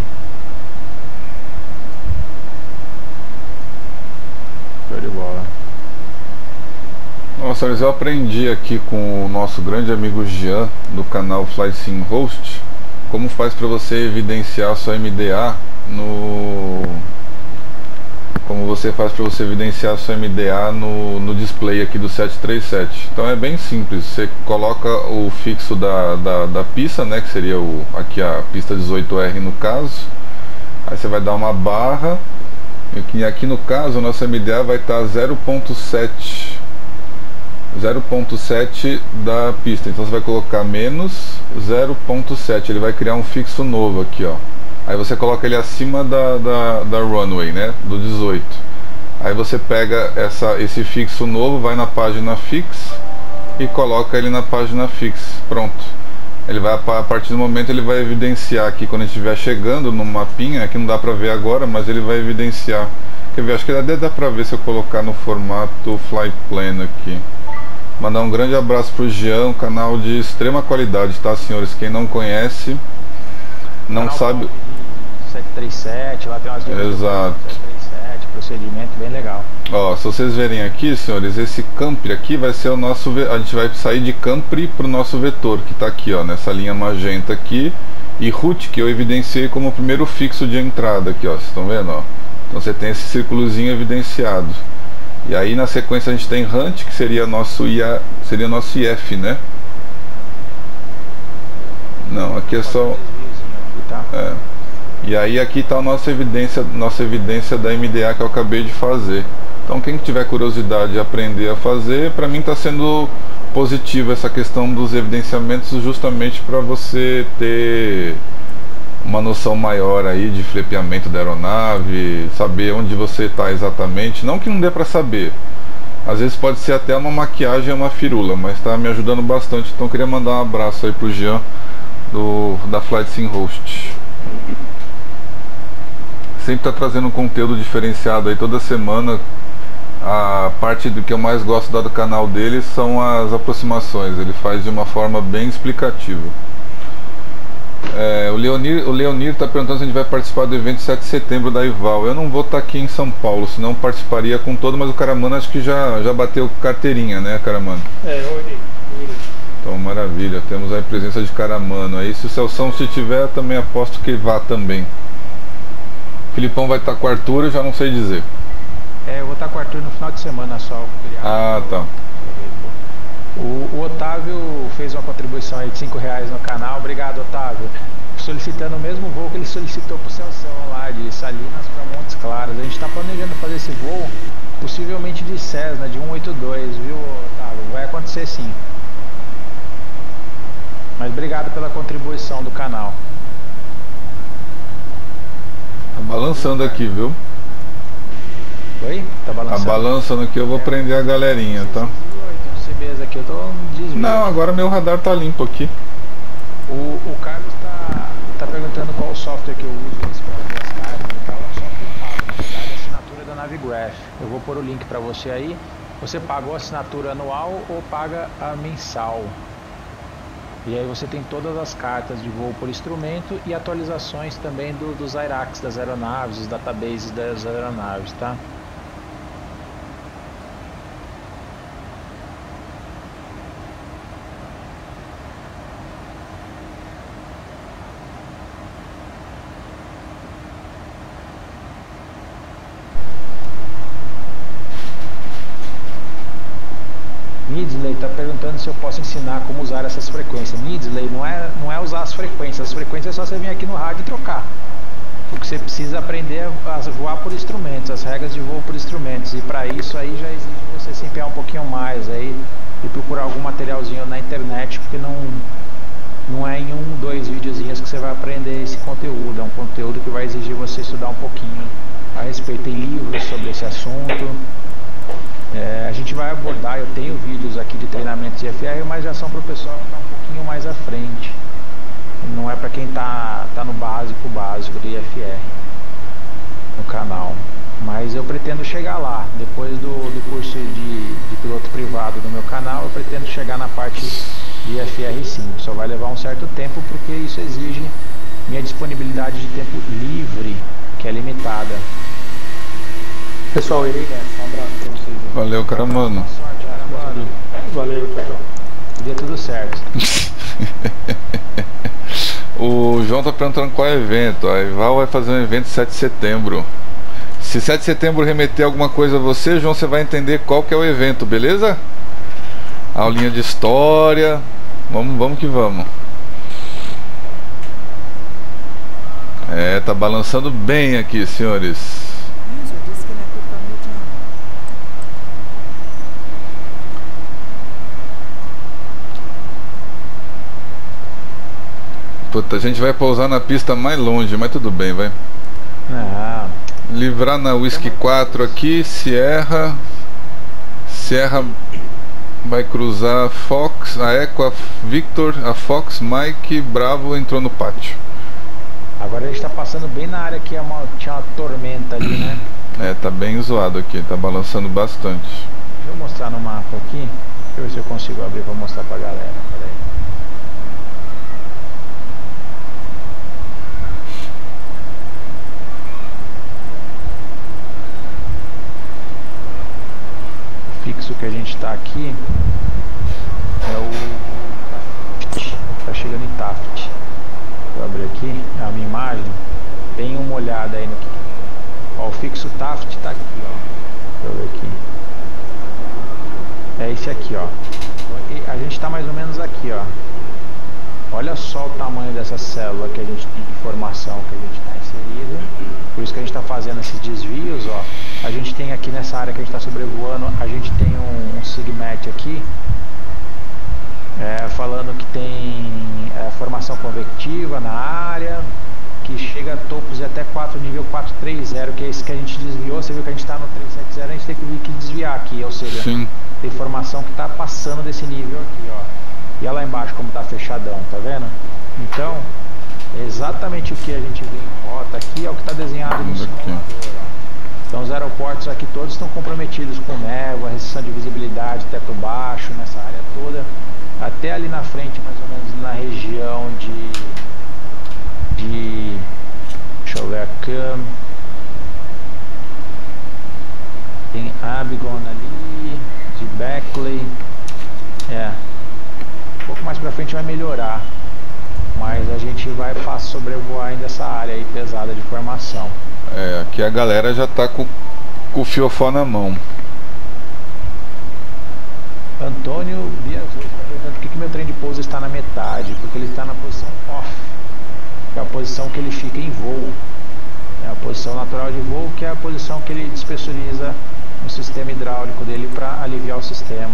Show de bola. Nossa, eu aprendi aqui com o nosso grande amigo Jean do canal FlySim Host como faz para você evidenciar a sua M D A no como você faz para você evidenciar a sua M D A no, no display aqui do sete três sete. Então é bem simples, você coloca o fixo da, da, da pista, né, que seria o, aqui a pista dezoito R no caso. Aí você vai dar uma barra e aqui no caso a nossa M D A vai estar zero ponto sete zero ponto sete da pista, então você vai colocar menos zero ponto sete, ele vai criar um fixo novo aqui, ó. Aí você coloca ele acima da, da, da runway, né, do dezoito. Aí você pega essa, esse fixo novo, vai na página fix e coloca ele na página fix, pronto. Ele vai, a partir do momento ele vai evidenciar aqui quando a gente estiver chegando no mapinha, que não dá pra ver agora, mas ele vai evidenciar. Quer ver? Acho que até dá pra ver se eu colocar no formato Flyplane aqui. Mandar um grande abraço pro Jean, um canal de extrema qualidade, tá, senhores? Quem não conhece, não canal sabe. sete três sete, lá tem umas dicas. Exato. sete três sete, procedimento bem legal. Ó, se vocês verem aqui, senhores, esse Campri aqui vai ser o nosso, a gente vai sair de Campri pro nosso vetor, que tá aqui, ó, nessa linha magenta aqui, e route que eu evidenciei como o primeiro fixo de entrada aqui, ó, vocês estão vendo, ó? Então você tem esse círculozinho evidenciado. E aí na sequência a gente tem Hunt, que seria nosso I A, seria nosso I F, né? Não, aqui é só é. E aí aqui está a nossa evidência, nossa evidência da M D A que eu acabei de fazer. Então quem tiver curiosidade de aprender a fazer, para mim está sendo positivo essa questão dos evidenciamentos, justamente para você ter uma noção maior aí de flepeamento da aeronave, saber onde você está exatamente. Não que não dê para saber, às vezes pode ser até uma maquiagem, uma firula, mas está me ajudando bastante. Então queria mandar um abraço aí pro Jean do, da FlySim Host. Sempre está trazendo um conteúdo diferenciado aí toda semana. A parte do que eu mais gosto do canal dele são as aproximações, ele faz de uma forma bem explicativa. É, o Leonir o Leonir tá perguntando se a gente vai participar do evento sete de setembro da Ival. Eu não vou estar aqui em São Paulo, senão participaria com todo, mas o Caramano acho que já, já bateu carteirinha, né, Caramano? É, eu irei, eu irei. Então, maravilha, temos aí a presença de Caramano aí. Se o Celção se tiver, também aposto que vá também. Filipão vai estar com o Arthur, eu já não sei dizer. É, eu vou estar com o Arthur no final de semana só. O feriado. Ah, tá. O, o Otávio fez uma contribuição aí de cinco reais no canal. Obrigado, Otávio. Solicitando o mesmo voo que ele solicitou para o Celção lá, de Salinas para Montes Claros. A gente está planejando fazer esse voo, possivelmente de Cessna, de cento e oitenta e dois, viu, Otávio? Vai acontecer sim. Mas obrigado pela contribuição do canal. Tá balançando aqui, viu? Oi? Tá Tá balançando? balançando aqui, eu vou prender a galerinha, tá? C B S aqui, eu tô no desvio. Não, agora meu radar tá limpo aqui. O, o Carlos tá, tá perguntando qual o software que eu uso para fazer as cartas e tal. É um software pago, na verdade, a assinatura da Navigraph. Eu vou pôr o link para você aí. Você pagou a assinatura anual ou paga a mensal? E aí você tem todas as cartas de voo por instrumento e atualizações também do, dos I R A Cs das aeronaves, os databases das aeronaves, tá? Nidsley está perguntando se eu posso ensinar como usar essas frequências. Nidsley, não é, não é usar as frequências. As frequências é só você vir aqui no rádio e trocar. Porque você precisa aprender a voar por instrumentos, as regras de voo por instrumentos. E para isso aí já exige você se empenhar um pouquinho mais aí e procurar algum materialzinho na internet, porque não, não é em um, dois videozinhos que você vai aprender esse conteúdo. É um conteúdo que vai exigir você estudar um pouquinho a respeito. Tem livros sobre esse assunto. É, a gente vai abordar, eu tenho vídeos aqui de treinamento de I F R, mas já são para o pessoal que está um pouquinho mais à frente. Não é para quem está tá no básico, básico de I F R no canal. Mas eu pretendo chegar lá. Depois do, do curso de, de piloto privado do meu canal, eu pretendo chegar na parte de I F R sim. Só vai levar um certo tempo, porque isso exige minha disponibilidade de tempo livre, que é limitada. Pessoal, eu irei nessa. Um abraço pra vocês. Valeu, Caramano. Sorte, Caramano. Valeu, tchau, tchau. Dê tudo certo. O João tá perguntando qual é o evento. A Ival vai fazer um evento sete de setembro. Se sete de setembro remeter alguma coisa a você, João, você vai entender qual que é o evento, beleza? Aulinha de história. Vamos, vamos que vamos. É, tá balançando bem aqui, senhores. Puta, a gente vai pousar na pista mais longe, mas tudo bem, vai. Ah, Livrar na Whisky quatro aqui, Sierra. Sierra vai cruzar a Fox, a Eco, a Victor, a Fox, Mike, Bravo entrou no pátio. agora a gente tá passando bem na área que é uma, tinha uma tormenta ali, né? É, tá bem zoado aqui, tá balançando bastante. Deixa eu mostrar no mapa aqui. Deixa eu ver se eu consigo abrir pra mostrar pra galera. Pera aí. O fixo que a gente tá aqui é o Taft. Tá chegando em Taft. Vou abrir aqui a minha imagem. Deem uma olhada aí no que. Ó, o fixo Taft tá aqui, ó. Deixa eu ver aqui. É esse aqui, ó. E a gente tá mais ou menos aqui, ó. Olha só o tamanho dessa célula que a gente tem de formação que a gente está inserida. Por isso que a gente está fazendo esses desvios, ó. A gente tem aqui nessa área que a gente está sobrevoando, a gente tem um, um Sigmet aqui, é, falando que tem é, formação convectiva na área, que chega a topos de até quatro, nível quatrocentos e trinta, que é esse que a gente desviou. Você viu que a gente está no trezentos e setenta, a gente tem que, que desviar aqui, ou seja, Sim. tem formação que está passando desse nível aqui, ó. E olha lá embaixo como está fechadão, tá vendo? Então, é exatamente o que a gente vê em rota aqui é o que está desenhado no simulador. Então os aeroportos aqui todos estão comprometidos com névoa, restrição de visibilidade, teto baixo, nessa área toda. Até ali na frente, mais ou menos na região de de... Deixa eu ver aqui. Tem Abigon ali, de Beckley. É. Um pouco mais pra frente vai melhorar. Mas a gente vai fácil sobrevoar ainda essa área aí pesada de formação. É, aqui a galera já tá com, com o fiofó na mão. Antônio Dias está perguntando por que, que meu trem de pouso está na metade. Porque ele está na posição off, que é a posição que ele fica em voo. É a posição natural de voo, que é a posição que ele despressuriza no sistema hidráulico dele para aliviar o sistema.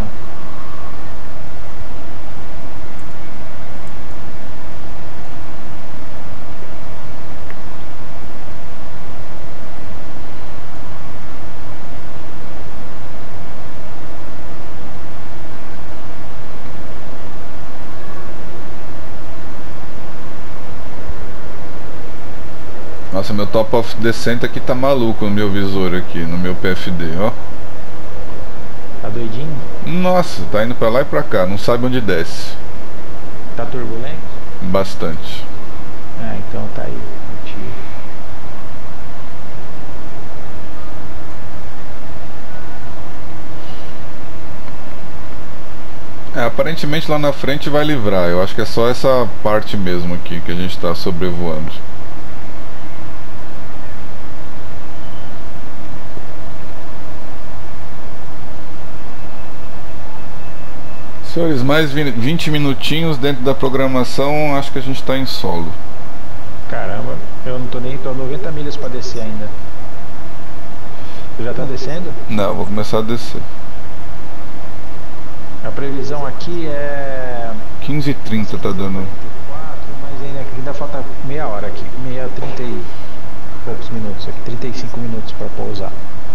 Nossa, meu top of descent aqui tá maluco no meu visor aqui, no meu P F D, ó. Tá doidinho? Nossa, tá indo pra lá e pra cá, não sabe onde desce. Tá turbulento? Bastante. É, então tá aí. Motivo. É, aparentemente lá na frente vai livrar, eu acho que é só essa parte mesmo aqui que a gente tá sobrevoando. Senhores, mais vinte minutinhos dentro da programação, acho que a gente tá em solo. Caramba, eu não tô nem, tô noventa milhas pra descer ainda. Você já tá descendo? Não, vou começar a descer. A previsão aqui é... quinze e trinta tá dando. quatro, mas ainda, ainda falta meia hora aqui, meia, trinta e poucos minutos aqui, trinta e cinco minutos pra pousar.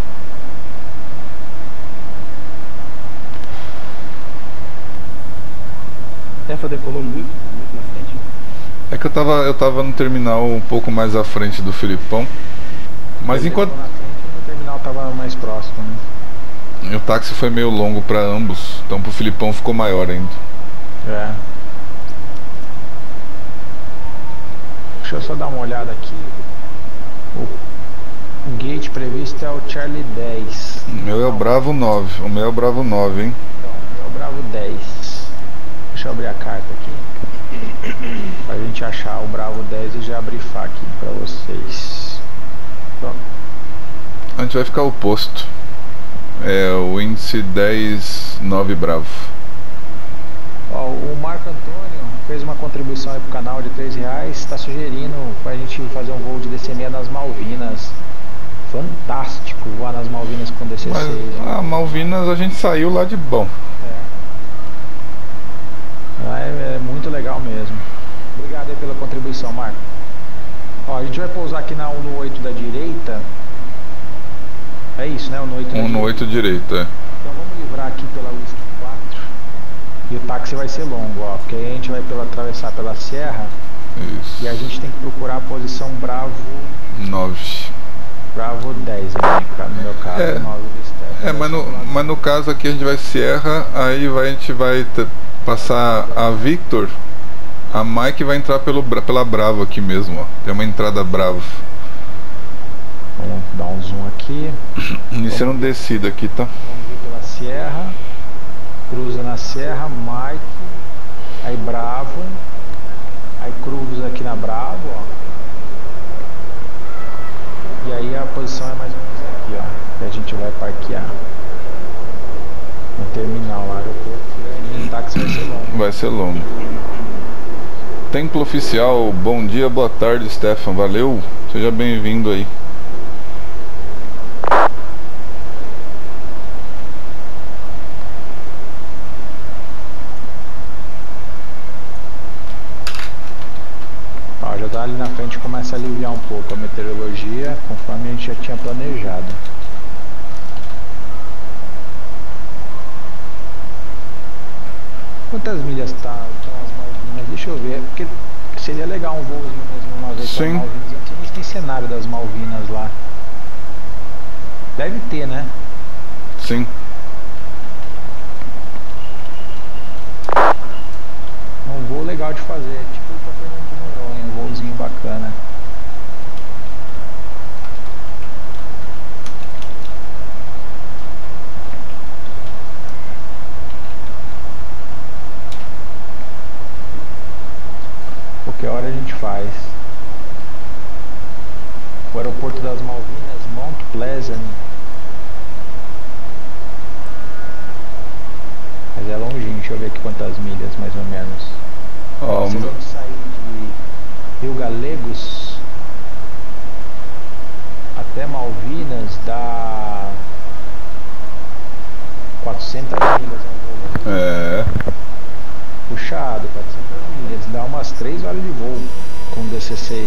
Tefa decolou muito, muito na frente. É que eu tava, eu tava no terminal um pouco mais à frente do Filipão. Mas Ele enquanto... na frente, no terminal tava mais próximo, né? O táxi foi meio longo pra ambos, então pro Filipão ficou maior ainda. É. Deixa eu só dar uma olhada aqui. O gate previsto é o Charlie dez. O meu é o Bravo nove, o meu é o Bravo nove, hein? Então, o meu é o Bravo dez. Deixa eu abrir a carta aqui pra gente achar o Bravo dez e já brifar aqui pra vocês. Pronto. A gente vai ficar oposto. É o índice dez nove Bravo. Ó, o Marco Antônio fez uma contribuição aí pro canal de três reais, está sugerindo pra gente fazer um voo de D C seis nas Malvinas. Fantástico voar nas Malvinas com D C seis. Mas a Malvinas a gente saiu lá de bom. É. É, é muito legal mesmo. Obrigado aí pela contribuição, Marco. Ó, a gente vai pousar aqui na um no oito da direita. É isso, né? No oito um no oito direito, é. Então vamos livrar aqui pela U S C quatro. E o táxi vai ser longo, ó. Porque aí a gente vai pela, atravessar pela serra. Isso. E a gente tem que procurar a posição Bravo nove. Bravo dez, né? No meu caso, É. nove do Steph. É, mas no, mas no caso aqui a gente vai Sierra, aí vai, a gente vai t- passar a Victor. A Mike vai entrar pelo, Bra- pela Bravo aqui mesmo, ó. Tem uma entrada Bravo. Vamos dar um zoom aqui. Iniciando descida aqui, tá? Vamos vir pela Serra. Cruza na Serra, Mike. Aí Bravo. Aí cruza aqui na Bravo, ó. E aí a posição é mais ou menos aqui, ó. Que a gente vai parquear. No terminal, lá, aeroporto grande. O táxi vai ser longo. Vai ser longo. Templo Oficial, bom dia, boa tarde, Stefan. Valeu, seja bem-vindo aí. Ó, já tá ali na frente, começa a aliviar um pouco a meteorologia, conforme a gente já tinha planejado. Quantas milhas tá, estão as Malvinas? Deixa eu ver, porque seria legal um voozinho mesmo uma vez para Sim. as Malvinas. Eu não sei nem se tem cenário das Malvinas lá. Deve ter, né? Sim. Um voo legal de fazer, tipo para Fernando de Noronha, um voozinho bacana. O aeroporto das Malvinas, Mount Pleasant. Mas é longinho, deixa eu ver aqui quantas milhas mais ou menos. Ó, Vocês meu- vão sair de Rio Galegos até Malvinas dá quatrocentas milhas. É um voo é. puxado, quatrocentas milhas. Dá umas três horas de voo com o D C seis.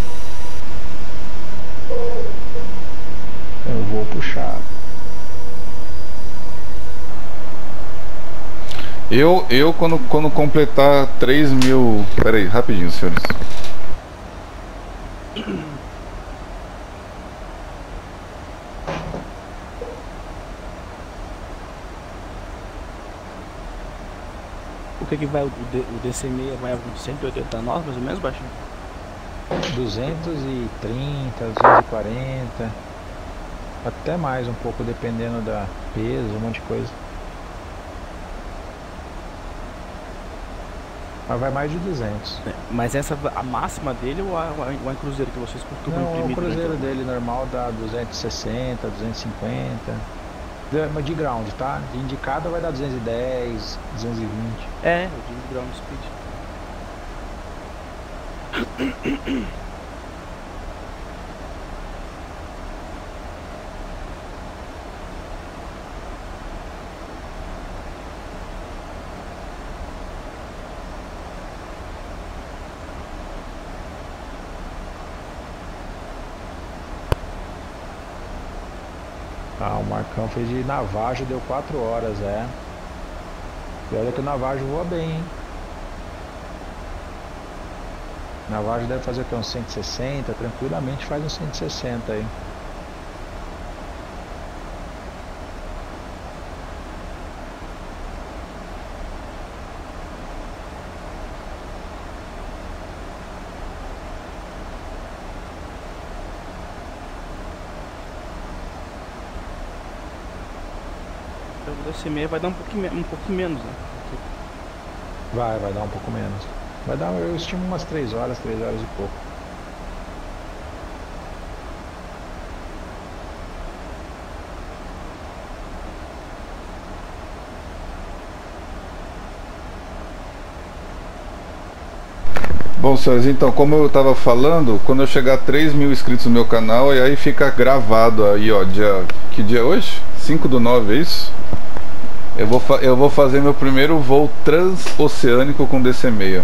É um voo puxado. Eu, eu quando, quando completar três mil. Pera aí, rapidinho, senhores. O que que vai, o, D, o D C seis vai a cento e oitenta nós, mais ou menos, baixinho? duzentos e trinta, duzentos e quarenta, até mais um pouco dependendo da peso, um monte de coisa. Mas vai mais de duzentos. É, mas essa, a máxima dele ou a, ou a cruzeiro que vocês costumam Não, o imprimir? cruzeiro durante dele normal dá duzentos e sessenta, duzentos e cinquenta. De, mas de ground, tá? De indicada vai dar duzentos e dez, duzentos e vinte. a- É, o de ground speed. Ah, o Marcão fez de Navajo, deu quatro horas, é. E olha que o Navajo voa bem, hein? Navajo deve fazer o que? Uns cento e sessenta, tranquilamente faz uns cento e sessenta aí. Então o D C seis vai dar um pouquinho, me- um pouquinho menos, né? Vai, vai dar um pouco menos. Vai dar, eu estimo umas três horas, três horas e pouco. Bom, senhores, então, como eu tava falando, quando eu chegar a três mil inscritos no meu canal, e aí fica gravado aí, ó, dia... Que dia é hoje? cinco do nove, é isso? Eu vou, fa- eu vou fazer meu primeiro voo transoceânico com D C seis.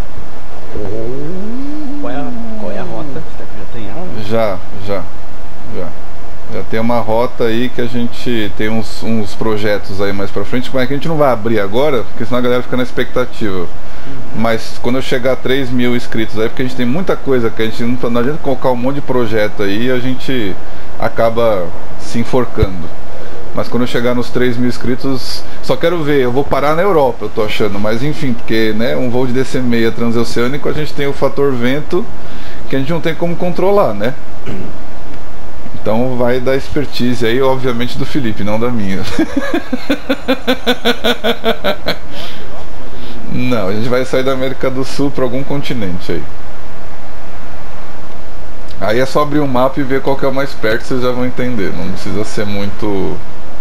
Qual é a, qual é a rota? Será que já tem ela? né? Já, já, já. Já tem uma rota aí que a gente tem uns, uns projetos aí mais pra frente, mas que a gente não vai abrir agora, porque senão a galera fica na expectativa. Mas quando eu chegar a três mil inscritos aí, porque a gente tem muita coisa que a gente não, não adianta colocar um monte de projeto aí e a gente acaba se enforcando. Mas quando eu chegar nos três mil inscritos, só quero ver, eu vou parar na Europa, eu tô achando, mas enfim, porque né, um voo de D C seis transoceânico, a gente tem o fator vento que a gente não tem como controlar, né? Então vai da expertise aí, obviamente, do Felipe, não da minha. Não, a gente vai sair da América do Sul para algum continente aí. Aí é só abrir um mapa e ver qual que é o mais perto, vocês já vão entender. Não precisa ser muito...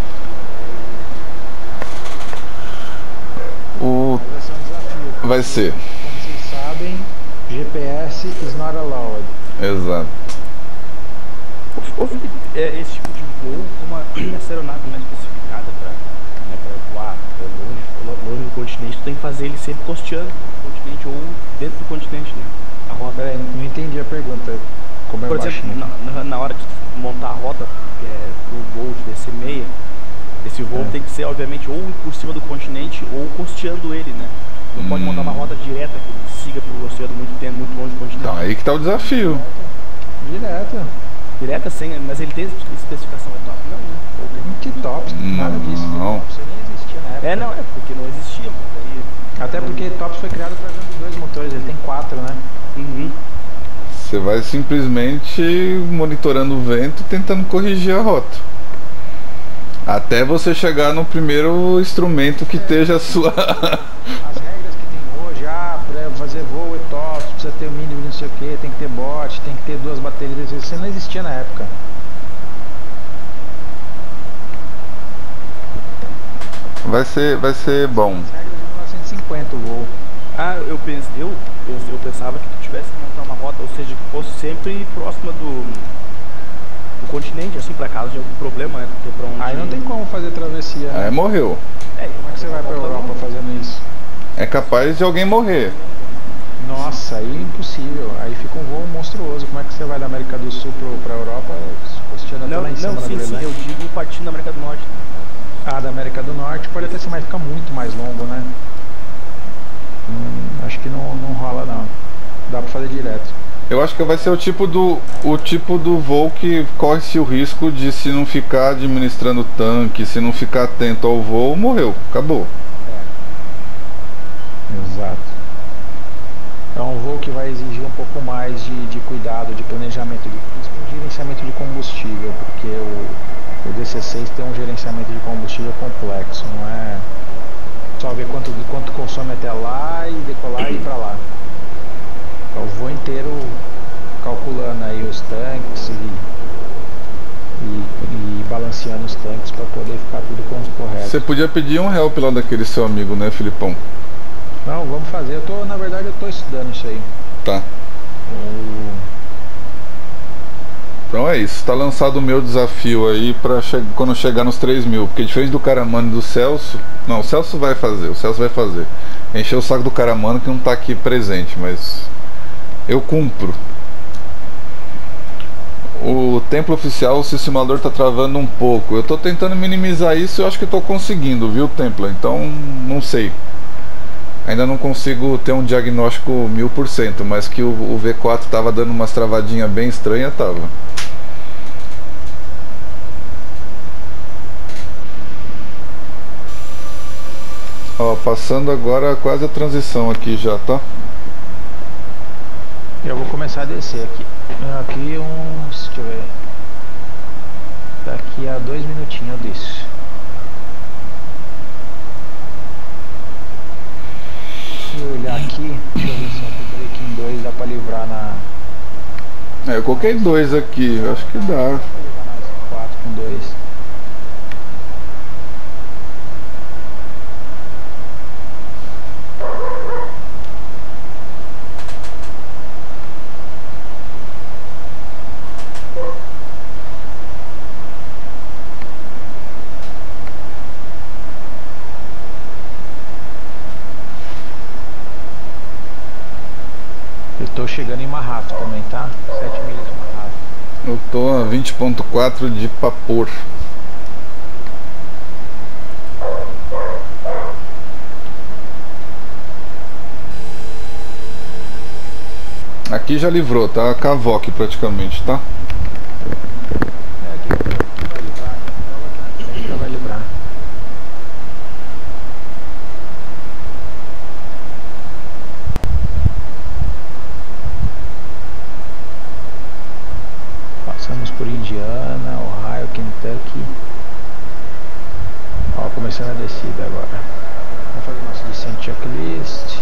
O... Vai ser um desafio. Vai ser. Como vocês sabem, G P S is not allowed. Exato. Ô, ô, Felipe, é, esse tipo de voo, uma, essa aeronave mais especificada para né, pra voar pra longe, longe do continente, tu tem que fazer ele sempre costeando o continente ou dentro do continente, né? A rota. Pera aí, não entendi a pergunta. Como é Por exemplo, baixinho. na, na- na hora de montar a rota é, pro voo de D C seis, esse voo É. tem que ser, obviamente, ou por cima do continente ou costeando ele, né? Não pode Hum. montar uma rota direta que ele siga pelo oceano muito tempo, muito longe do continente. Então, aí que tá o desafio. Direto. Direta sem, mas ele tem especificação é top, não, né? Ou tem? Que top, nada disso. Não. Tops nem existia na época. É, não, é porque não existia, mas aí... Até porque Tops foi criado para dois motores, ele tem quatro, né? Uhum. Você vai simplesmente monitorando o vento e tentando corrigir a rota. Até você chegar no primeiro instrumento que esteja a sua... As regras que tem hoje, ah, para fazer voo e Tops, precisa ter o mínimo de não sei o que, tem que ter bot, tem que ter duas baterias, isso não existia na época. Vai ser, vai ser bom. As regras de mil novecentos e cinquenta o voo. Ah, eu, pense, eu, eu, eu pensava que tu tivesse que montar uma rota, ou seja, que fosse sempre próxima do, do continente, assim, pra caso de algum problema, né? Porque pra onde... Aí não tem como fazer travessia. Aí Né? morreu. É, Como é que você vai pra Europa fazendo isso? É capaz de alguém morrer. Nossa, aí é impossível. Aí fica um voo monstruoso. Como é que você vai da América do Sul pro, pra Europa? Costeando até Não, lá em cima não, da sim, sim, Groenlândia. eu digo partindo da América do Norte. Ah, da América do Norte pode até ser, mas fica muito mais longo, né? Hum, acho que não, não rola não. Dá pra fazer direto. Eu acho que vai ser o tipo do o tipo do voo que corre-se o risco de, se não ficar administrando tanque, se não ficar atento ao voo, morreu, acabou. Exato. É um voo que vai exigir um pouco mais de, de cuidado, de planejamento, de, de gerenciamento de combustível, porque o, o D C seis tem um gerenciamento de combustível complexo, não é só ver quanto, quanto consome até lá e decolar e ir para lá. É o voo inteiro calculando aí os tanques e, e, e balanceando os tanques para poder ficar tudo correto. Você podia pedir um help lá daquele seu amigo, né, Filipão? Não, vamos fazer. Eu tô, na verdade, eu tô estudando isso aí. Tá. O... Então é isso, tá lançado o meu desafio aí pra che quando chegar nos três mil, porque diferente do Caramano e do Celso, não, o Celso vai fazer, o Celso vai fazer. Encher o saco do Caramano que não tá aqui presente, mas eu cumpro. O templo oficial, o simulador tá travando um pouco. Eu tô tentando minimizar isso e eu acho que tô conseguindo, viu, templo? Então, não sei. Ainda não consigo ter um diagnóstico mil por cento, mas que o, o V quatro tava dando umas travadinhas bem estranhas, tava. Ó, passando agora quase a transição aqui já, tá? Eu vou começar a descer aqui. Aqui uns... deixa eu ver. Daqui a dois minutinhos eu desço. Se eu olhar aqui, deixa eu ver se o break em dois dá pra livrar na... É, eu coloquei dois aqui, eu acho que dá. Dá pra livrar nas quatro com dois. Tô chegando em Marrato também, tá? sete milhas de Marrato. Eu tô a vinte ponto quatro de Papor. Aqui já livrou, tá? Cavoque praticamente, tá? É, aqui, aqui vai livrar. Logo aqui na frente já vai livrar. Passamos por Indiana, Ohio, Kentucky. Ó, começando a descida agora. Vamos fazer nosso descent checklist.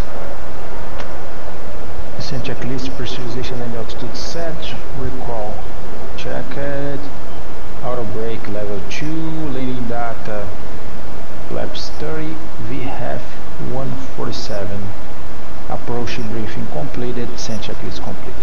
Descent checklist, pressurization and altitude set. Recall checked. Auto brake level two. Landing data flaps thirty. V H F one forty-seven. Approach briefing completed. Descent checklist completed.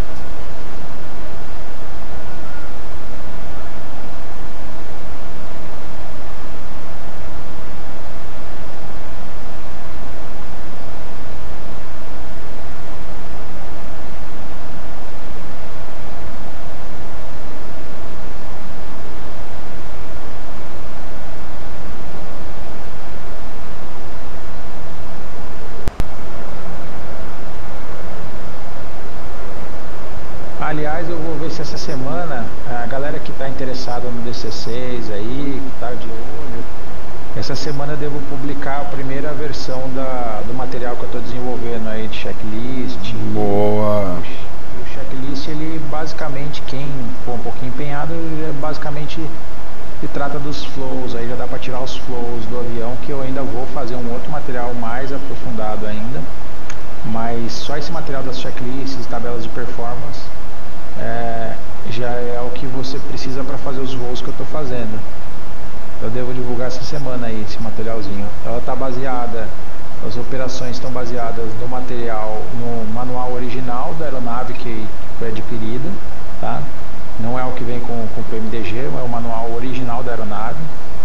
Aliás, eu vou ver se essa semana a galera que está interessada no D C seis aí, que está de olho, essa semana eu devo publicar a primeira versão da, do material que eu estou desenvolvendo aí de checklist. Boa! E o checklist, ele basicamente, quem for um pouquinho empenhado, ele é basicamente se trata dos flows, aí já dá para tirar os flows do avião, que eu ainda vou fazer um outro material mais aprofundado ainda. Mas só esse material das checklists, tabelas de performance, é, já é o que você precisa para fazer os voos que eu estou fazendo. Eu devo divulgar essa semana aí esse materialzinho. Ela está baseada, as operações estão baseadas no material, no manual original da aeronave que foi adquirida, tá? Não é o que vem com, com o P M D G, é o manual original da aeronave.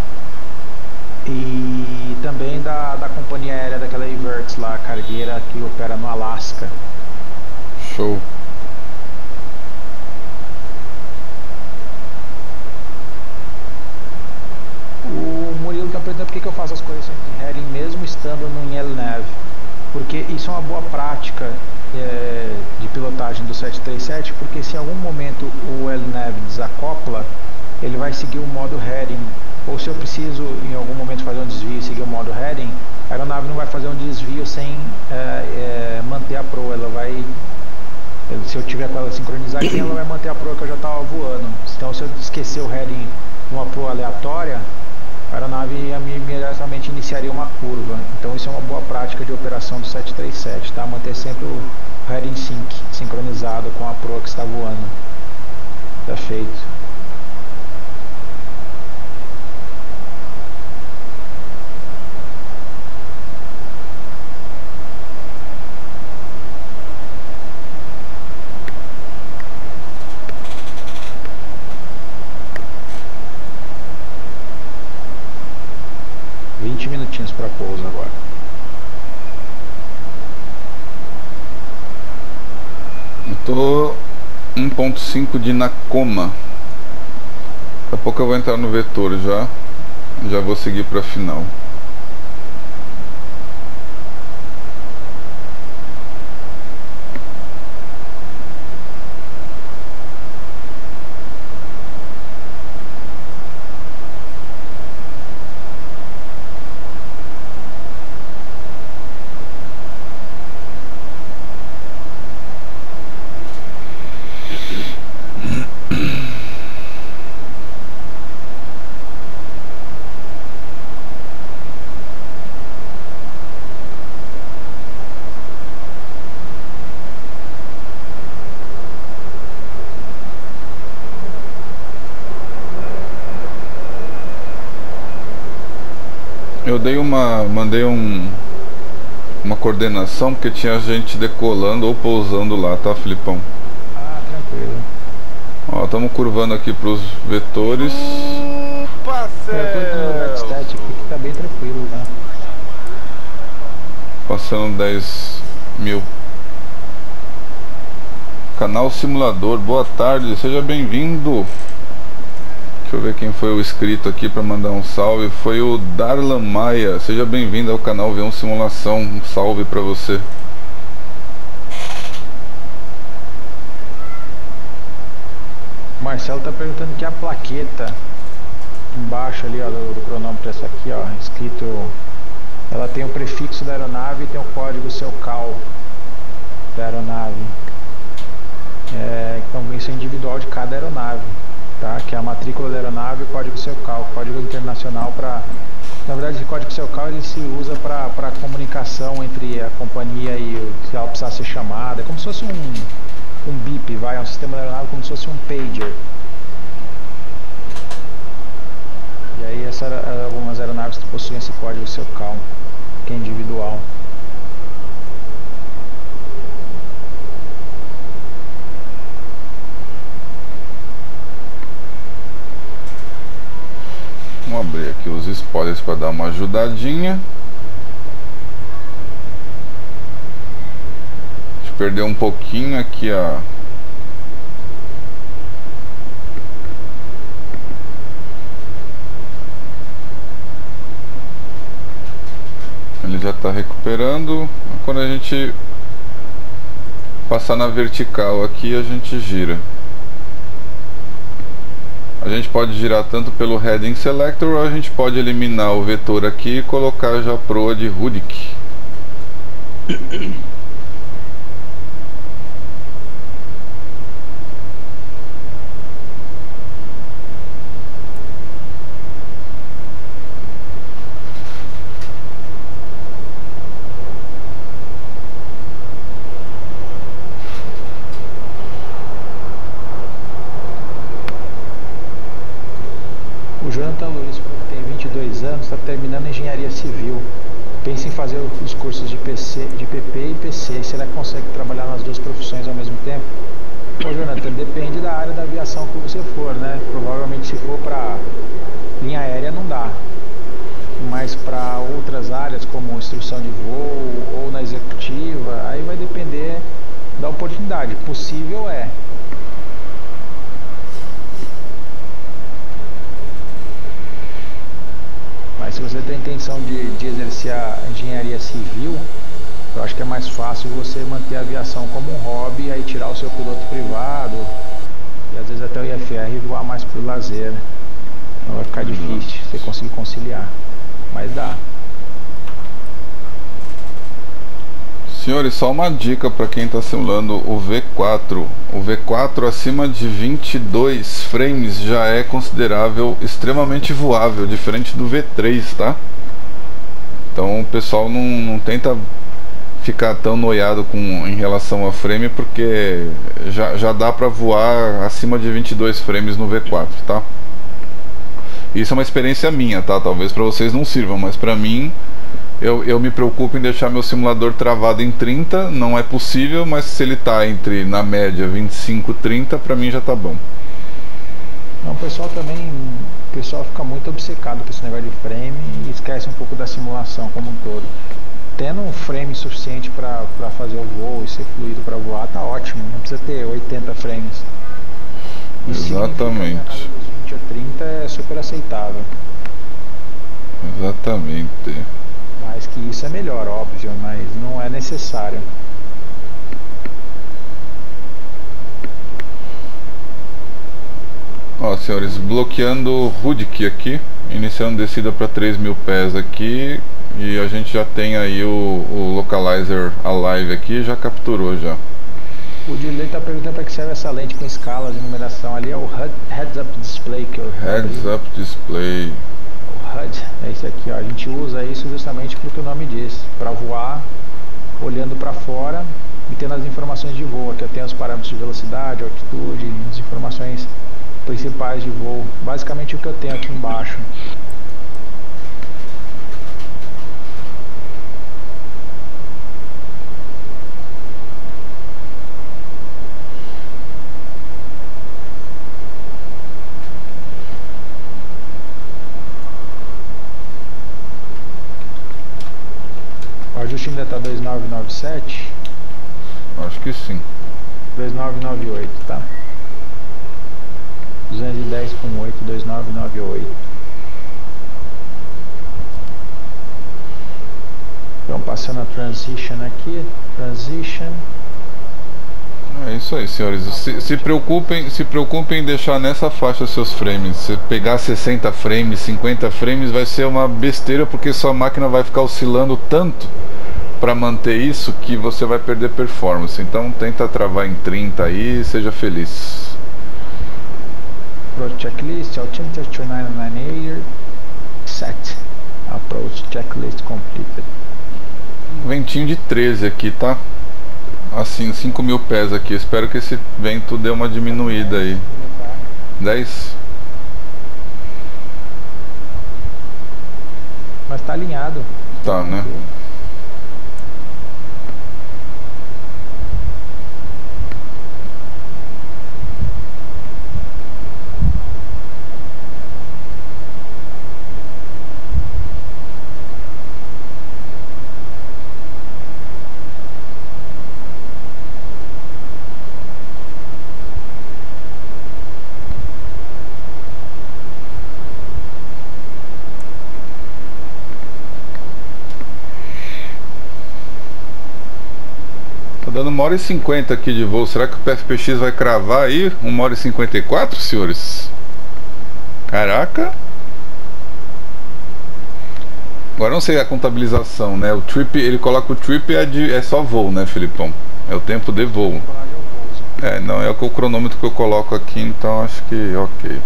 E também da, da companhia aérea daquela Everts lá, cargueira, que opera no Alasca. Show. O Murilo está perguntando por que, que eu faço as correções de heading mesmo estando no L N A V. Porque isso é uma boa prática é, de pilotagem do sete três sete, porque se em algum momento o L N A V desacopla, ele vai seguir o modo heading. Ou se eu preciso em algum momento fazer um desvio e seguir o modo heading, a aeronave não vai fazer um desvio sem é, é, manter a proa. Ela vai, se eu tiver com ela sincronizadinha, ela vai manter a proa que eu já estava voando. Então se eu esquecer o heading numa proa aleatória, a aeronave imediatamente iniciaria uma curva. Então isso é uma boa prática de operação do sete três sete, tá? Manter sempre o heading sync sincronizado com a proa que está voando. Tá feito. vinte minutinhos para pouso agora. Eu tô um ponto cinco de Nakoma. Daqui a pouco eu vou entrar no vetor já. Já vou seguir para a final. Eu dei uma, mandei um, uma coordenação porque tinha gente decolando ou pousando lá, tá, Filipão? Ah, tranquilo. Ó, estamos curvando aqui para os vetores. Eu tô no Darkstat aqui que tá bem tranquilo, né? Passando dez mil. Canal Simulador, boa tarde, seja bem-vindo. Deixa eu ver quem foi o inscrito aqui para mandar um salve. Foi o Darlan Maia. Seja bem-vindo ao canal V um Simulação. Um salve para você. Marcelo tá perguntando que a plaqueta embaixo ali, ó, do, do cronômetro, essa aqui, ó, escrito, ela tem o prefixo da aeronave e tem o código seu C A L da aeronave. É, então isso é individual de cada aeronave. Tá? Que é a matrícula da aeronave e o código seu C A L, código internacional para... Na verdade, esse código seu C A L ele se usa para comunicação entre a companhia e o, se ela precisar ser chamada. É como se fosse um, um bip, vai, é um sistema da aeronave como se fosse um pager. E aí essa, algumas aeronaves possuem esse código seu C A L, que é individual. Vamos abrir aqui os spoilers para dar uma ajudadinha. Deixa eu perder um pouquinho aqui a... Ele já está recuperando. Quando a gente passar na vertical aqui, a gente gira. A gente pode girar tanto pelo Heading Selector ou a gente pode eliminar o vetor aqui e colocar já a proa de Rudik. O Jonathan Luiz tem vinte e dois anos, está terminando engenharia civil. Pensa em fazer os cursos de, P C, de P P e P C. Será que consegue trabalhar nas duas profissões ao mesmo tempo? Pô, Jonathan, depende da área da aviação que você for, né? Provavelmente se for para linha aérea não dá. Mas para outras áreas como instrução de voo ou na executiva, aí vai depender da oportunidade. Possível é. Mas se você tem intenção de, de exercer a engenharia civil, eu acho que é mais fácil você manter a aviação como um hobby e aí tirar o seu piloto privado e às vezes até o I F R e voar mais por lazer. Não vai ficar difícil você conseguir conciliar, mas dá. Senhores, só uma dica para quem está simulando o V quatro. O V quatro acima de vinte e dois frames já é considerável extremamente voável, diferente do V três, tá? Então o pessoal não, não tenta ficar tão noiado com, em relação a frame, porque já, já dá para voar acima de vinte e dois frames no V quatro, tá? Isso é uma experiência minha, tá? Talvez para vocês não sirvam, mas para mim eu, eu me preocupo em deixar meu simulador travado em trinta, não é possível, mas se ele tá entre, na média, vinte e cinco, trinta, para mim já tá bom. Não, o pessoal também, o pessoal fica muito obcecado com esse negócio de frame e esquece um pouco da simulação como um todo. Tendo um frame suficiente para fazer o voo e ser fluido para voar, tá ótimo, não precisa ter oitenta frames. Isso exatamente. Na casa dos vinte ou trinta é super aceitável. Exatamente. Mais que isso é melhor, óbvio, mas não é necessário. Ó, senhores, bloqueando Rudik aqui, iniciando descida para três mil pés aqui, e a gente já tem aí o, o localizer alive aqui, já capturou já. O Dilei está perguntando para que serve essa lente com escala de numeração ali, é o Heads Up Display que eu Heads Up Display. O H U D, é esse aqui, ó. A gente usa isso justamente porque o nome diz, para voar olhando para fora e tendo as informações de voo. Aqui eu tenho os parâmetros de velocidade, altitude, as informações principais de voo. Basicamente o que eu tenho aqui embaixo. O ajuste ainda está dois nove nove sete? Acho que sim. dois nove nove oito, tá? duzentos e dez com oito, dois nove nove oito. Então passando a transition aqui, transition. É isso aí, senhores. Se, se preocupem, se preocupem em deixar nessa faixa seus frames. Se pegar sessenta frames, cinquenta frames, vai ser uma besteira, porque sua máquina vai ficar oscilando tanto para manter isso que você vai perder performance. Então tenta travar em trinta aí e seja feliz. Approach checklist, altimeter two nine nine eight, set. Approach checklist completed. Ventinho de treze aqui, tá? Assim, cinco mil pés aqui. Espero que esse vento dê uma diminuída aí. dez? Mas tá alinhado. Tá, né? Dando uma hora e cinquenta aqui de voo. Será que o P F P X vai cravar aí uma hora e cinquenta e quatro, senhores? Caraca. Agora não sei a contabilização, né? O trip, ele coloca o trip é, de, é só voo, né, Filipão? É o tempo de voo. É, não, é o cronômetro que eu coloco aqui, então acho que ok.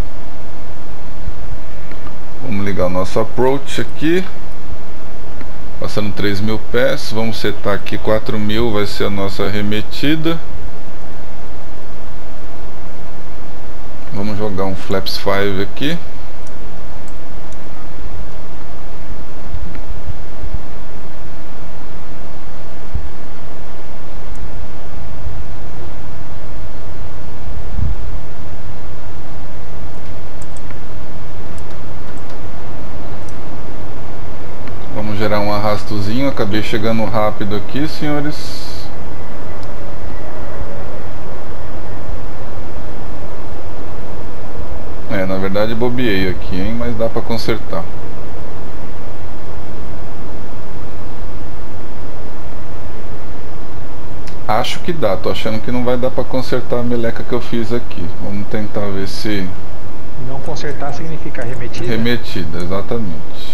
Vamos ligar o nosso approach aqui. Passando três mil pés, vamos setar aqui quatro mil, vai ser a nossa arremetida. Vamos jogar um flaps cinco aqui. Vamos gerar um arrastozinho, acabei chegando rápido aqui, senhores. É, na verdade bobeei aqui, hein, mas dá pra consertar. Acho que dá, tô achando que não vai dar pra consertar a meleca que eu fiz aqui. Vamos tentar ver se... Não consertar significa remetida? Remetida, exatamente.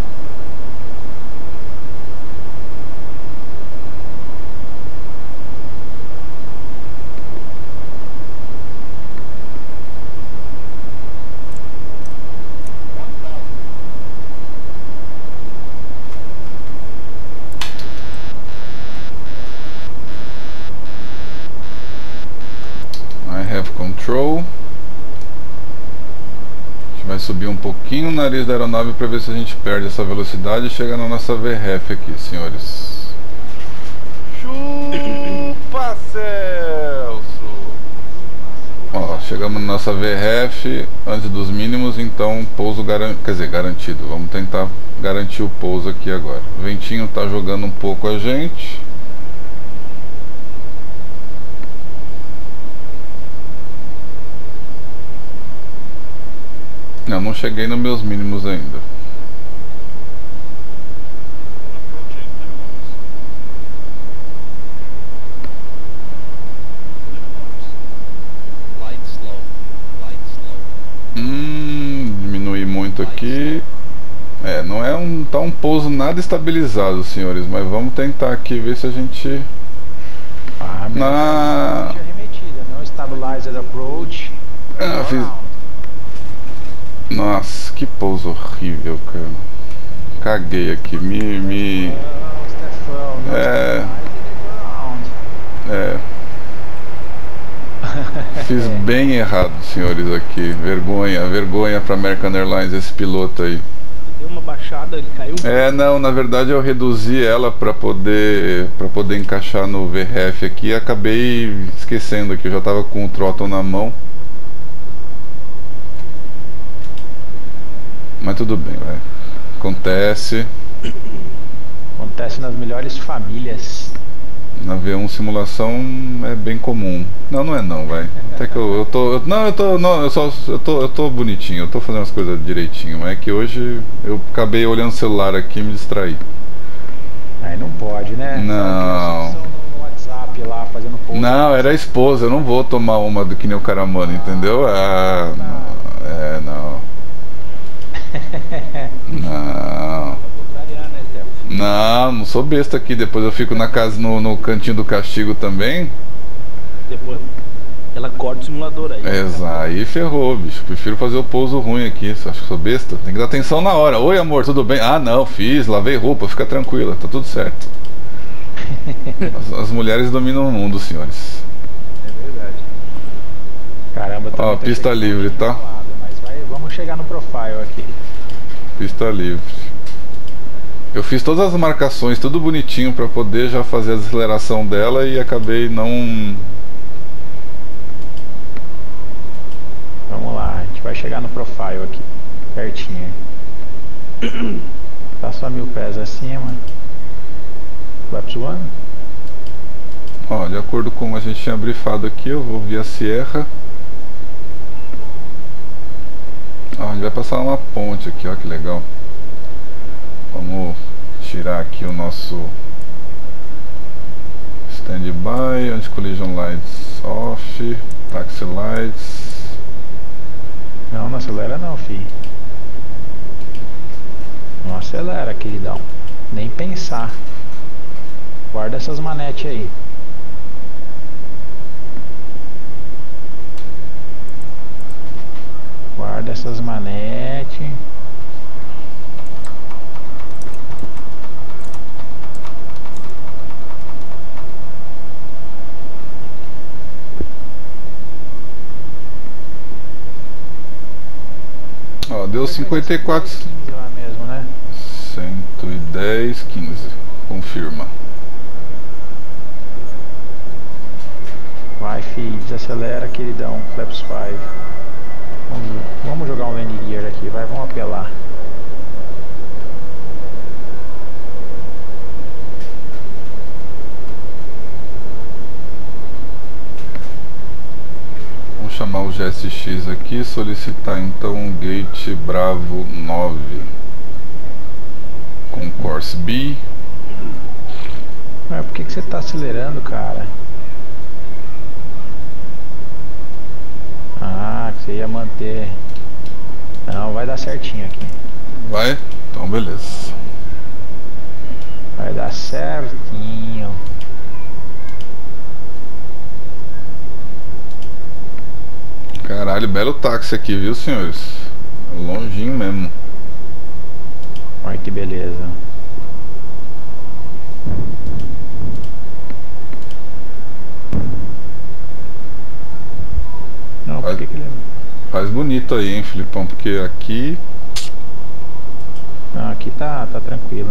Control. A gente vai subir um pouquinho o nariz da aeronave para ver se a gente perde essa velocidade e chega na nossa V R F aqui, senhores. Chupa, Celso! Ó, chegamos na nossa V R F antes dos mínimos, então pouso garantido, quer dizer, garantido. Vamos tentar garantir o pouso aqui agora. O ventinho tá jogando um pouco a gente. Não, não cheguei nos meus mínimos ainda. Hum, diminui muito aqui. É, não é um, tá um pouso nada estabilizado, senhores, mas vamos tentar aqui ver se a gente... Ah, na... remetida, não stabilized approach. Ah, fiz... Nossa, que pouso horrível, cara. Caguei aqui, me... me... É... É... Fiz bem errado, senhores, aqui. Vergonha, vergonha pra American Airlines esse piloto aí. Deu uma baixada, ele caiu. É, não, na verdade eu reduzi ela pra poder para poder encaixar no V R F aqui e acabei esquecendo que eu já tava com o throttle na mão. Mas tudo bem, vai. Acontece. Acontece nas melhores famílias. Na V um simulação é bem comum. Não, não é não, vai. Até que eu, eu tô. Eu, não, eu tô. Não, eu só. Eu tô, eu tô bonitinho, eu tô fazendo as coisas direitinho. Mas é que hoje eu acabei olhando o celular aqui e me distraí. Aí não pode, né? Não. No WhatsApp lá fazendo post. Não, era a esposa, eu não vou tomar uma do que nem o Caramano, entendeu? Ah, não. É, não. Não. Não, não sou besta aqui. Depois eu fico na casa, no, no cantinho do castigo também. Depois ela corta o simulador aí. Exato, aí ferrou, bicho. Prefiro fazer o pouso ruim aqui. Você acha que sou besta? Tem que dar atenção na hora. Oi, amor, tudo bem? Ah, não, fiz, lavei roupa, fica tranquila, tá tudo certo. As, as mulheres dominam o mundo, senhores. É verdade. Caramba, tô Ó, muito pista livre, tá? Mas vai, vamos chegar no profile aqui. Pista livre. Eu fiz todas as marcações, tudo bonitinho pra poder já fazer a aceleração dela e acabei não... Vamos lá, a gente vai chegar no profile aqui, pertinho. Tá só mil pés acima. Flaps one. Ó, de acordo com a gente tinha brifado aqui, eu vou via Sierra. Ó, a gente vai passar uma ponte aqui, ó, que legal. Vamos tirar aqui o nosso standby, anti-collision lights off, taxi lights. Não, não acelera não, fi. Não acelera, queridão. Nem pensar. Guarda essas manetes aí. Guarda essas manetes. Deu cinquenta e quatro. quinze lá mesmo, né? cento e dez, quinze. Confirma. Vai, fi, desacelera, queridão. Flaps cinco. Vamos, vamos jogar um landing gear aqui, vai, vamos apelar. Vamos chamar o G S X aqui, solicitar então um Gate Bravo nove com Course B. Mas por que, que você tá acelerando, cara? Ah, que você ia manter. Não, vai dar certinho aqui. Vai? Então beleza. Vai dar certinho. Caralho, belo táxi aqui, viu, senhores? Longinho mesmo. Olha que beleza. Não, por Faz, que que ele... faz bonito aí, hein, Filipão? Porque aqui... Não, aqui tá, tá tranquilo.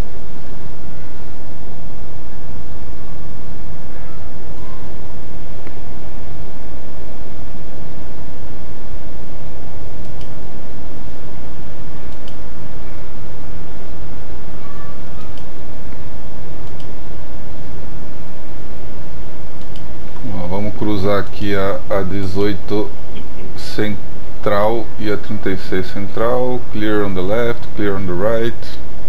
Ó, vamos cruzar aqui a, a dezoito central e a trinta e seis central. Clear on the left, clear on the right.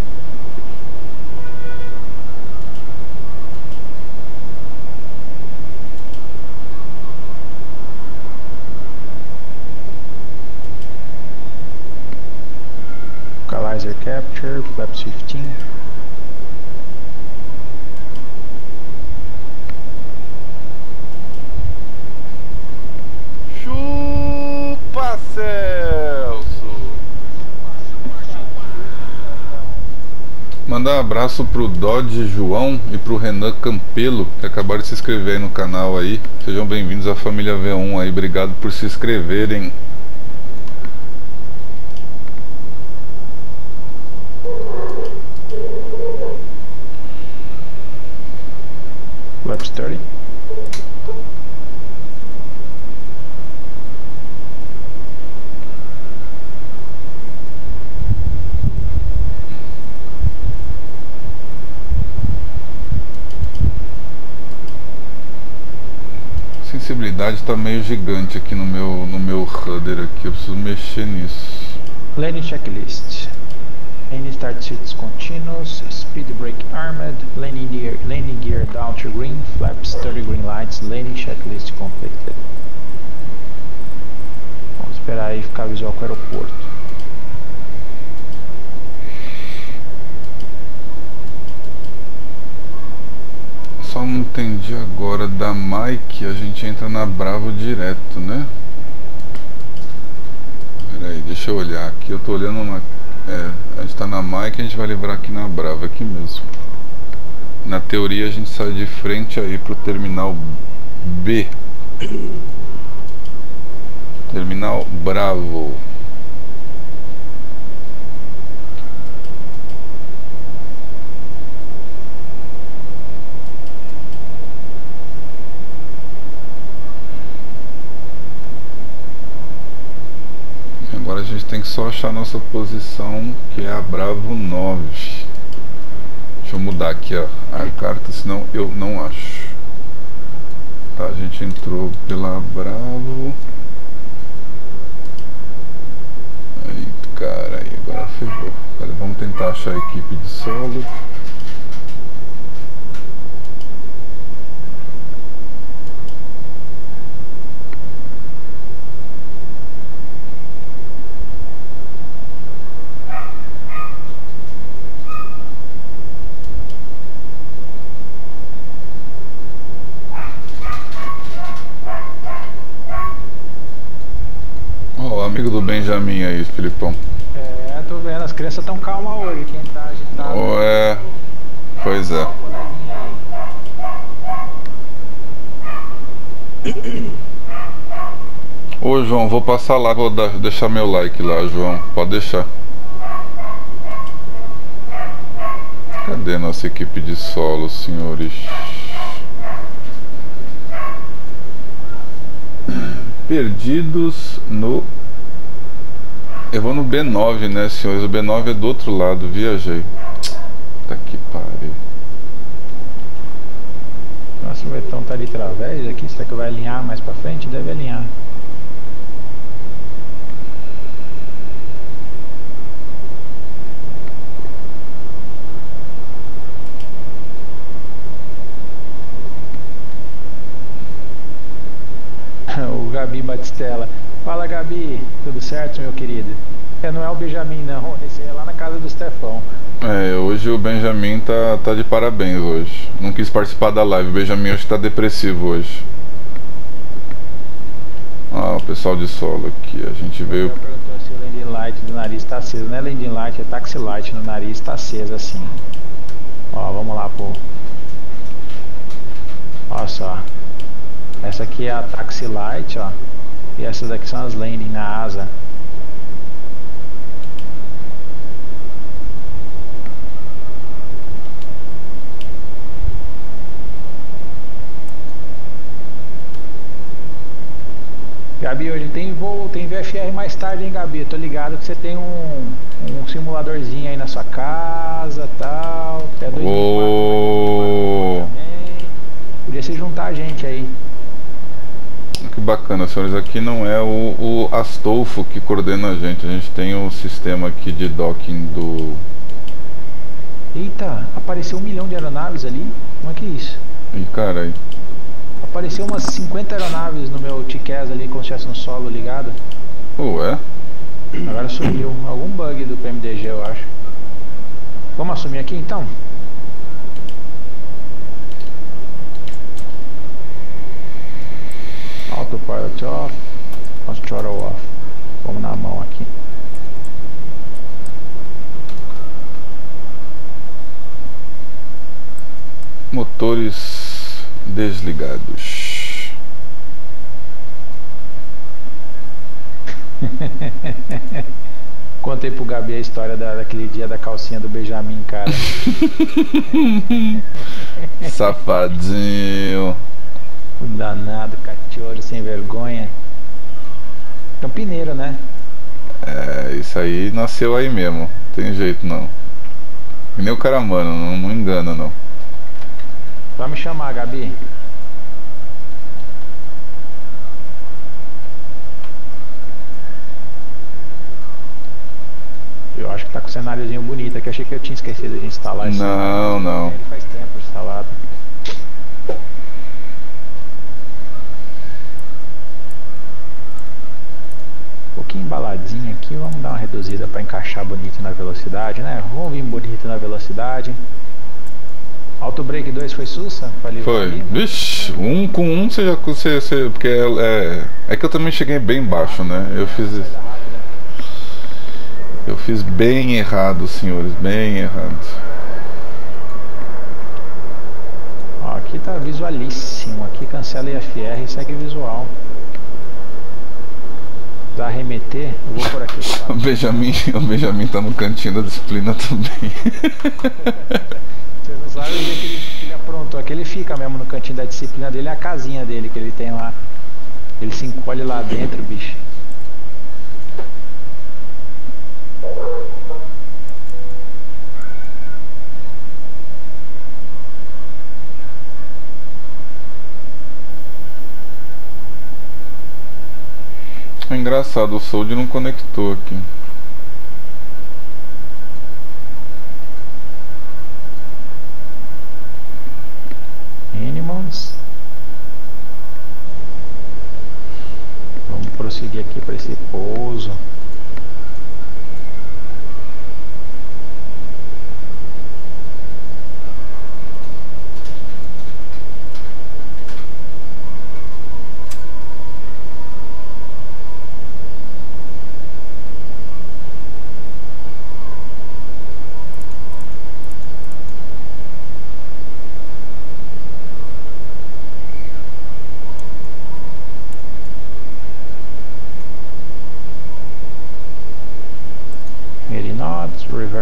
Localizer capture, flaps fifteen. Chupa, Celso! Mandar um abraço pro Dodge João e pro Renan Campelo, que acabaram de se inscrever aí no canal aí. Sejam bem-vindos à família V um aí, obrigado por se inscreverem. Flaps thirty. A sensibilidade tá meio gigante aqui no meu, no meu rudder aqui, eu preciso mexer nisso. Lane checklist. Lane start seats continuous. Speed brake armed. Landing gear, landing gear down to green. Flaps thirty green lights. Lane checklist completed. Vamos esperar aí ficar visual com o aeroporto. Só não entendi agora, da Mike a gente entra na Bravo direto, né? Pera aí, deixa eu olhar aqui, eu tô olhando na... É, a gente tá na Mike, a gente vai livrar aqui na Bravo, aqui mesmo. Na teoria a gente sai de frente aí pro terminal B. Terminal Bravo. Agora a gente tem que só achar a nossa posição, que é a Bravo nove. Deixa eu mudar aqui ó, a carta, senão eu não acho. Tá, a gente entrou pela Bravo. Aí, cara, aí agora ferrou. Agora vamos tentar achar a equipe de solo. Amigo do Benjamin aí, Filipão. É, tô vendo, as crianças tão calmas hoje, quem tá agitado. Oh, é. Pois é. Ô João, vou passar lá, vou dar, deixar meu like lá, João. Pode deixar. Cadê nossa equipe de solo, senhores? Perdidos no... Eu vou no B nove, né, senhores? O B nove é do outro lado, viajei. Tá que pariu. Nossa, o Betão tá ali através aqui. Será que vai alinhar mais pra frente? Deve alinhar. O Gabi Batistella. Fala, Gabi. Tudo certo, meu querido? É, não é o Benjamin, não. Esse é lá na casa do Stefão. É, hoje o Benjamin tá, tá de parabéns hoje. Não quis participar da live. O Benjamin hoje tá depressivo hoje. Ah, o pessoal de solo aqui. A gente veio... Perguntou se o Landing Light do nariz tá aceso. Não é Landing Light, é Taxi Light no nariz. Tá aceso assim. Ó, vamos lá, pô. Olha só. Essa aqui é a Taxi Light, ó. E essas daqui são as landing na asa. Gabi, hoje tem voo, tem V F R mais tarde, hein, Gabi? Tô ligado que você tem um, um simuladorzinho aí na sua casa, tal. Até dois mil e quatro, podia se juntar a gente aí. Que bacana, senhores. Aqui não é o, o Astolfo que coordena a gente. A gente tem o sistema aqui de docking do... Eita, apareceu um milhão de aeronaves ali? Como é que é isso? Ih, caralho. Apareceu umas cinquenta aeronaves no meu T C A S ali, como se tivesse um solo ligado. Ué? Agora sumiu. Algum bug do P M D G, eu acho. Vamos assumir aqui então? Autopilot off. Throttle off. Vamos na mão aqui. Motores desligados. Contei pro Gabi a história da, daquele dia da calcinha do Benjamin, cara. Safadinho. O danado, cachorro, sem vergonha. Campineiro, né? É, isso aí nasceu aí mesmo. Tem jeito não. E nem o cara, mano, não, não engana não. Vai me chamar, Gabi. Eu acho que tá com um cenáriozinho bonito aqui. Achei que eu tinha esquecido de instalar esse. Não, não. Ele faz tempo instalado. Um pouquinho embaladinho aqui. Vamos dar uma reduzida para encaixar bonito na velocidade, né? Vamos vir bonito na velocidade. Auto Break dois foi sussa? Foi. Vixe, um com um você já. Você, você, porque é, é, é que eu também cheguei bem baixo, né? Eu fiz. Eu fiz bem errado, senhores. Bem errado. Ó, aqui tá visualíssimo. Aqui cancela I F R e segue visual. Pra arremeter, eu vou por aqui. O Benjamin, o Benjamin tá no cantinho da disciplina também. Você não sabe o dia que ele, que ele aprontou. Aqui ele fica mesmo no cantinho da disciplina dele, é a casinha dele que ele tem lá. Ele se encolhe lá dentro, bicho. É engraçado, o Sold não conectou aqui. Animals. Vamos prosseguir aqui para esse pouso.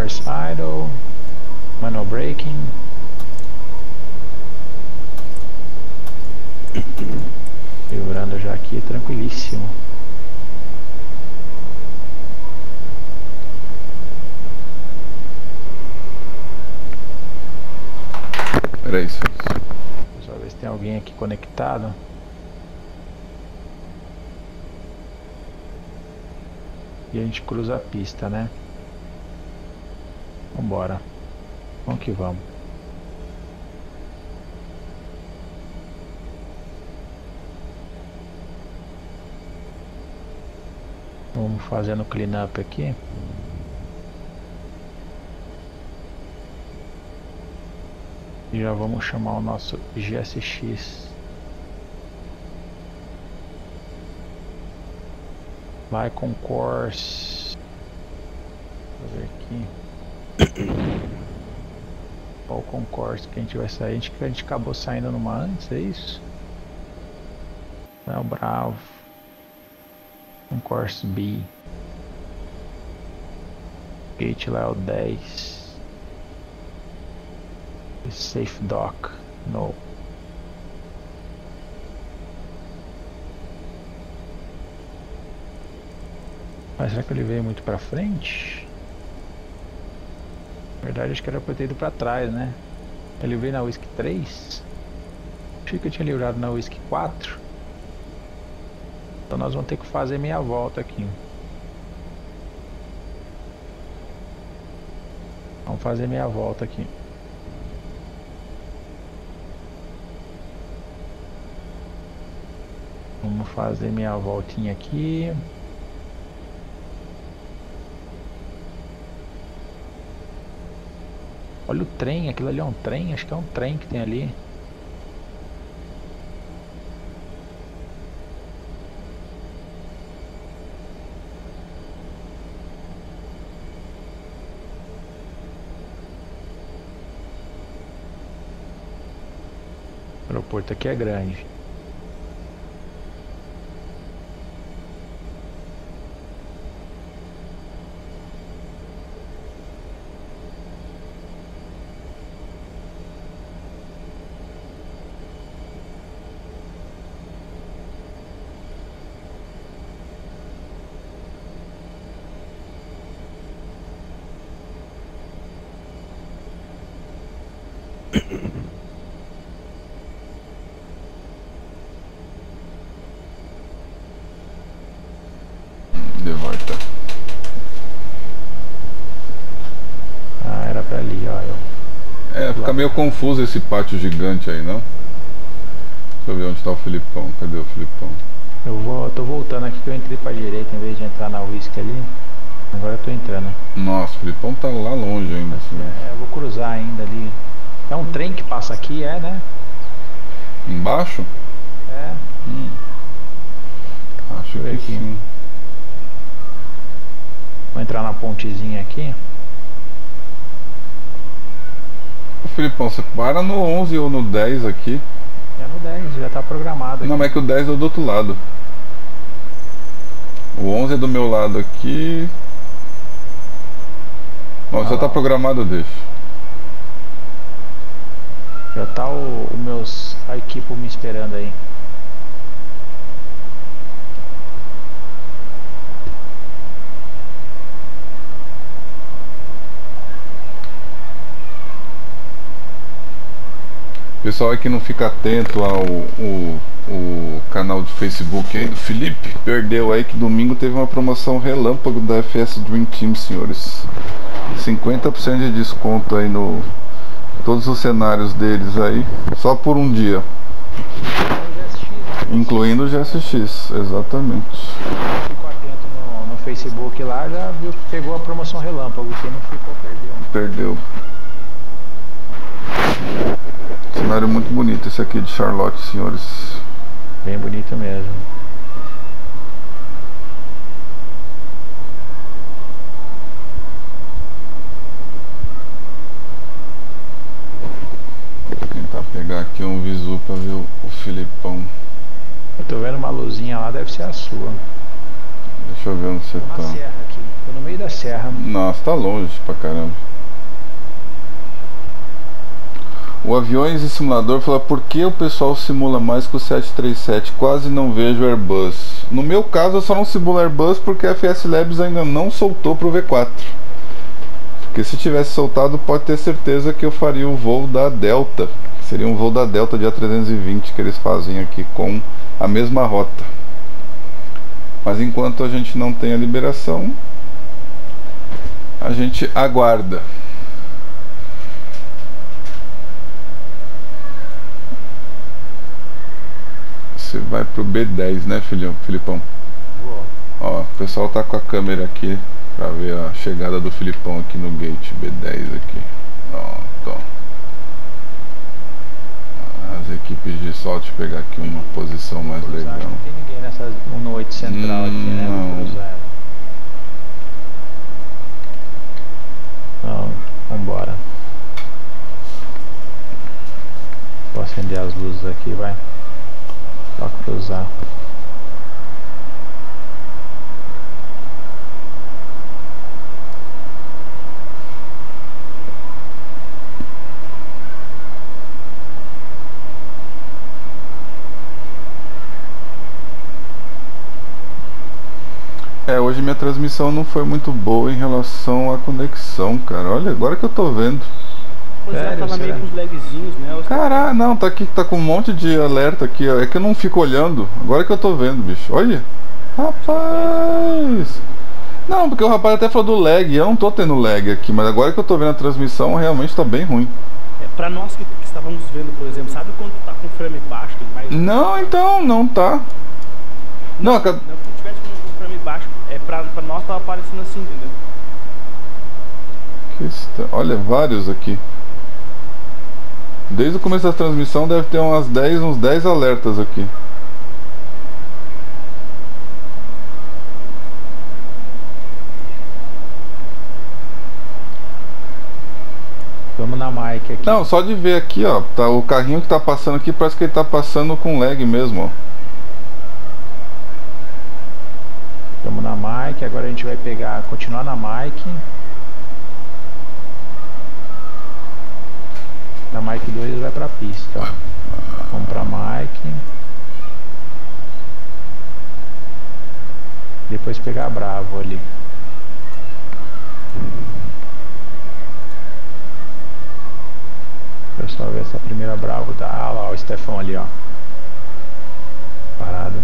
Reverse idle. Manual braking. Livrando já aqui, tranquilíssimo. Era isso. Só ver se tem alguém aqui conectado. E a gente cruza a pista, né? Vambora. Vamos que vamos. Vamos fazendo clean up aqui. E já vamos chamar o nosso G S X. Vai com course. Vou ver aqui. Qual com course que a gente vai sair? A gente, a gente acabou saindo numa antes, é isso? É o Bravo. Um course B. Gate lá é o dez. Safe dock. No. Mas será que ele veio muito pra frente? Na verdade acho que era pra ter ido pra trás, né? Ele veio na Whisky três. Achei que eu tinha livrado na Whisky quatro. Então nós vamos ter que fazer meia volta aqui. Vamos fazer meia volta aqui. Vamos fazer meia voltinha aqui. Olha o trem, aquilo ali é um trem, acho que é um trem que tem ali. O aeroporto aqui é grande. De volta. Ah, era pra ali, ó. Eu... É, fica meio confuso esse pátio gigante aí, não? Deixa eu ver onde tá o Filipão. Cadê o Filipão? Eu vou, tô voltando aqui que eu entrei pra direita em vez de entrar na Whisky ali. Agora eu tô entrando. Nossa, o Filipão tá lá longe ainda. Assim. É, eu vou cruzar ainda ali. É um trem que passa aqui, é, né? Embaixo? É. Hum. Acho que aqui. sim. Vou entrar na pontezinha aqui. Ô Filipão, você para no onze ou no dez aqui? É no dez, já tá programado aqui. Não, mas é que o dez é do outro lado. O onze é do meu lado aqui. Bom, Ah, já tá programado, deixa. Já tá o, o meus a equipe me esperando aí. Pessoal aí que não fica atento ao o, o canal de Facebook aí do Felipe, perdeu aí que domingo teve uma promoção relâmpago da F S Dream Team, senhores. cinquenta por cento de desconto aí no todos os cenários deles aí, só por um dia. Incluindo o G S X, exatamente. Ficou atento no, no Facebook lá, já viu que pegou a promoção relâmpago. Quem não ficou, perdeu. Perdeu. Cenário muito bonito esse aqui de Charlotte, senhores. Bem bonito mesmo. Vou tentar pegar aqui um visu pra ver o, o Filipão. Eu tô vendo uma luzinha lá, deve ser a sua. Deixa eu ver onde você Tô na tá. serra aqui, tô no meio da serra. Nossa, tá longe pra caramba. O Aviões e Simulador fala: por que o pessoal simula mais que o sete três sete? Quase não vejo Airbus. No meu caso, eu só não simulo Airbus porque a F S Labs ainda não soltou pro V quatro. Porque se tivesse soltado, pode ter certeza que eu faria o voo da Delta. Seria um voo da Delta de A trezentos e vinte que eles fazem aqui com a mesma rota. Mas enquanto a gente não tem a liberação, a gente aguarda. Você vai pro B dez, né, filhão, Filipão? Vou. Ó, o pessoal tá com a câmera aqui pra ver a chegada do Filipão aqui no gate B dez aqui. Pronto. As equipes de sol, deixa eu pegar aqui uma posição mais Cruzar, legal. não tem ninguém nessa um no oito central Hum, aqui, né? não. Vou cruzar ela. Então, vambora. Vou acender as luzes aqui, vai. Só cruzar. É, hoje minha transmissão não foi muito boa em relação à conexão, cara. Olha, agora que eu tô vendo. Pois é, Sério, tava meio será? com os lagzinhos, né? Os- Caralho, não, tá aqui, tá com um monte de alerta aqui, ó. É que eu não fico olhando. Agora que eu tô vendo, bicho. Olha. Rapaz. Não, porque o rapaz até falou do lag. Eu não tô tendo lag aqui, mas agora que eu tô vendo a transmissão, realmente tá bem ruim. É, pra nós que, que estávamos vendo, por exemplo, sabe quando tá com frame baixo? Tem mais... Não, então, não tá. Não, Não, aca- não que tivesse com com frame baixo, é pra, pra nós tava aparecendo assim, entendeu? que está- olha, vários aqui. Desde o começo da transmissão deve ter umas dez, uns dez alertas aqui. Vamos na mic aqui. Não, só de ver aqui, ó, tá, o carrinho que tá passando aqui parece que ele tá passando com lag mesmo, ó. Vamos na mic, agora a gente vai pegar, continuar na mic. Na mic dois vai pra pista, ó. Vamos pra mic. Depois pegar a Bravo ali. Pessoal, ver essa primeira Bravo da. Ah lá, ó, o Stefão ali, ó. Parado.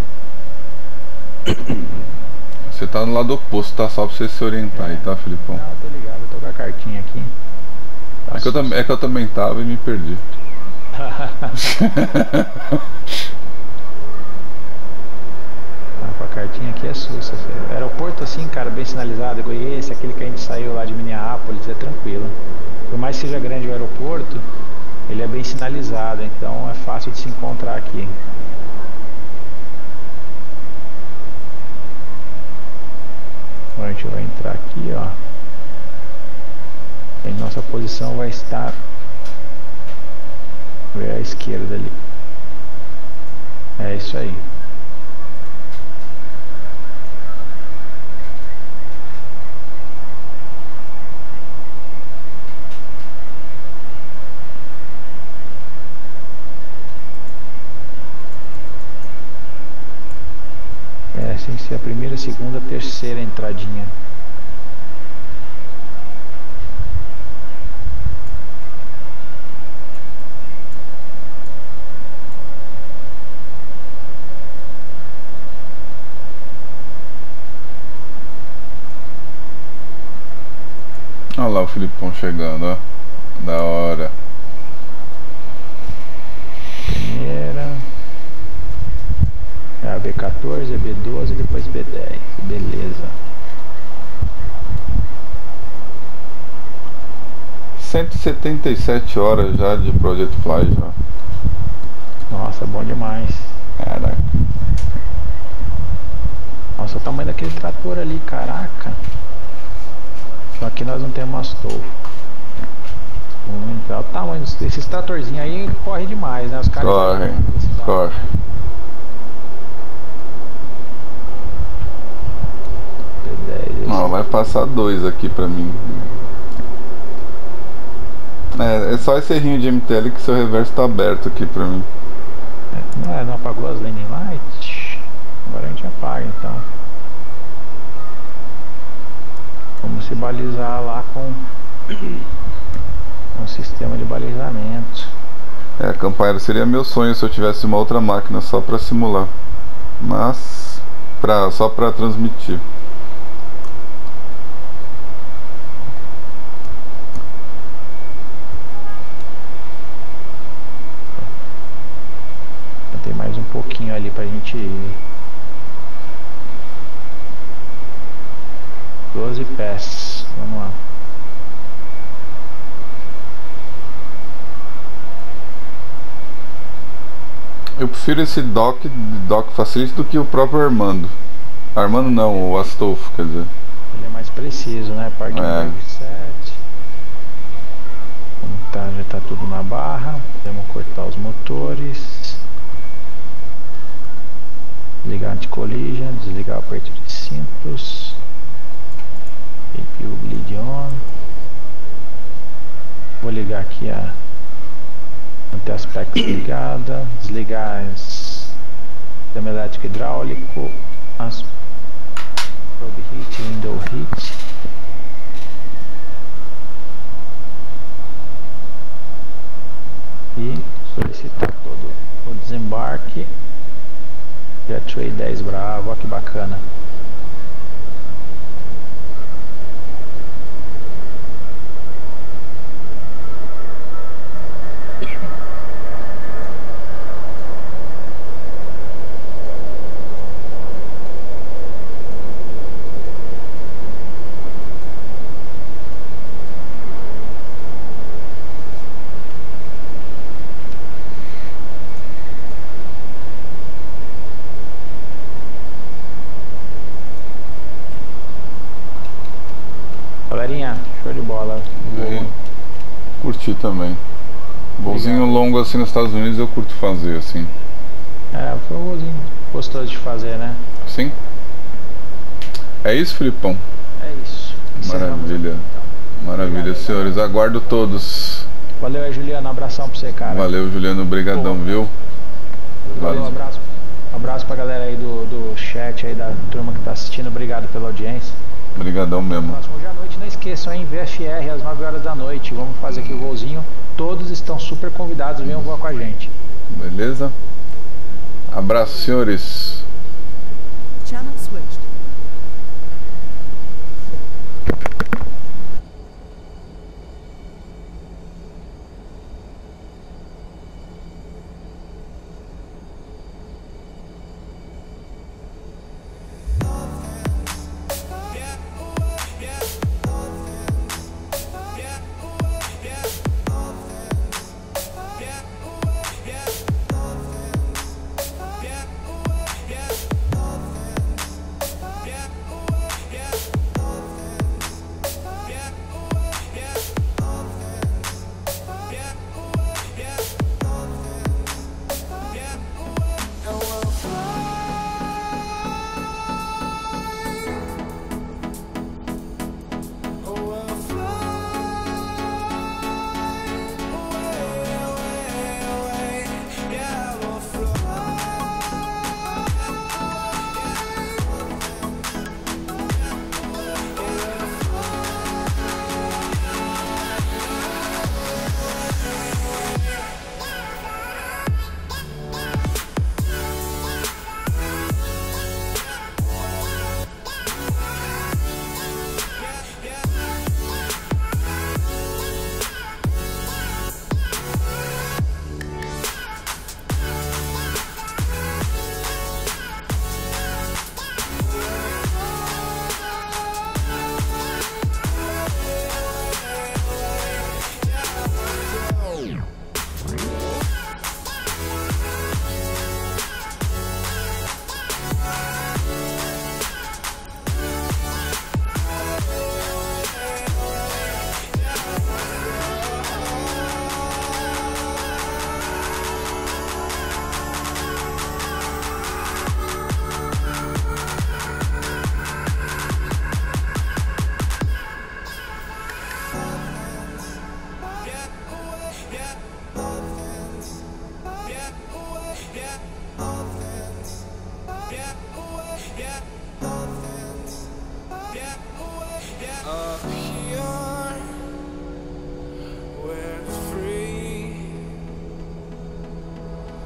Você tá no lado oposto, tá? Só pra você se orientar aí, tá, Filipão? Não, tô ligado, eu tô com a cartinha aqui. Tá É que, eu tam- é que eu também tava e me perdi. Ah, com a cartinha aqui é sussa. filho. Aeroporto assim, cara, bem sinalizado, igual esse, aquele que a gente saiu lá de Minneapolis, é tranquilo. Por mais que seja grande o aeroporto, ele é bem sinalizado, então é fácil de se encontrar aqui. Agora a gente vai entrar aqui, ó. E nossa posição vai estar ver à esquerda ali. É isso aí. É, sem ser a primeira, segunda, terceira entradinha. Olha lá o Filipão chegando, ó. Da hora. Primeira. É a B quatorze, a B doze e depois B dez. Beleza. cento e setenta e sete horas já de Project Fly já. Nossa, bom demais. Caraca. Nossa, o tamanho daquele trator ali, caraca. Só que nós não temos Astolfo. Então, o tamanho desses tratorzinhos aí corre demais, né? Os caras Corre, correm com velocidade, corre. né? Ó, vai passar dois aqui pra mim. É, é só esse errinho de M T L que seu reverso tá aberto aqui pra mim. É, não apagou as landing lights? Agora a gente apaga então. Vamos se balizar lá com um sistema de balizamento. É, Campaero, seria meu sonho se eu tivesse uma outra máquina só pra simular. Mas pra, só pra transmitir. Tem mais um pouquinho ali pra gente ir. doze pés. Vamos lá. Eu prefiro esse dock, dock Facility do que o próprio Armando. Armando não, o Astolfo, quer dizer. Ele é mais preciso, né? Parkingberg É. sete. Tá, já tá tudo na barra. Vamos cortar os motores. Desligar anti-collision, desligar o aperto de cintos. A P U bleed on. Vou ligar aqui a manter aspecto ligada, desligar as sistema elétrico hidráulico, as probe heat, window heat. E solicitar todo o desembarque. Jetway dez Bravo, olha que bacana. Galerinha, show de bola. E curti também. Voozinho Obrigado. longo assim nos Estados Unidos eu curto fazer assim. É, foi um voozinho gostoso de fazer, né? Sim? É isso, Filipão? É isso. Encerramos Maravilha. aqui, então. Maravilha, Obrigado, senhores. Aguardo todos. Valeu aí, Juliano. Um abração pra você, cara. Valeu, Juliano. Brigadão, viu? Valeu, um Valeu. abraço. Um abraço pra galera aí do, do chat aí, da turma que tá assistindo. Obrigado pela audiência. Brigadão mesmo. Próximo dia à noite, não esqueçam, hein? V F R às nove horas da noite. Vamos fazer aqui o voozinho. Todos estão super convidados. Venham voar com a gente. Beleza? Abraço, senhores. Channel switched.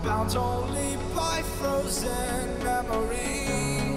bound only by frozen memories.